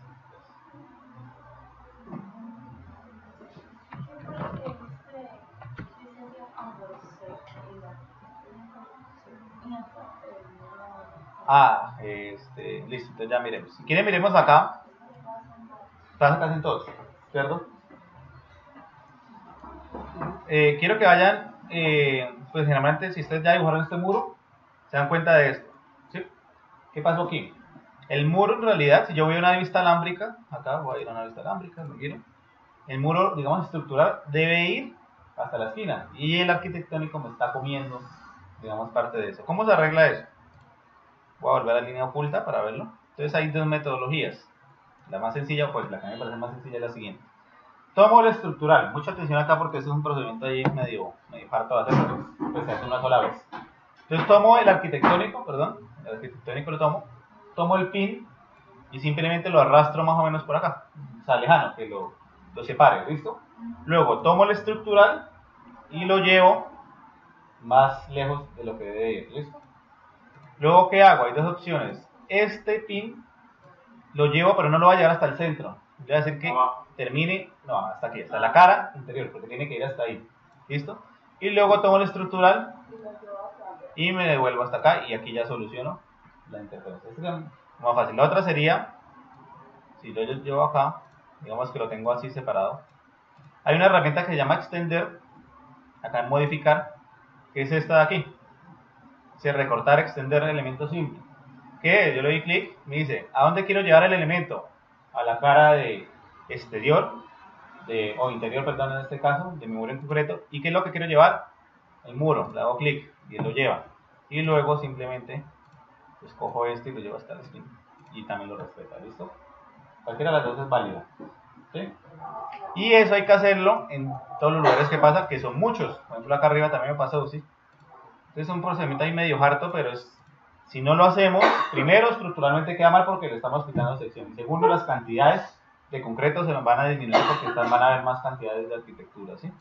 Listo, entonces ya miremos. Si quieren miremos acá. Están casi en todos, ¿cierto? Quiero que vayan, pues generalmente si ustedes ya dibujaron este muro, se dan cuenta de esto, ¿sí? ¿Qué pasó aquí? El muro en realidad, si yo voy a una vista alámbrica, acá voy a ir a una vista alámbrica, me quiero. El muro, digamos, estructural debe ir hasta la esquina y el arquitectónico me está comiendo, digamos, parte de eso. ¿Cómo se arregla eso? Voy a volver a la línea oculta para verlo. Entonces hay dos metodologías. La más sencilla, pues la que me parece más sencilla es la siguiente. Tomo el estructural. Mucha atención acá porque este es un procedimiento ahí medio harto de hacer, pues se hace una sola vez. Entonces tomo el arquitectónico, tomo el pin y simplemente lo arrastro más o menos por acá, o sea, lejano, que lo separe, ¿listo? Luego tomo el estructural y lo llevo más lejos de lo que debe ir, ¿listo? Luego, ¿qué hago? Hay dos opciones. Este pin lo llevo, pero no lo voy a llevar hasta el centro. Voy a decir que termine, no, hasta aquí, hasta la cara interior, porque tiene que ir hasta ahí, ¿listo? Y luego tomo el estructural y me devuelvo hasta acá y aquí ya soluciono la interferencia. Esta es más fácil. La otra sería, si lo llevo acá, digamos que lo tengo así separado. Hay una herramienta que se llama extender, acá en modificar, que es esta de aquí. Dice recortar, extender el elemento simple. Que yo le doy clic, me dice, ¿a dónde quiero llevar el elemento? A la cara de exterior, o interior, perdón, en este caso, de mi muro en concreto. ¿Y qué es lo que quiero llevar? El muro, le hago clic y él lo lleva. Y luego simplemente escojo este y lo llevo hasta la esquina. Y también lo respeta, ¿listo? Cualquiera de las dos es válida. ¿Sí? Y eso hay que hacerlo en todos los lugares que pasa, que son muchos. Por ejemplo, acá arriba también me pasó, ¿sí? Entonces es un procedimiento ahí medio harto, pero es Si no lo hacemos, primero, estructuralmente queda mal porque le estamos quitando sección. Y segundo, las cantidades de concreto se nos van a disminuir porque van a haber más cantidades de arquitectura, ¿sí?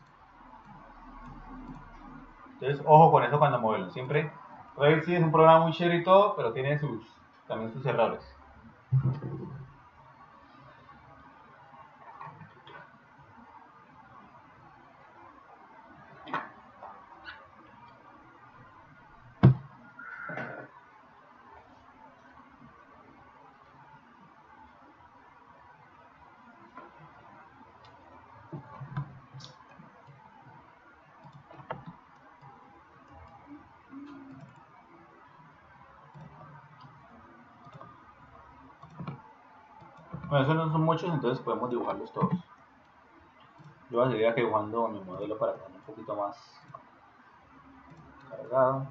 Entonces, ojo con eso cuando modelo. Siempre, Revit sí es un programa muy chévere y todo, pero tiene también sus errores. Bueno, esos no son muchos, entonces podemos dibujarlos todos. Yo voy a seguir aquí dibujando mi modelo para tener un poquito más cargado.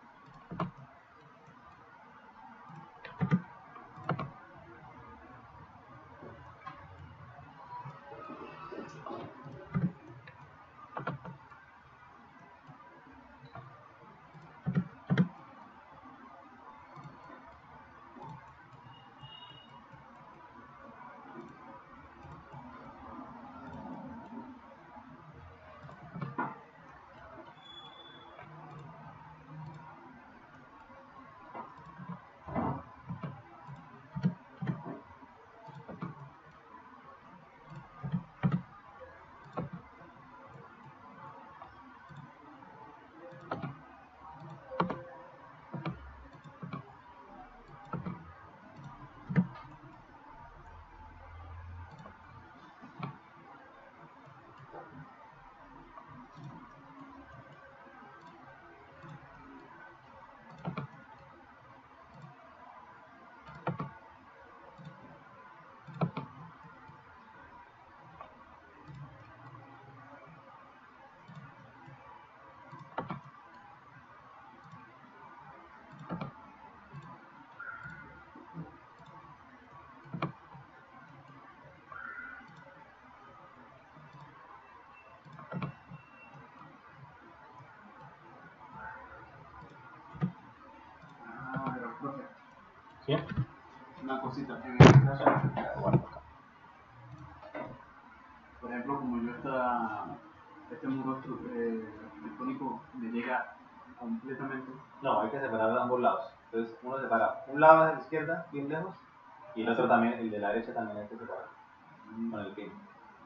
Pero, profe, ¿Sí? una cosita. En este caso, Bueno, acá. por ejemplo, como yo este muro arquitectónico me llega completamente. No, hay que separar de ambos lados. Entonces, uno separa un lado a la izquierda, bien lejos, y el otro también, el de la derecha también hay que separar con el pin.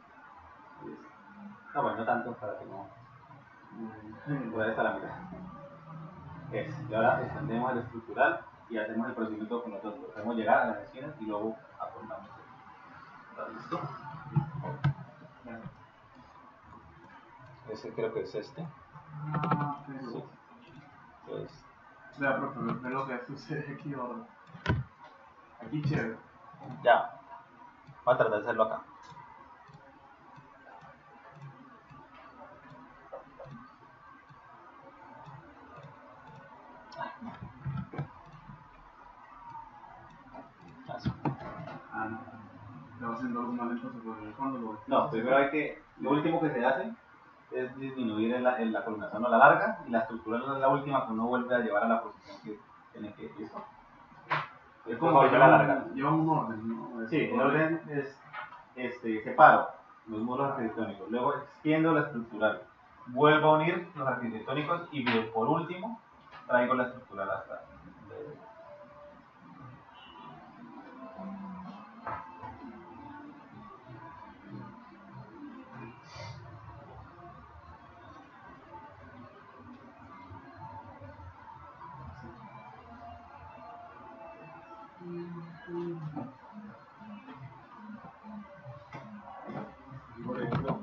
No, bueno, no tanto para que no pueda estar a la mitad. Y ahora extendemos el estructural y hacemos el procedimiento con los dos. Lo hacemos llegar a las esquinas y luego acortamos. ¿Está listo? Ese creo que es este. Pero, Sí. Entonces, vea, profe, ve lo que sucede aquí ahora. Aquí chévere. ya. Voy a tratar de hacerlo acá. Así. Ah, no. Le va haciendo algo mal entonces, porque cuando lo. No, primero hay que. Lo último que se hace es disminuir en la colocación a la larga y la estructura es la última que uno vuelve a llevar a la posición que tiene que ir. Es como que llevan un orden, ¿no? Sí, el orden es separo los muros arquitectónicos, luego extiendo la estructural, vuelvo a unir los arquitectónicos y por último traigo la estructural hasta. Por ejemplo,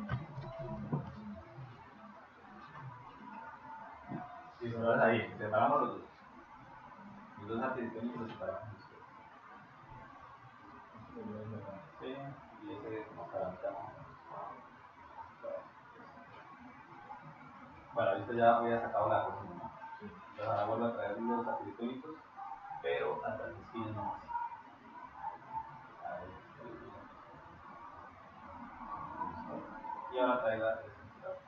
si solo es ahí, separamos los dos arquitectónicos los separamos. Sí, y ese como para la mitad. Bueno, ahorita ya había sacado la cosa, ¿no? Entonces ahora vuelvo a traer los arquitectónicos, pero hasta las esquinas no más. Y ahora traigo la estructural.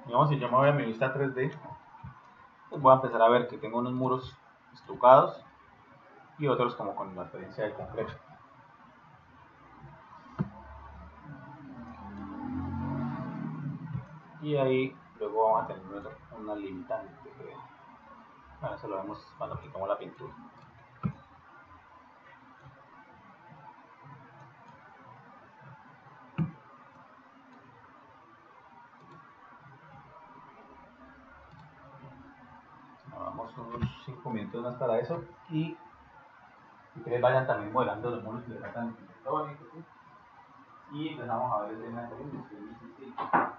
Digamos, si yo me voy a mi vista 3D, pues voy a empezar a ver que tengo unos muros estucados y otros como con la experiencia de concreto. Y ahí luego vamos a tener una limitante. Bueno, eso lo vemos cuando aplicamos la pintura. Vamos unos 5 minutos más para eso y si ustedes vayan también modelando los muros que les faltan arquitectónicos, ¿sí? Y empezamos a ver el tema de columnas, que es muy sencillo.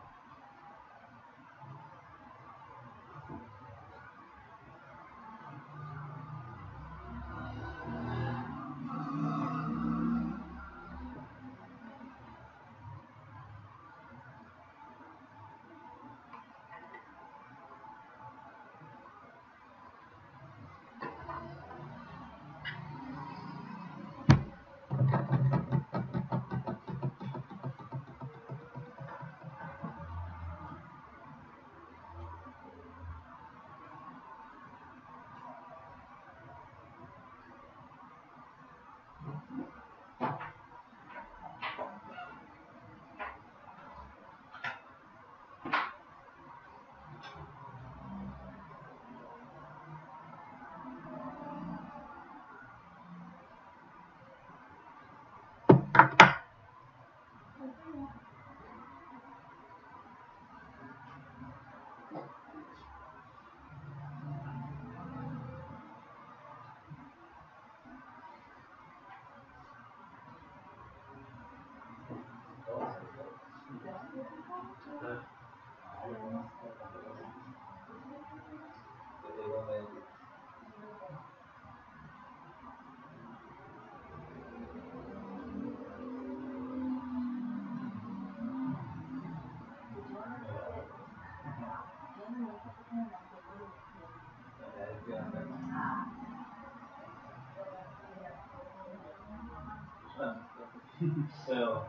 Pero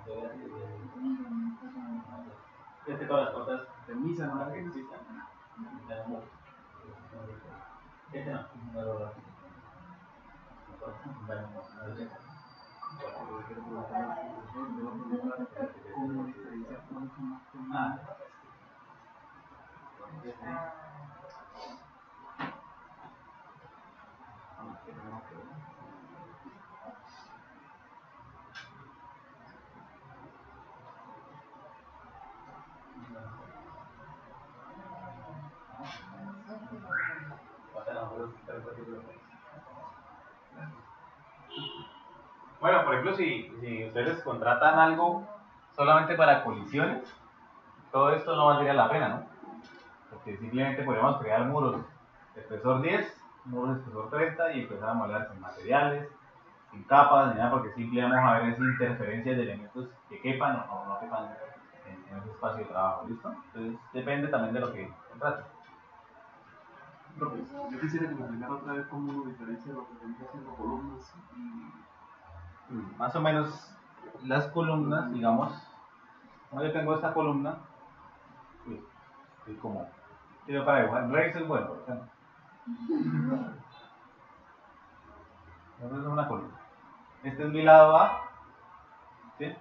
este todas las cosas De misa, ¿no? que existen. Este no. ¿Cómo diferenciar cuáles son las Ah, columnas? bueno, por ejemplo, si ustedes contratan algo solamente para colisiones, todo esto no valdría la pena, ¿no? Porque simplemente podemos crear muros de espesor 10, muros de espesor 30 y empezar a modelar sin materiales, sin capas, ni nada, porque simplemente vamos a ver esa interferencia de elementos que quepan o no quepan en ese espacio de trabajo, ¿listo? Entonces depende también de lo que contraten. Profe, yo quisiera que me explicara otra vez cómo uno diferencia lo que vendría siendo columnas y Más o menos las columnas, digamos, como yo tengo esta columna, y como quiero para dibujar Rex es bueno, por ejemplo. Entonces es una columna. Este es mi lado A, ¿sí?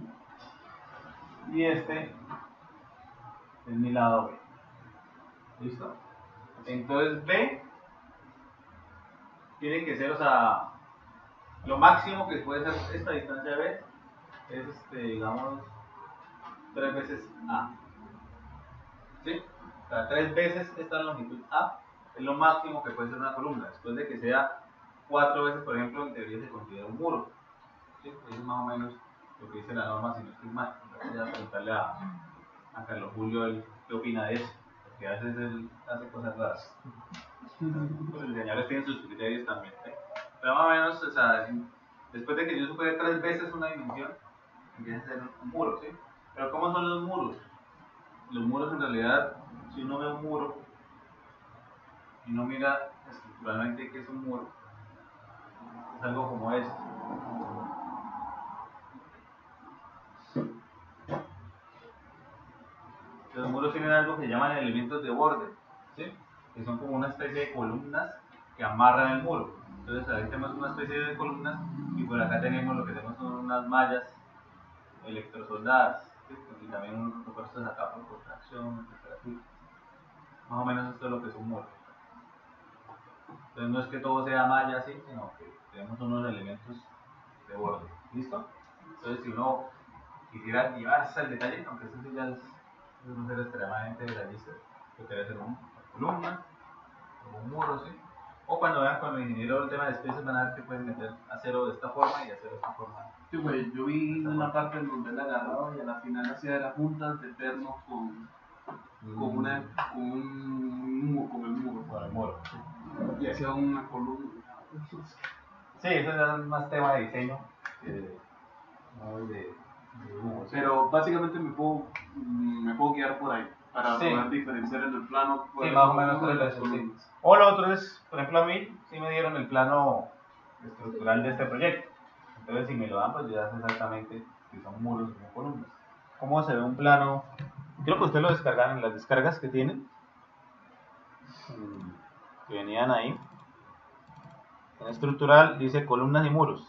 Y este es mi lado B. ¿Listo? Entonces B tiene que ser, o sea, lo máximo que puede ser esta distancia B es, digamos, 3 veces A. ¿Sí? O sea, 3 veces esta longitud A es lo máximo que puede ser una columna. Después de que sea 4 veces, por ejemplo, en teoría se considera un muro. ¿Sí? Eso es más o menos lo que dice la norma, si no estoy mal. Voy a preguntarle a Carlos Julio qué opina de eso, porque a veces él hace cosas raras. Los diseñadores tienen sus criterios también. Pero más o menos, o sea, después de que yo supere 3 veces una dimensión, empieza a ser un muro, ¿sí? Pero ¿cómo son los muros? Los muros en realidad, si uno ve un muro y uno mira estructuralmente qué es un muro, es algo como esto. Los muros tienen algo que llaman elementos de borde, ¿sí? Que son como una especie de columnas que amarran el muro. Entonces ahí tenemos una especie de columnas y por acá tenemos lo que tenemos son unas mallas electrosoldadas, ¿sí? Y también unos refuerzos acá por contracción, temperatura. Más o menos esto es lo que es un muro. Entonces no es que todo sea malla así, sino que tenemos unos elementos de borde. ¿Listo? Entonces si uno quisiera llevarse al detalle, aunque esto sí ya es un ser extremadamente detallista, yo quería hacer una columna, un muro, ¿sí? O cuando vean con el ingeniero el tema de especies van a ver que pueden meter acero de esta forma y acero de esta forma. Sí, güey, yo vi una parte en donde él agarraba y a la final hacía las juntas de pernos con el muro. Con el muro. Y hacía una columna. Sí, eso ya es más tema de diseño, no de dibujo. Pero básicamente me puedo guiar por ahí para Sí. poder diferenciar en el plano. Sí, más o menos por el sí. O lo otro es, por ejemplo, a mí sí me dieron el plano estructural de este proyecto. Entonces, si me lo dan, pues ya sé exactamente si son muros o son columnas. ¿Cómo se ve un plano? Creo que ustedes lo descargaron en las descargas que tienen, que venían ahí. En estructural dice columnas y muros.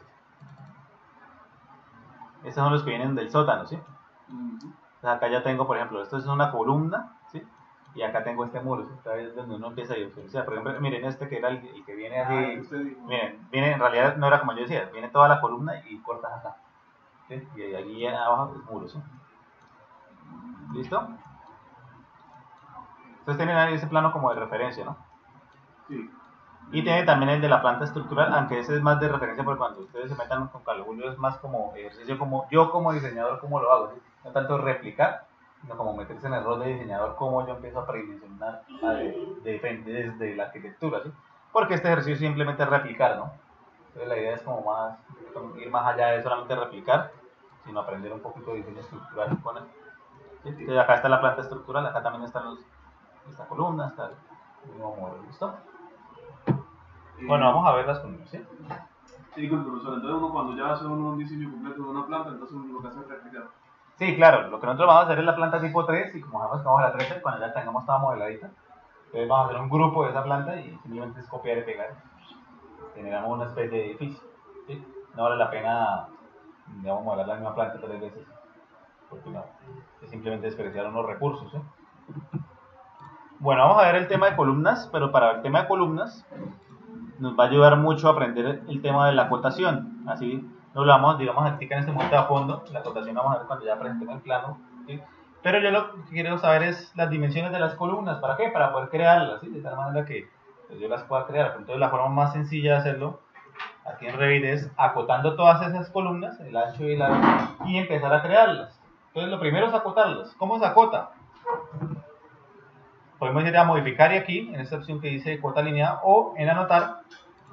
Estos son los que vienen del sótano, ¿sí? Entonces acá ya tengo, por ejemplo, esto es una columna, ¿sí? Y acá tengo este muro, ¿sí? Esta es donde uno empieza a diferenciar. Por ejemplo, miren este que era el que viene así. Miren, viene, en realidad no era como yo decía, viene toda la columna y cortas acá, ¿sí? Y aquí abajo es muro, ¿sí? ¿Listo? Entonces tienen ahí ese plano como de referencia, ¿no? Sí. Y tiene también el de la planta estructural, aunque ese es más de referencia porque cuando ustedes se metan con cálculo es más como ejercicio, como yo como diseñador, cómo lo hago, ¿sí? No tanto replicar, sino como meterse en el rol de diseñador, cómo yo empiezo a predimensionar desde la arquitectura, ¿sí? Porque este ejercicio simplemente es replicar, ¿no? Entonces la idea es como más, ir más allá de solamente replicar, sino aprender un poquito de diseño estructural con él. ¿Sí? Entonces acá está la planta estructural, acá también están esta columna, está el mismo modelo, ¿listo? Bueno, vamos a ver las columnas, ¿sí? Sí, con el profesor. Entonces uno cuando ya hace un diseño completo de una planta, entonces uno lo que hace es replicar. Sí, claro, lo que nosotros vamos a hacer es la planta tipo 3 y como sabemos que vamos a la 13, cuando ya tengamos toda modeladita, entonces vamos a hacer un grupo de esa planta y simplemente es copiar y pegar. Generamos una especie de edificio, ¿sí? No vale la pena, digamos, modelar la misma planta 3 veces, porque no, es simplemente desperdiciar unos recursos, ¿sí? Bueno, vamos a ver el tema de columnas, pero para el tema de columnas nos va a ayudar mucho a aprender el tema de la acotación. Así lo hablamos, digamos, aquí en este momento a fondo. La acotación vamos a ver cuando ya presentemos el plano, ¿sí? Pero yo lo que quiero saber es las dimensiones de las columnas. ¿Para qué? Para poder crearlas, ¿sí? De tal manera que pues, yo las pueda crear. Entonces la forma más sencilla de hacerlo aquí en Revit es acotando todas esas columnas, el ancho y el largo, y empezar a crearlas. Entonces lo primero es acotarlas. ¿Cómo se acota? Podemos ir a modificar y aquí, en esta opción que dice cota alineada, o en anotar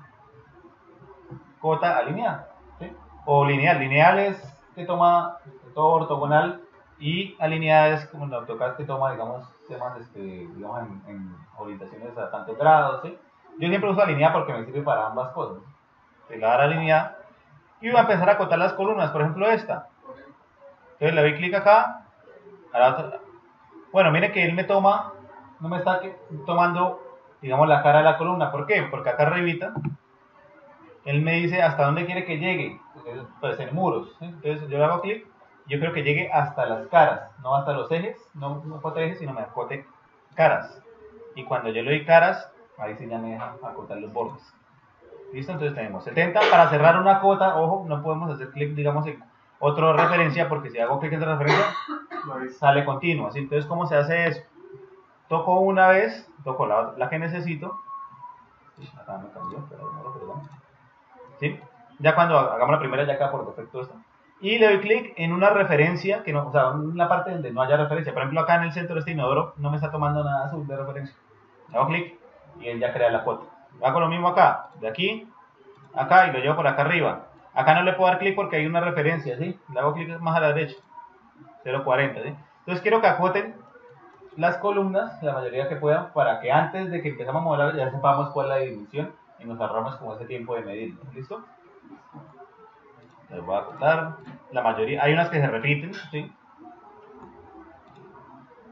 cota alineada, ¿sí? O lineal. Lineal es que toma todo ortogonal y alineada es como en AutoCAD que toma, digamos, temas digamos, en orientaciones a tantos grados, ¿sí? Yo siempre uso alineada porque me sirve para ambas cosas. Le voy a dar alineada y voy a empezar a acotar las columnas, por ejemplo esta. Entonces le doy clic acá, a la otra. Bueno, mire que él me toma, no me está tomando, digamos, la cara de la columna. ¿Por qué? Porque acá arribita él me dice hasta dónde quiere que llegue, pues en muros, ¿sí? Entonces yo le hago clic, yo creo que llegue hasta las caras, no hasta los ejes, no acote ejes, sino me acote caras. Y cuando yo le doy caras, ahí sí ya me deja acotar los bordes. ¿Listo? Entonces tenemos 70, para cerrar una cota, ojo, no podemos hacer clic, digamos, en otra referencia, porque si hago clic en otra referencia, sale continuo, ¿sí? Entonces, ¿cómo se hace eso? Toco una vez, toco la que necesito, acá me cambió, perdón. ¿Sí? Ya cuando hagamos la primera ya queda por defecto esta. Y le doy clic en una referencia, que no, o sea, en la parte donde no haya referencia. Por ejemplo, acá en el centro de este inodoro no me está tomando nada azul de referencia. Le hago clic y él ya crea la cuota. Hago lo mismo acá, de aquí, acá y lo llevo por acá arriba. Acá no le puedo dar clic porque hay una referencia, ¿sí? Le hago clic más a la derecha, 0.40, ¿sí? Entonces quiero que acoten las columnas, la mayoría que puedan, para que antes de que empezamos a modelar ya sepamos cuál es la dimensión y nos ahorramos como ese tiempo de medirlo. ¿Listo? Les voy a contar. La mayoría, hay unas que se repiten, ¿sí?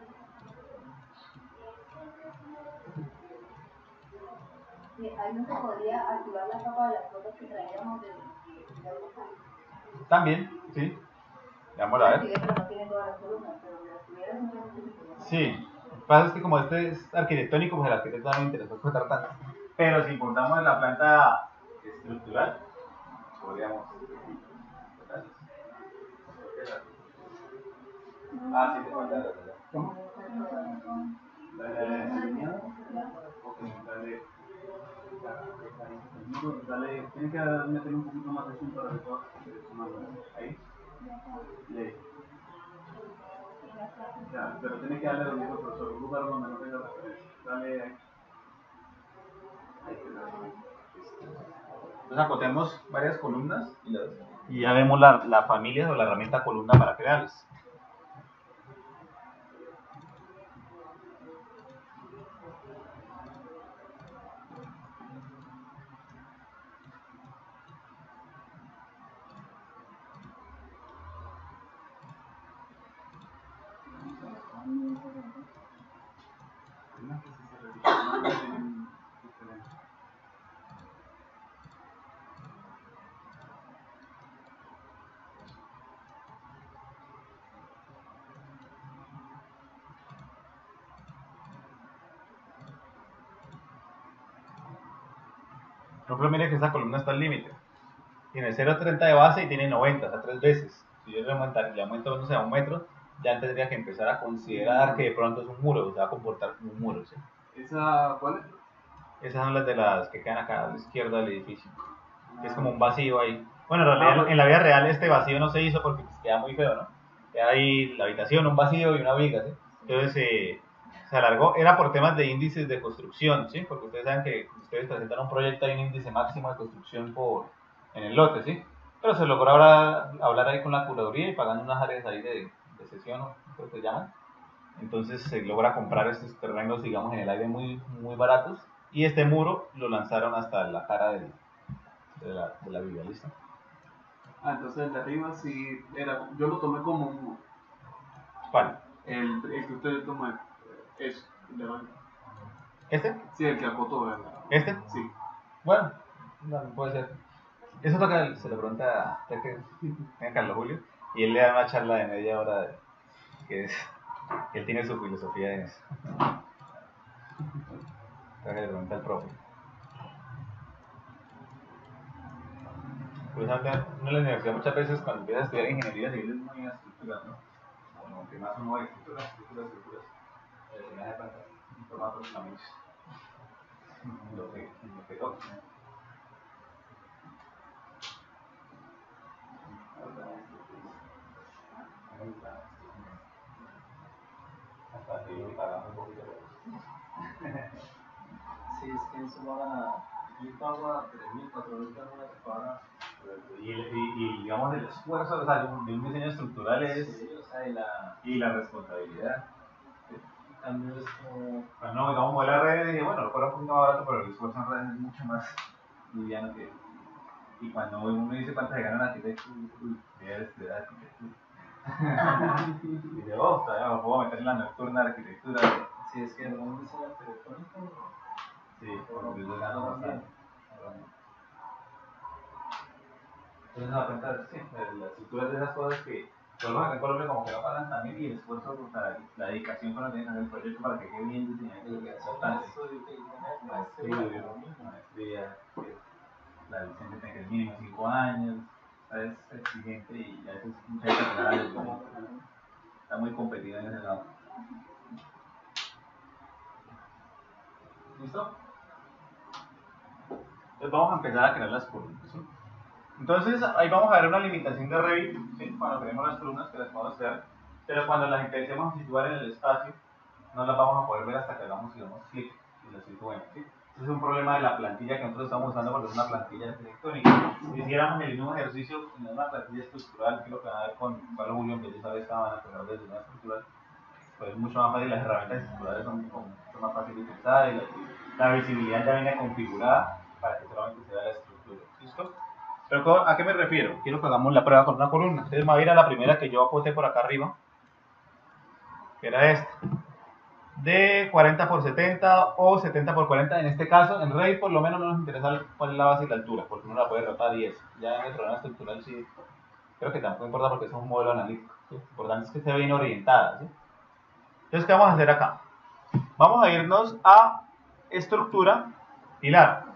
ahí no se podría activar la capa de las fotos que traíamos de AutoCAD. También, sí. Vamos a ver. Pero no tiene todas las columnas, pero las tuvieras simplemente se podía. Sí. Lo que pasa es que como este es arquitectónico, pues el arquitecto no me interesó contar tanto. Pero si importamos la planta estructural, podríamos. Ah, sí, te falta la verdad. ¿Cómo? Dale alineado. Ok, dale, tiene que meterle un poquito más de zoom para que pueda sumarlo. Ahí. Y ahí. Ya, pero tiene que darle donde dijo el profesor, un lugar donde no tenga referencia. Dale ahí. Ahí queda. Entonces acotemos varias columnas y ya vemos la familia o la herramienta columna para crearlas. Por ejemplo, mire que esta columna está al límite. Tiene 0,30 de base y tiene 90, o sea, 3 veces. Si yo le aumento, no sé, a 1 metro, ya tendría que empezar a considerar que de pronto es un muro, se va a comportar como un muro, ¿sí? ¿Esa cuál es? Esas son las de las que quedan acá a la izquierda del edificio, que es como un vacío ahí. Bueno, en realidad en la vida real este vacío no se hizo porque pues, queda muy feo, ¿no? Queda ahí la habitación, un vacío y una viga, ¿sí? Entonces se alargó, era por temas de índices de construcción, ¿sí? Porque ustedes saben que ustedes presentan un proyecto, hay un índice máximo de construcción en el lote, ¿sí? Pero se logró ahora hablar ahí con la curaduría y pagando unas áreas ahí de cesión, ¿no? Creo que se llaman. Entonces se logra comprar estos terrenos, digamos, en el aire muy, muy baratos. Y este muro lo lanzaron hasta la cara de la viga, ¿listo? Ah, entonces el de arriba sí era, yo lo tomé como un muro. ¿Cuál? El que ustedes toman es el de abajo. ¿Este? Sí, el que acotó, ¿verdad? ¿Este? Sí. Bueno, no, puede ser. Eso toca, se lo pregunta a Carlos Julio, y él le da una charla de media hora que él tiene su filosofía en eso. Entonces le pregunta al profe. Pues en la universidad muchas veces cuando empiezas a estudiar ingeniería civil es muy estructural, ¿no? Como que más uno de estructuras. Se me hace falta tomar otros caminos. Lo que toca. Hasta que yo pagaba un poquito. Sí, es que eso va a. Yo pago a 3.000, 4.000 pesos para. Y digamos el esfuerzo, o sea, de un diseño estructural es. Sí, o sea, Y la responsabilidad. el cambio es como. Cuando digamos modelar redes, dije, bueno, lo fuera un poquito más barato, pero el esfuerzo en redes es mucho más liviano que. Y cuando uno dice cuánto se gana un arquitecto, uy, debe estudiar arquitectura. Y dice, oh, todavía me puedo meter en la nocturna de arquitectura. Si es que no un diseño arquitectónico. Sí, por lo que yo gano bastante. Entonces, a cuenta, sí, la estructura de esas cosas que, por lo menos acá en Colombia, como que no pagan también, y el esfuerzo, o sea, la dedicación con la que tienen el proyecto para que quede bien diseñado, es importante. Maestría, la licencia tiene que ser mínimo 5 años, es exigente y a veces mucha gente está muy competida en ese lado. ¿Listo? Entonces vamos a empezar a crear las columnas, ¿sí? Entonces ahí vamos a ver una limitación de Revit, ¿sí? Cuando tenemos las columnas que las podemos crear, pero cuando las empecemos a situar en el espacio, no las vamos a poder ver hasta que hagamos, digamos, clic y las situemos, ¿sí? Ese es un problema de la plantilla que nosotros estamos usando porque es una plantilla arquitectónica. Si hiciéramos el mismo ejercicio en una plantilla estructural, que es lo que van a ver con Carlos Julio, que ya sabes que van a crear desde una estructural, pues es mucho más fácil, las herramientas estructurales son mucho más fáciles de utilizar y la visibilidad ya viene configurada para que solamente se vea la estructura. ¿Listo? Pero ¿a qué me refiero? Quiero que hagamos la prueba con una columna. Entonces me voy a ir a la primera que yo apunté por acá arriba, que era esta. de 40 por 70 o 70 por 40. En este caso, en Revit por lo menos no nos interesa cuál es la base y la altura, porque uno la puede rotar y eso. Ya en el programa estructural sí, creo que tampoco importa porque es un modelo analítico. ¿Sí? Lo importante es que esté bien orientada. ¿Sí? Entonces, ¿qué vamos a hacer acá? Vamos a irnos a estructura, pilar.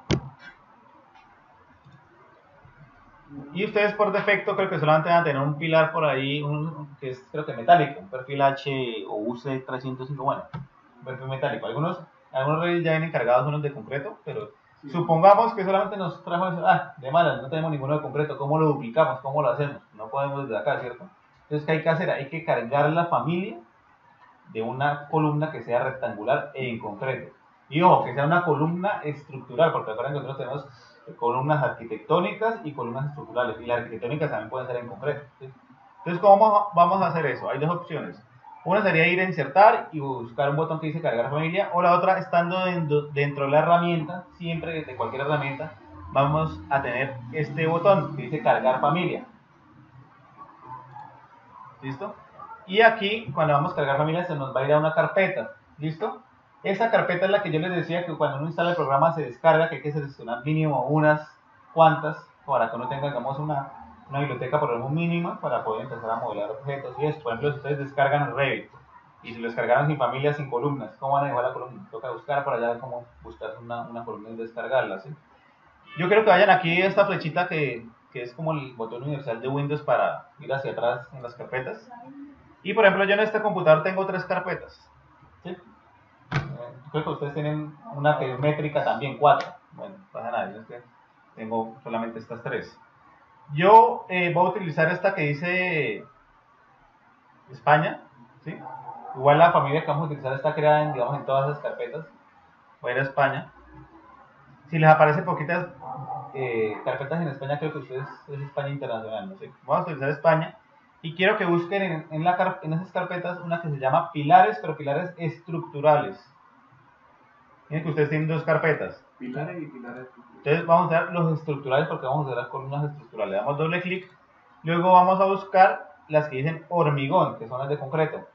Y ustedes por defecto creo que solamente van a tener un pilar por ahí, que es creo que metálico, un perfil H o UC305, bueno, un perfil metálico. Algunos Revit ya vienen cargados unos de concreto, pero sí, supongamos que solamente nos trajo eso, de malas, no tenemos ninguno de concreto, ¿cómo lo duplicamos? ¿Cómo lo hacemos? No podemos desde acá, ¿cierto? Entonces, ¿qué hay que hacer? Hay que cargar la familia de una columna que sea rectangular e en concreto. Y ojo, que sea una columna estructural, porque recuerden que nosotros tenemos columnas arquitectónicas y columnas estructurales, y las arquitectónicas también pueden ser en concreto. ¿Sí? Entonces, ¿cómo vamos a hacer eso? Hay dos opciones. Una sería ir a insertar y buscar un botón que dice cargar familia, o la otra, estando dentro de la herramienta, siempre de cualquier herramienta, vamos a tener este botón que dice cargar familia. ¿Listo? Y aquí, cuando vamos a cargar familia, se nos va a ir a una carpeta. ¿Listo? Esa carpeta es la que yo les decía que cuando uno instala el programa se descarga, que hay que seleccionar mínimo unas cuantas para que uno tenga, digamos, una biblioteca por lo menos mínima para poder empezar a modelar objetos y esto. Por ejemplo, si ustedes descargan el Revit y si lo descargaron sin familia, sin columnas, ¿cómo van a dejar la columna? Toca buscar por allá cómo buscar una columna y descargarla, ¿sí? Yo creo que vayan aquí a esta flechita que es como el botón universal de Windows para ir hacia atrás en las carpetas. Y por ejemplo, yo en este computador tengo 3 carpetas. ¿Sí? Creo que ustedes tienen una que es métrica también, 4. Bueno, no pasa nada, yo es que tengo solamente estas 3. Yo voy a utilizar esta que dice España. ¿Sí? Igual la familia que vamos a utilizar está creada digamos, en todas las carpetas. Voy a ir a España. Si les aparece poquitas carpetas en España, creo que ustedes es España Internacional, no sé. Vamos a utilizar España y quiero que busquen en esas carpetas una que se llama pilares, pero pilares estructurales. Miren que ustedes tienen 2 carpetas. Pilares y pilares estructurales. Entonces vamos a usar los estructurales porque vamos a usar las columnas estructurales. Le damos doble clic, luego vamos a buscar las que dicen hormigón, que son las de concreto.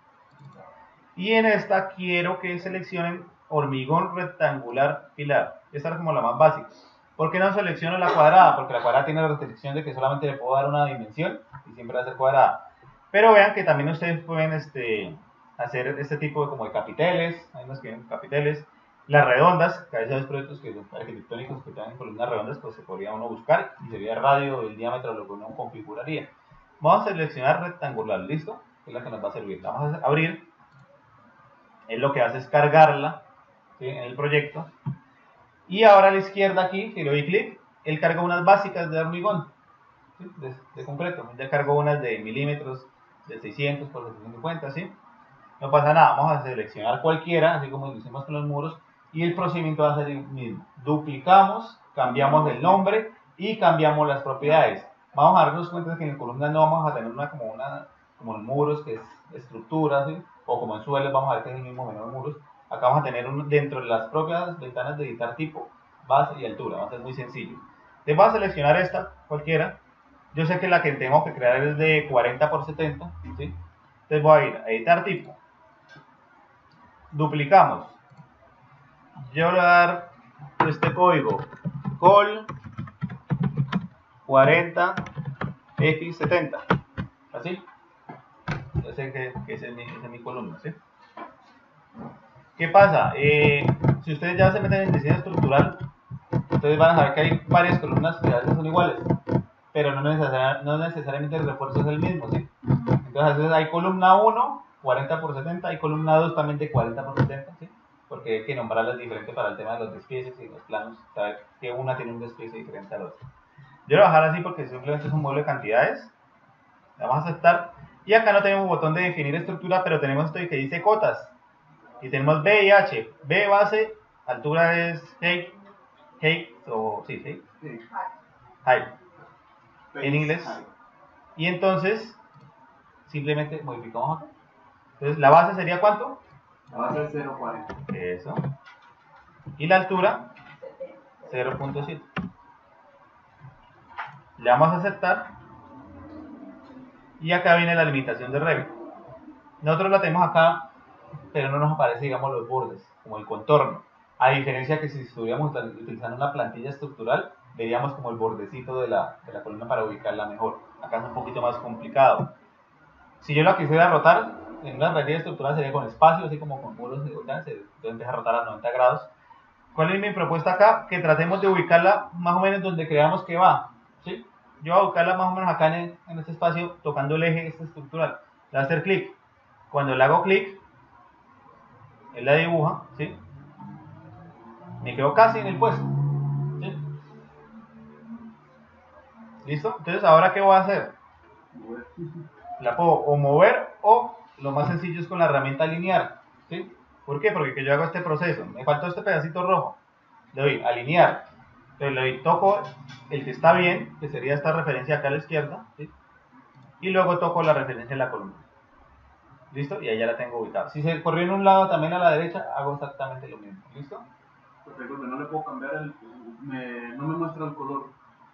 Y en esta quiero que seleccionen hormigón rectangular pilar. Esta es como la más básica. ¿Por qué no selecciono la cuadrada? Porque la cuadrada tiene la restricción de que solamente le puedo dar una dimensión y siempre va a ser cuadrada. Pero vean que también ustedes pueden hacer este tipo de capiteles. Hay unos que tienen capiteles. Las redondas, que a veces hay proyectos que son arquitectónicos que tienen columnas redondas, pues se podría uno buscar y sería el radio, el diámetro, lo que uno configuraría. Vamos a seleccionar rectangular, ¿listo? Que es la que nos va a servir. La vamos a abrir. Él lo que hace es cargarla, ¿sí? En el proyecto. Y ahora a la izquierda aquí, si le doy clic, él carga unas básicas de hormigón, ¿sí? de concreto. Ya cargó unas de milímetros, de 600 por 750, ¿sí? No pasa nada, vamos a seleccionar cualquiera, así como lo hicimos con los muros, y el procedimiento va a ser el mismo. Duplicamos, cambiamos el nombre y cambiamos las propiedades. Vamos a darnos cuenta que en columnas no vamos a tener como en muros, que es estructura, ¿sí? O como en suelos, vamos a ver que es el mismo menor muros. Acá vamos a tener dentro de las propias ventanas de editar tipo, base y altura. Va a ser muy sencillo. Entonces voy a seleccionar esta, cualquiera. Yo sé que la que tengo que crear es de 40 por 70, ¿sí? Entonces voy a ir a editar tipo. Duplicamos. Yo le voy a dar este código col 40x70. ¿Así? Yo sé que esa es mi columna, ¿sí? ¿Qué pasa? Si ustedes ya se meten en diseño estructural, ustedes van a saber que hay varias columnas que a veces son iguales, pero no necesariamente el refuerzo es el mismo, ¿sí? Entonces a veces hay columna 1, 40 por 70, hay columna 2 también de 40 por 70, ¿sí? Porque hay que nombrarlas diferente para el tema de los despiezes y los planos, saber que una tiene un despiece diferente a la otra. Yo lo voy a dejar así porque simplemente es un modelo de cantidades. Le vamos a aceptar. Y acá no tenemos un botón de definir estructura, pero tenemos esto que dice cotas. Y tenemos B y H. B base, altura es height, o sí, height. En inglés. Y entonces, simplemente modificamos acá. Entonces, ¿la base sería cuánto? La base es 0.40. Eso. Y la altura, 0.7. Le damos a aceptar. Y acá viene la limitación de Revit. Nosotros la tenemos acá pero no nos aparece, digamos, los bordes, como el contorno. A diferencia que si estuviéramos utilizando una plantilla estructural, veríamos como el bordecito de la columna para ubicarla mejor. Acá es un poquito más complicado. Si yo la quisiera rotar, en una plantilla estructural sería con espacio, así como con muros de volcán, se empieza a rotar a 90 grados. ¿Cuál es mi propuesta acá? Que tratemos de ubicarla más o menos donde creamos que va, ¿sí? Yo voy a ubicarla más o menos acá en este espacio, tocando el eje este estructural. Le voy a hacer clic. Cuando le hago clic, él la dibuja, ¿sí? Me quedo casi en el puesto, ¿sí? ¿Listo? Entonces, ¿ahora qué voy a hacer? La puedo o mover o lo más sencillo es con la herramienta alinear, ¿sí? ¿Por qué? Porque yo hago este proceso. Me faltó este pedacito rojo. Le doy alinear. Entonces le doy, toco el que está bien, que sería esta referencia acá a la izquierda, ¿sí? Y luego toco la referencia en la columna. ¿Listo? Y ahí ya la tengo ubicada. Si se corrió en un lado también a la derecha, hago exactamente lo mismo. ¿Listo? Perfecto, no le puedo cambiar no me muestra el color.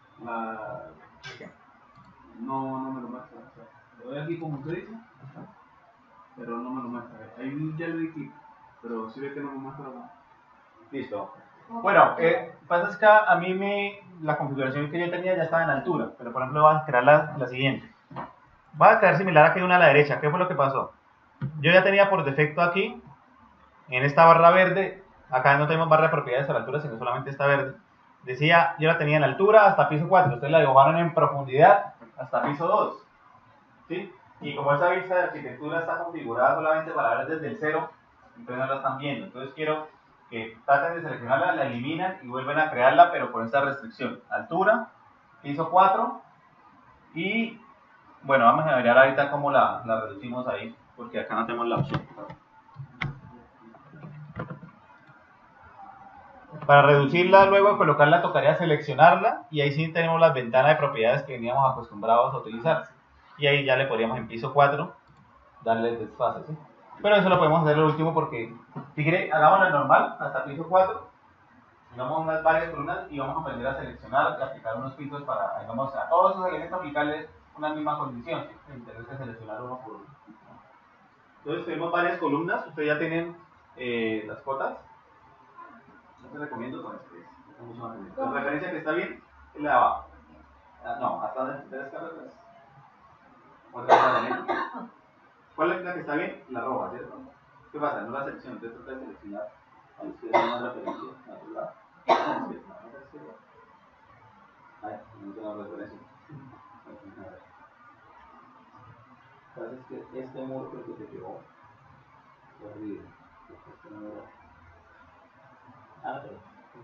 No me lo muestra. O sea, lo doy aquí como usted dice, pero no me lo muestra. Ahí ya le di clic, pero sí ve que no me muestra nada. Listo. Bueno, pasa es que a mí la configuración que yo tenía ya estaba en altura, pero por ejemplo voy a crear la siguiente. Va a quedar similar a que hay una a la derecha. ¿Qué fue lo que pasó? Yo ya tenía por defecto aquí, en esta barra verde, acá no tenemos barra de propiedades a la altura, sino solamente esta verde. Decía, yo la tenía en altura hasta piso 4, ustedes la dibujaron en profundidad hasta piso 2. ¿Sí? Y como esa vista de arquitectura está configurada solamente para ver desde el 0, entonces no la están viendo. Entonces quiero que traten de seleccionarla, la eliminan y vuelven a crearla, pero con esta restricción. Altura, piso 4 y, bueno, vamos a ver ahorita cómo la reducimos ahí, porque acá no tenemos la opción. Para reducirla, luego de colocarla, tocaría seleccionarla y ahí sí tenemos las ventanas de propiedades que veníamos acostumbrados a utilizar. Y ahí ya le podríamos en piso 4 darle el desfase, ¿sí? Pero eso lo podemos hacer al último porque, si quiere, hagámoslo en normal hasta piso 4. Vamos a unas varias columnas y vamos a aprender a seleccionar y aplicar unos filtros para, digamos, a todos esos elementos aplicarles una misma condición, ¿sí? Me interesa seleccionar uno por uno. Entonces tenemos varias columnas, ustedes ya tienen las cotas. No te recomiendo con este, es mucho más bien. La referencia que está bien es la de abajo. No, hasta donde te descargas. Otra vez. ¿Cuál es la que está bien? La roja, ¿cierto? ¿Qué pasa? No la selecciono, entonces trata de seleccionar a la izquierda una referencia, a otro lado. Ahí, no tengo referencia. ¿Sabes que este muro creo que te quedó horrible? Este muro. Pero.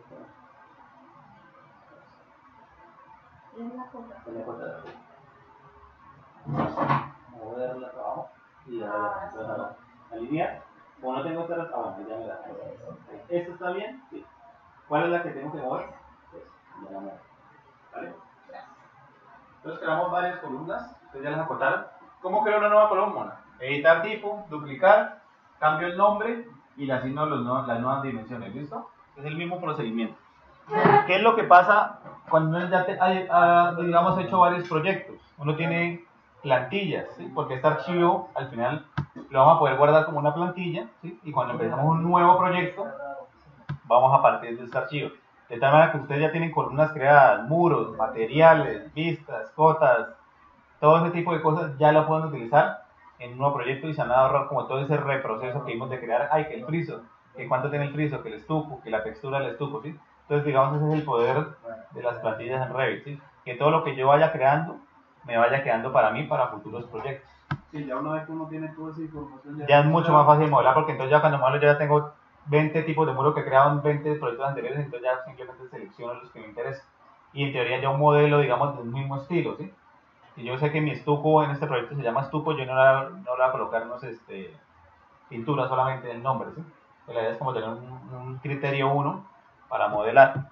Es la cosa. En la puerta de arriba. Moverla para abajo y ya alinear. Como no tengo esta bueno, ya me da. ¿Esta está bien? Sí. ¿Cuál es la que tengo que mover? Ya la muevo. ¿Vale? Entonces creamos varias columnas. Ustedes ya las acotaron. ¿Cómo creo una nueva columna? Editar tipo, duplicar, cambio el nombre y le asigno las nuevas dimensiones. ¿Listo? Es el mismo procedimiento. ¿Qué es lo que pasa cuando uno ya digamos, hecho varios proyectos? Uno tiene plantillas, ¿sí? Porque este archivo al final lo vamos a poder guardar como una plantilla, ¿sí? Y cuando empezamos un nuevo proyecto vamos a partir de este archivo, de tal manera que ustedes ya tienen columnas creadas, muros, materiales, vistas, cotas, todo ese tipo de cosas ya lo pueden utilizar en un nuevo proyecto y se van a ahorrar como todo ese reproceso que vimos de crear, que el friso, que cuánto tiene el friso, que el estuco, que la textura del estuco, ¿sí? Entonces, digamos, ese es el poder de las plantillas en Revit, ¿sí? Que todo lo que yo vaya creando me vaya quedando para mí, para futuros proyectos. Sí, ya una vez que uno tiene toda esa información, ya es mucho más fácil modelar, porque entonces ya cuando modelo yo ya tengo 20 tipos de muros que he creado en 20 proyectos anteriores, entonces ya simplemente selecciono los que me interesan. Y en teoría ya un modelo, digamos, del mismo estilo, ¿sí? Y yo sé que mi estuco en este proyecto se llama estuco, yo no le voy a colocar pintura solamente en el nombre, ¿sí? La idea es como tener un criterio 1 para modelar.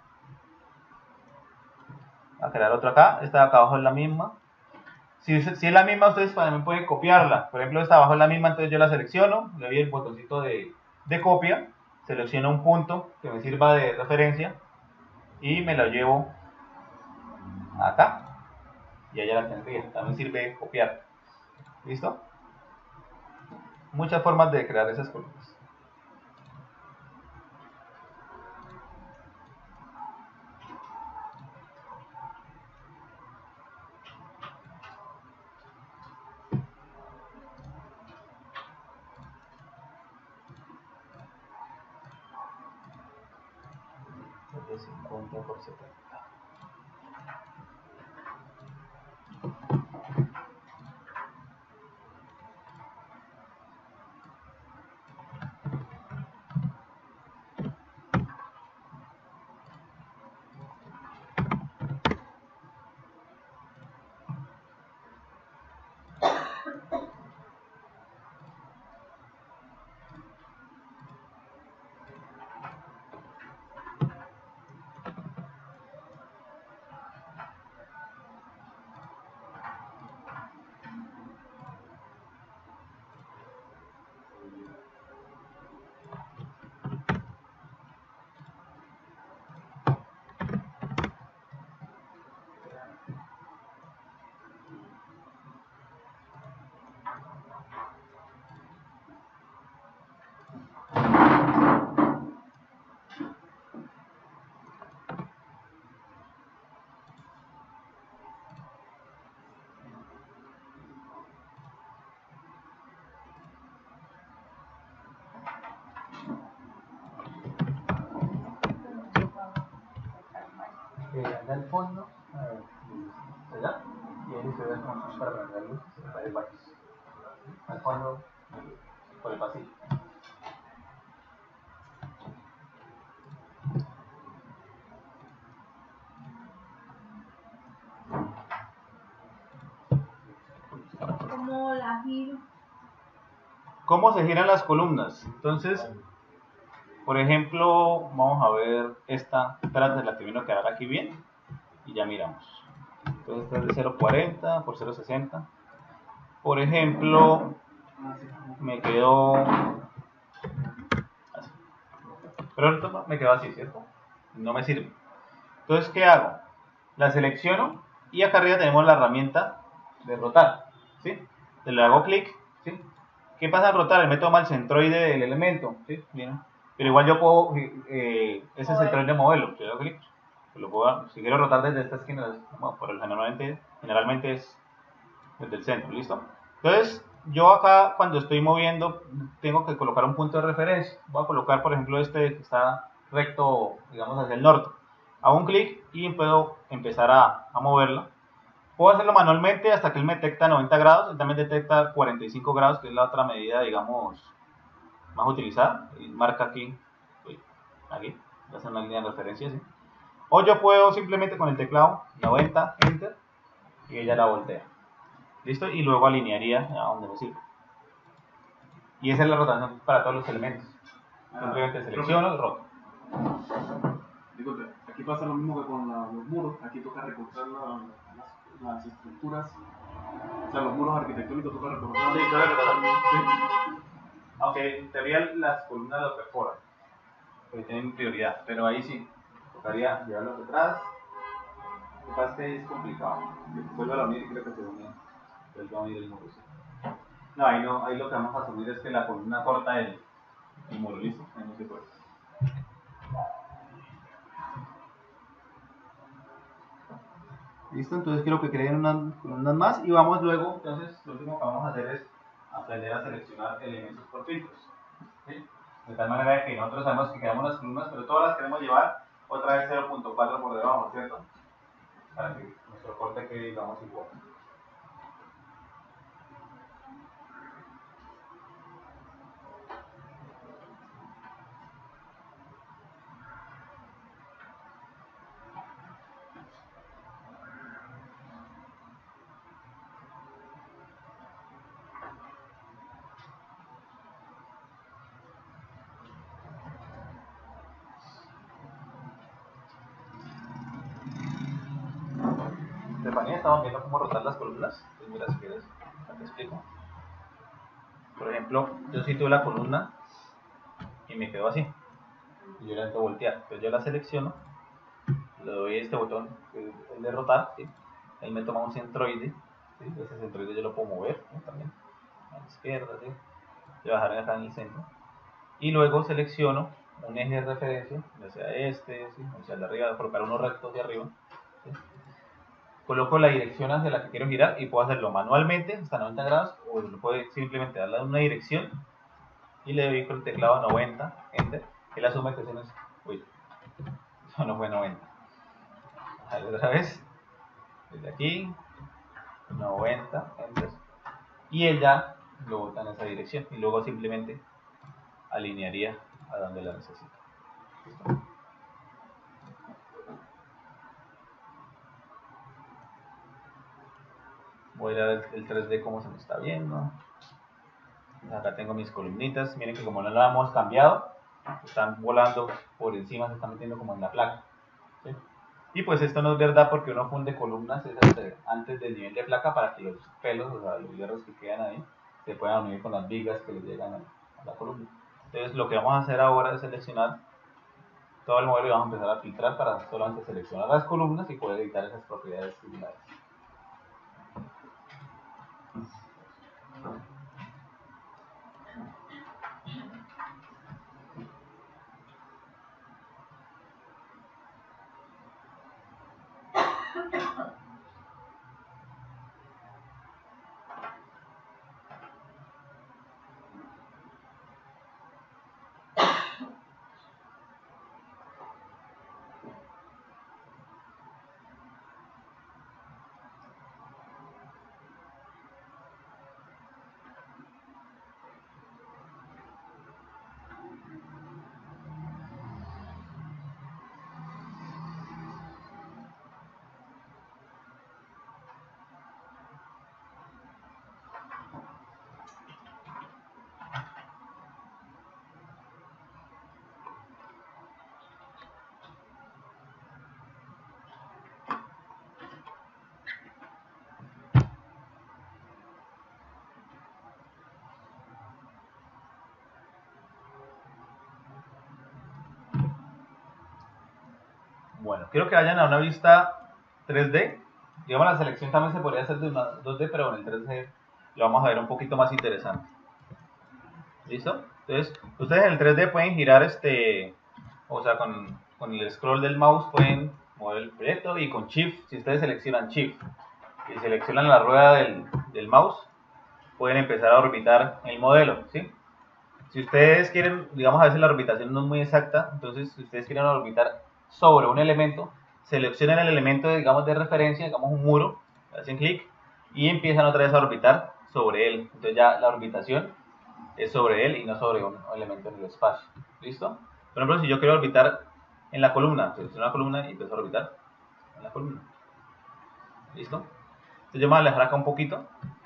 A crear otro acá, esta de acá abajo es la misma. Si es la misma, ustedes también pueden copiarla. Por ejemplo, esta abajo es la misma, entonces yo la selecciono, le doy el botoncito de copia, selecciono un punto que me sirva de referencia y me lo llevo acá. Y allá la tendría. También sirve copiar. ¿Listo? Muchas formas de crear esas columnas. de 50 por 70. Anda al fondo, ¿verdad? Y ahí se ve como para prender luz, varios baños. Al fondo, por el pasillo. ¿Cómo la giro? ¿Cómo se giran las columnas? Entonces, por ejemplo, vamos a ver esta, espérate, la termino de quedar aquí bien y ya miramos. Entonces esta es de 0.40 por 0.60. Por ejemplo, me quedó así. Pero ahorita me quedó así, ¿cierto? No me sirve. Entonces, ¿qué hago? La selecciono y acá arriba tenemos la herramienta de rotar, ¿sí? Le hago clic, ¿sí? ¿Qué pasa al rotar? El método mal centroide del elemento, ¿sí? Miren. Pero igual yo puedo, ese centroide moverlo, yo le doy clic. Lo puedo, si quiero rotar desde esta esquina, bueno, por el generalmente es desde el centro, ¿listo? Entonces, yo acá cuando estoy moviendo, tengo que colocar un punto de referencia. Voy a colocar, por ejemplo, este que está recto, digamos, hacia el norte. Hago un clic y puedo empezar a moverla. Puedo hacerlo manualmente hasta que él me detecta 90 grados. Él también detecta 45 grados, que es la otra medida, digamos, más utilizada. Y marca aquí, aquí, hace una línea de referencia, ¿sí? O yo puedo simplemente con el teclado 90, enter, y ella la voltea. ¿Listo? Y luego alinearía a donde me sirve. Y esa es la rotación para todos los elementos. Simplemente selecciono y roto. Disculpe, aquí pasa lo mismo que con los muros. Aquí toca recortar las estructuras. O sea, los muros arquitectónicos toca recortar. Sí, toca recortar. Sí. Aunque en teoría las columnas lo perforan, porque tienen prioridad. Pero ahí sí, tocaría llevarlo detrás. Lo que pasa es que es complicado. Vuelvo a unir y creo que se une. Vuelvo a unir el muro. No, ahí no, ahí lo que vamos a asumir es que la columna corta el muro, ¿listo? Ahí no se puede. Listo, entonces quiero que creen unas columnas más y vamos luego, entonces lo último que vamos a hacer es aprender a seleccionar elementos por filtros, ¿sí? De tal manera que nosotros sabemos que quedamos las columnas, pero todas las queremos llevar otra vez 0.4 por debajo, ¿cierto? Para que nuestro corte quede, digamos, igual. Estefanía, estamos viendo cómo rotar las columnas. Entonces, mira, si quieres, te explico. Por ejemplo, yo situo la columna y me quedo así. Y yo la intento voltear. Entonces yo la selecciono, le doy este botón, el de rotar, ¿sí? Ahí me toma un centroide, ¿sí? Ese centroide yo lo puedo mover, ¿no? También a la izquierda, ¿sí? Y bajar acá en el centro. Y luego selecciono un eje de referencia, ya sea este, ¿sí? O sea, el de arriba, voy a colocar uno recto hacia arriba, ¿sí? Coloco la dirección hacia la que quiero girar y puedo hacerlo manualmente hasta 90 grados o lo puedo simplemente darle una dirección y le doy con el teclado 90, enter. Él asume que son 90 no fue 90. A ver otra vez. Desde aquí. 90. Enter. Y él ya lo bota en esa dirección. Y luego simplemente alinearía a donde la necesito. ¿Listo? Voy a ver el 3D cómo se me está viendo. Acá tengo mis columnitas. Miren que como no lo hemos cambiado, están volando por encima, se están metiendo como en la placa. ¿Sí? Y pues esto no es verdad porque uno funde columnas antes del nivel de placa para que los pelos, o sea, los hierros que quedan ahí, se puedan unir con las vigas que les llegan a la columna. Entonces lo que vamos a hacer ahora es seleccionar todo el modelo y vamos a empezar a filtrar para solamente seleccionar las columnas y poder editar esas propiedades similares. Bueno, quiero que vayan a una vista 3D. Digamos, la selección también se podría hacer de una 2D, pero en el 3D lo vamos a ver un poquito más interesante. ¿Listo? Entonces, ustedes en el 3D pueden girar o sea, con el scroll del mouse pueden mover el proyecto y con Shift, si ustedes seleccionan Shift y seleccionan la rueda del mouse, pueden empezar a orbitar el modelo, ¿sí? Si ustedes quieren, digamos, a veces la orbitación no es muy exacta, entonces si ustedes quieren orbitar sobre un elemento, seleccionan el elemento, digamos, de referencia, digamos un muro, hacen clic y empiezan otra vez a orbitar sobre él. Entonces ya la orbitación es sobre él y no sobre un elemento en el espacio. ¿Listo? Por ejemplo, si yo quiero orbitar en la columna, selecciono la columna y empiezo a orbitar en la columna. ¿Listo? Entonces yo me voy a alejar acá un poquito.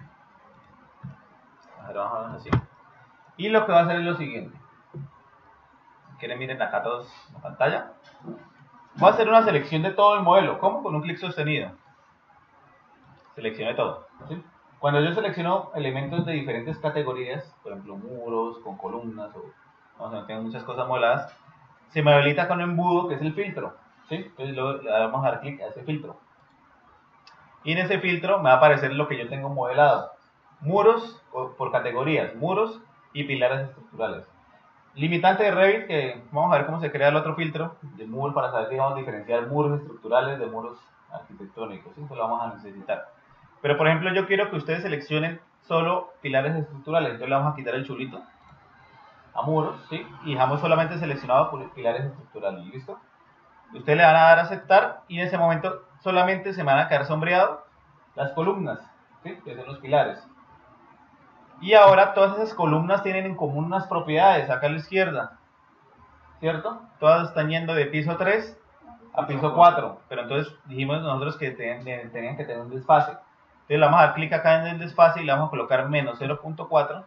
A ver, vamos a ver así. Y lo que va a hacer es lo siguiente. ¿Quieren? Miren acá todos en la pantalla. Voy a hacer una selección de todo el modelo. ¿Cómo? Con un clic sostenido. Seleccione todo. ¿Sí? Cuando yo selecciono elementos de diferentes categorías, por ejemplo muros, con columnas, o no tengo muchas cosas modeladas, se me habilita con un embudo que es el filtro. ¿Sí? Entonces luego le vamos a dar clic a ese filtro. Y en ese filtro me va a aparecer lo que yo tengo modelado. Muros por categorías, muros y pilares estructurales. Limitante de Revit, que vamos a ver cómo se crea el otro filtro de muro para saber, digamos, diferenciar muros estructurales de muros arquitectónicos. Eso lo vamos a necesitar. Pero por ejemplo, yo quiero que ustedes seleccionen solo pilares estructurales. Entonces le vamos a quitar el chulito a muros, ¿sí? Y dejamos solamente seleccionado por pilares estructurales. ¿Listo? Ustedes le van a dar a aceptar y en ese momento solamente se van a quedar sombreados las columnas, ¿sí? Que son los pilares. Y ahora todas esas columnas tienen en común unas propiedades, acá a la izquierda, ¿cierto? Todas están yendo de piso 3 a piso 4, pero entonces dijimos nosotros que tenían que tener un desfase. Entonces le vamos a dar clic acá en el desfase y le vamos a colocar menos 0.4,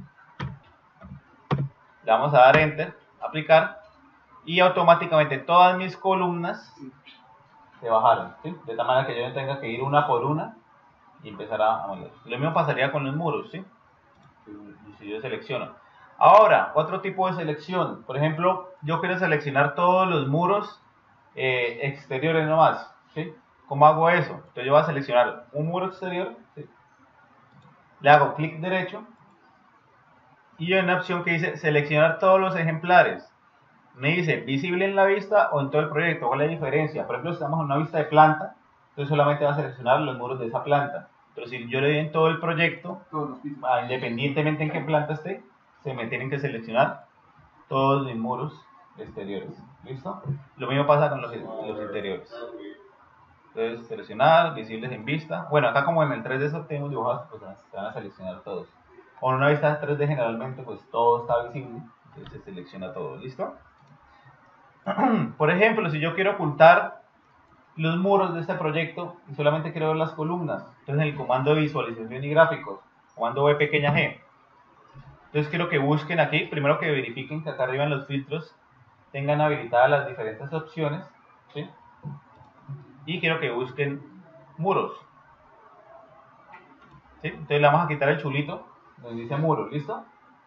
le vamos a dar enter, aplicar, y automáticamente todas mis columnas se bajaron, ¿sí? De tal manera que yo no tenga que ir una por una y empezar a mover. Lo mismo pasaría con los muros, ¿sí? Si yo selecciono. Ahora, otro tipo de selección. Por ejemplo, yo quiero seleccionar todos los muros exteriores nomás, ¿sí? ¿Cómo hago eso? Entonces yo voy a seleccionar un muro exterior, ¿sí? Le hago clic derecho y hay una opción que dice seleccionar todos los ejemplares. Me dice visible en la vista o en todo el proyecto. ¿Cuál es la diferencia? Por ejemplo, si estamos en una vista de planta, entonces solamente va a seleccionar los muros de esa planta. Pero si yo le doy en todo el proyecto, independientemente en qué planta esté, se me tienen que seleccionar todos mis muros exteriores. ¿Listo? Lo mismo pasa con los interiores. Entonces, seleccionar, visibles en vista. Bueno, acá como en el 3D tenemos dibujados, pues se van a seleccionar todos. O en una vista 3D generalmente, pues todo está visible. Entonces se selecciona todo. ¿Listo? Por ejemplo, si yo quiero ocultar los muros de este proyecto y solamente quiero ver las columnas, entonces en el comando de visualización y gráficos, comando V pequeña G, entonces quiero que busquen aquí, primero que verifiquen que acá arriba en los filtros tengan habilitadas las diferentes opciones, ¿sí? Y quiero que busquen muros, ¿sí? Entonces le vamos a quitar el chulito donde dice muros, ¿listo?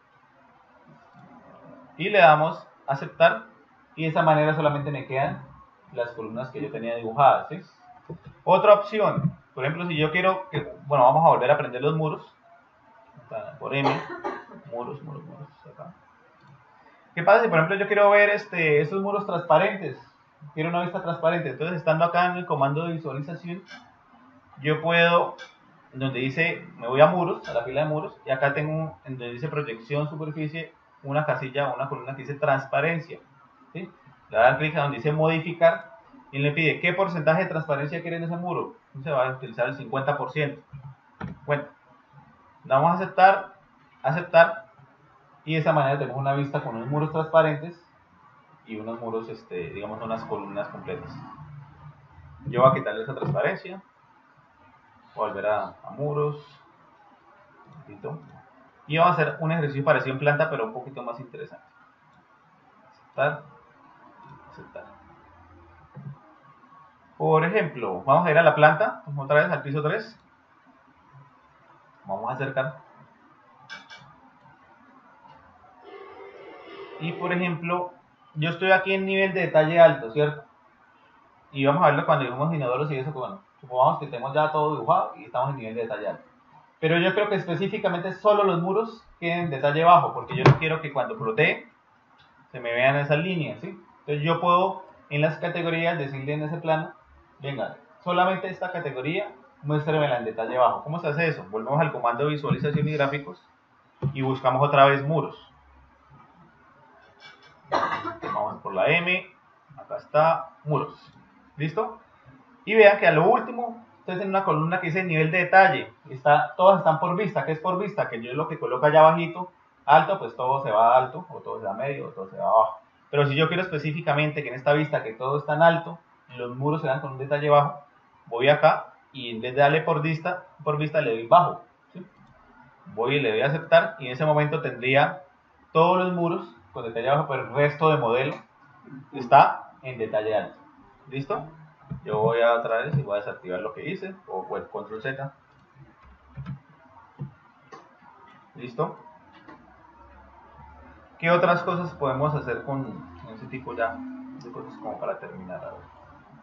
Y le damos a aceptar y de esa manera solamente me quedan las columnas que yo tenía dibujadas, ¿sí? Otra opción, por ejemplo, si yo quiero que, bueno, vamos a volver a prender los muros, por M, muros, acá. ¿Qué pasa si, por ejemplo, yo quiero ver estos muros transparentes? Quiero una vista transparente. Entonces, estando acá en el comando de visualización, yo puedo, donde dice, me voy a muros, a la fila de muros, y acá tengo, en donde dice proyección, superficie, una casilla, una columna que dice transparencia, ¿sí? Le voy a dar clic a donde dice modificar, y le pide qué porcentaje de transparencia quiere en ese muro. Entonces, va a utilizar el 50%. Bueno, damos a aceptar, aceptar, y de esa manera tenemos una vista con unos muros transparentes y unos muros, digamos, unas columnas completas. Yo voy a quitarle esa transparencia, volver a muros, un poquito, y vamos a hacer un ejercicio parecido en planta, pero un poquito más interesante. Aceptar, aceptar. Por ejemplo, vamos a ir a la planta, otra vez al piso 3. Vamos a acercar. Y por ejemplo, yo estoy aquí en nivel de detalle alto, ¿cierto? Y vamos a verlo cuando dibujamos inodoros y eso, bueno, supongamos que tenemos ya todo dibujado y estamos en nivel de detalle alto. Pero yo creo que específicamente solo los muros queden en detalle bajo, porque yo no quiero que cuando plotee se me vean esas líneas, ¿sí? Entonces yo puedo en las categorías decirle en ese plano, venga, solamente esta categoría muéstremela en detalle bajo. ¿Cómo se hace eso? Volvemos al comando de visualización y gráficos y buscamos otra vez muros. Vamos por la M, acá está, muros. ¿Listo? Y vean que a lo último, entonces en una columna que dice nivel de detalle, todas están por vista. ¿Qué es por vista? Que yo lo que coloco allá abajito, alto, pues todo se va alto, o todo se va medio, o todo se va abajo. Pero si yo quiero específicamente que en esta vista que todo está en alto, y los muros se dan con un detalle bajo, voy acá y en vez de darle por vista le doy bajo, ¿sí? Voy y le doy a aceptar y en ese momento tendría todos los muros con detalle bajo, pero el resto de modelo está en detalle alto. ¿Listo? Yo voy a otra vez y voy a desactivar lo que hice, o pues control Z. ¿Listo? ¿Qué otras cosas podemos hacer con ese tipo ya de cosas como para terminar? A ver.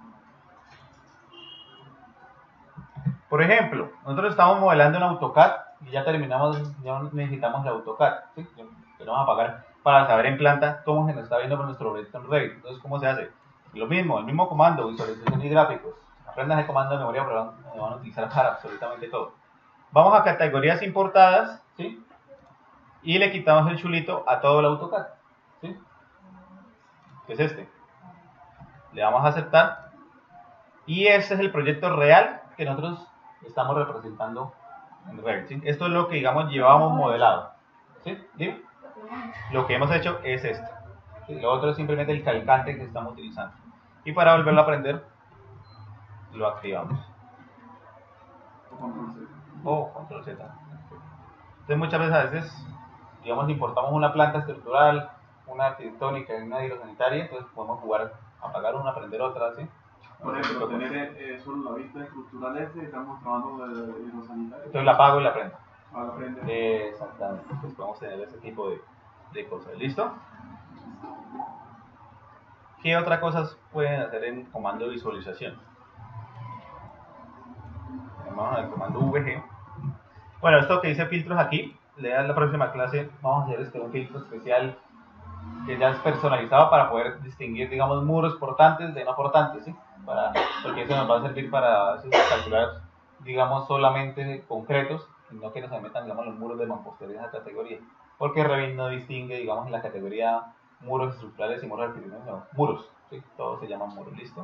Por ejemplo, nosotros estamos modelando en AutoCAD y ya terminamos, ya necesitamos el AutoCAD, ¿sí? Que lo vamos a pagar para saber en planta cómo se nos está viendo con nuestro proyecto en Revit. Entonces, ¿cómo se hace? Lo mismo, el mismo comando, visualización y gráficos. Aprendan el comando de memoria, pero lo van a utilizar para absolutamente todo. Vamos a categorías importadas, ¿sí? Y le quitamos el chulito a todo el AutoCAD, ¿sí? Que es este. Le damos a aceptar. Y este es el proyecto real que nosotros estamos representando en Revit, ¿sí? Esto es lo que, digamos, llevábamos modelado, ¿sí? ¿Sí? Lo que hemos hecho es esto, ¿sí? Lo otro es simplemente el calcante que estamos utilizando. Y para volverlo a aprender, lo activamos. O control Z. Entonces muchas veces, digamos, importamos una planta estructural, una arquitectónica y una hidrosanitaria, entonces podemos jugar, apagar una, aprender otra, ¿sí? Por ejemplo, tener solo la vista estructural estamos trabajando de hidrosanitaria. Entonces la apago y la prendo. La prende. Exactamente, pues podemos tener ese tipo de cosas. ¿Listo? ¿Qué otras cosas pueden hacer en comando de visualización? Vamos al comando VG. Bueno, esto que dice filtros aquí, en la próxima clase vamos a hacer un filtro especial que ya es personalizado para poder distinguir, digamos, muros portantes de no portantes, ¿sí? Porque eso nos va a servir para calcular, digamos, solamente concretos y no que nos metan, digamos, los muros de mampostería en esa categoría. Porque Revit no distingue, digamos, en la categoría muros estructurales y muros arquitectónicos, no, muros, ¿sí? Todos se llaman muros, listo.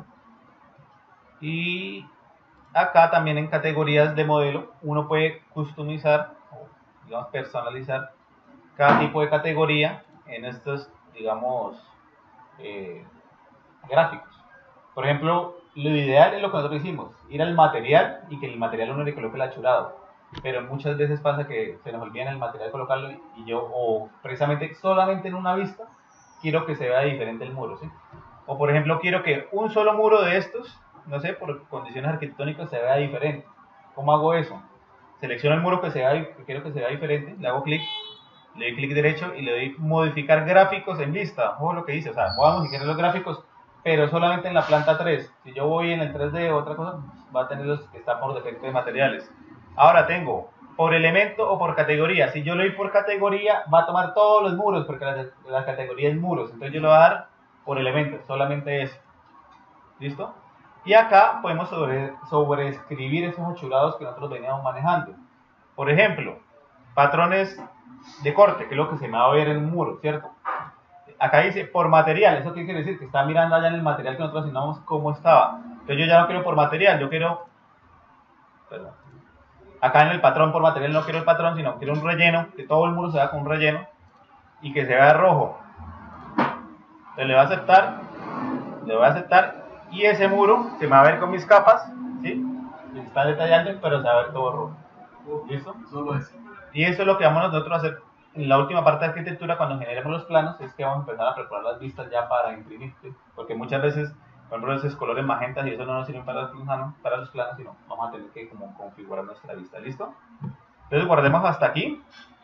Y acá también en categorías de modelo uno puede customizar o digamos personalizar cada tipo de categoría en estos, digamos, gráficos. Por ejemplo, lo ideal es lo que nosotros hicimos, ir al material y que el material uno le coloque el achurado. Pero muchas veces pasa que se nos olvida en el material colocarlo y yo, o precisamente solamente en una vista, quiero que se vea diferente el muro, ¿sí? O por ejemplo, quiero que un solo muro de estos, no sé, por condiciones arquitectónicas se vea diferente. ¿Cómo hago eso? Selecciono el muro que quiero que se vea diferente, le hago clic, le doy clic derecho y le doy modificar gráficos en vista. Ojo lo que dice, o sea, voy a modificar los gráficos, pero solamente en la planta 3. Si yo voy en el 3D o otra cosa, va a tener los que están por defecto de materiales. Ahora tengo por elemento o por categoría. Si yo lo doy por categoría, va a tomar todos los muros, porque la categoría es muros. Entonces yo lo voy a dar por elemento, solamente eso. ¿Listo? Y acá podemos sobreescribir esos achurados que nosotros veníamos manejando. Por ejemplo, patrones de corte, que es lo que se me va a ver en un muro, ¿cierto? Acá dice por material, ¿eso qué quiere decir? Que está mirando allá en el material que nosotros asignamos cómo estaba. Entonces yo ya no quiero por material, yo quiero, perdón, acá en el patrón por material no quiero el patrón, sino quiero un relleno, que todo el muro se vea con un relleno y que se vea rojo. Entonces le voy a aceptar y ese muro se me va a ver con mis capas, ¿sí? Está detallando, pero se va a ver todo rojo. ¿Listo? Solo eso. Y eso es lo que vamos nosotros a hacer en la última parte de arquitectura cuando generemos los planos, es que vamos a empezar a preparar las vistas ya para imprimir, ¿sí? Porque muchas veces, por ejemplo, esos colores magentas y eso no nos sirven para los planos, sino vamos a tener que como configurar nuestra vista, ¿listo? Entonces guardemos hasta aquí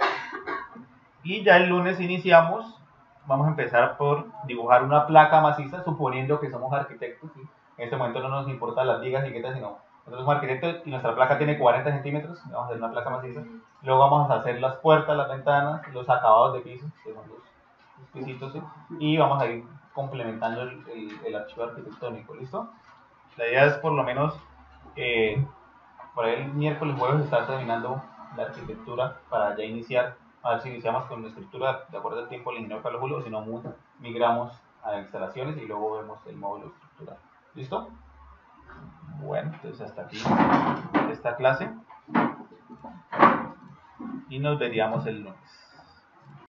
y ya el lunes iniciamos. Vamos a empezar por dibujar una placa maciza, suponiendo que somos arquitectos, ¿sí? En este momento no nos importan las vigas y quetas, sino nosotros somos arquitectos y nuestra placa tiene 40 centímetros, vamos a hacer una placa maciza. Luego vamos a hacer las puertas, las ventanas, los acabados de piso, que son los pisitos, ¿sí? Y vamos a ir complementando el archivo arquitectónico, ¿listo? La idea es por lo menos, por ahí el miércoles, jueves, estar terminando la arquitectura para ya iniciar. A ver si iniciamos con la estructura de acuerdo al tiempo del ingeniero Carlos Julio, o si no, migramos a instalaciones y luego vemos el módulo estructural. ¿Listo? Bueno, entonces hasta aquí esta clase y nos veríamos el lunes.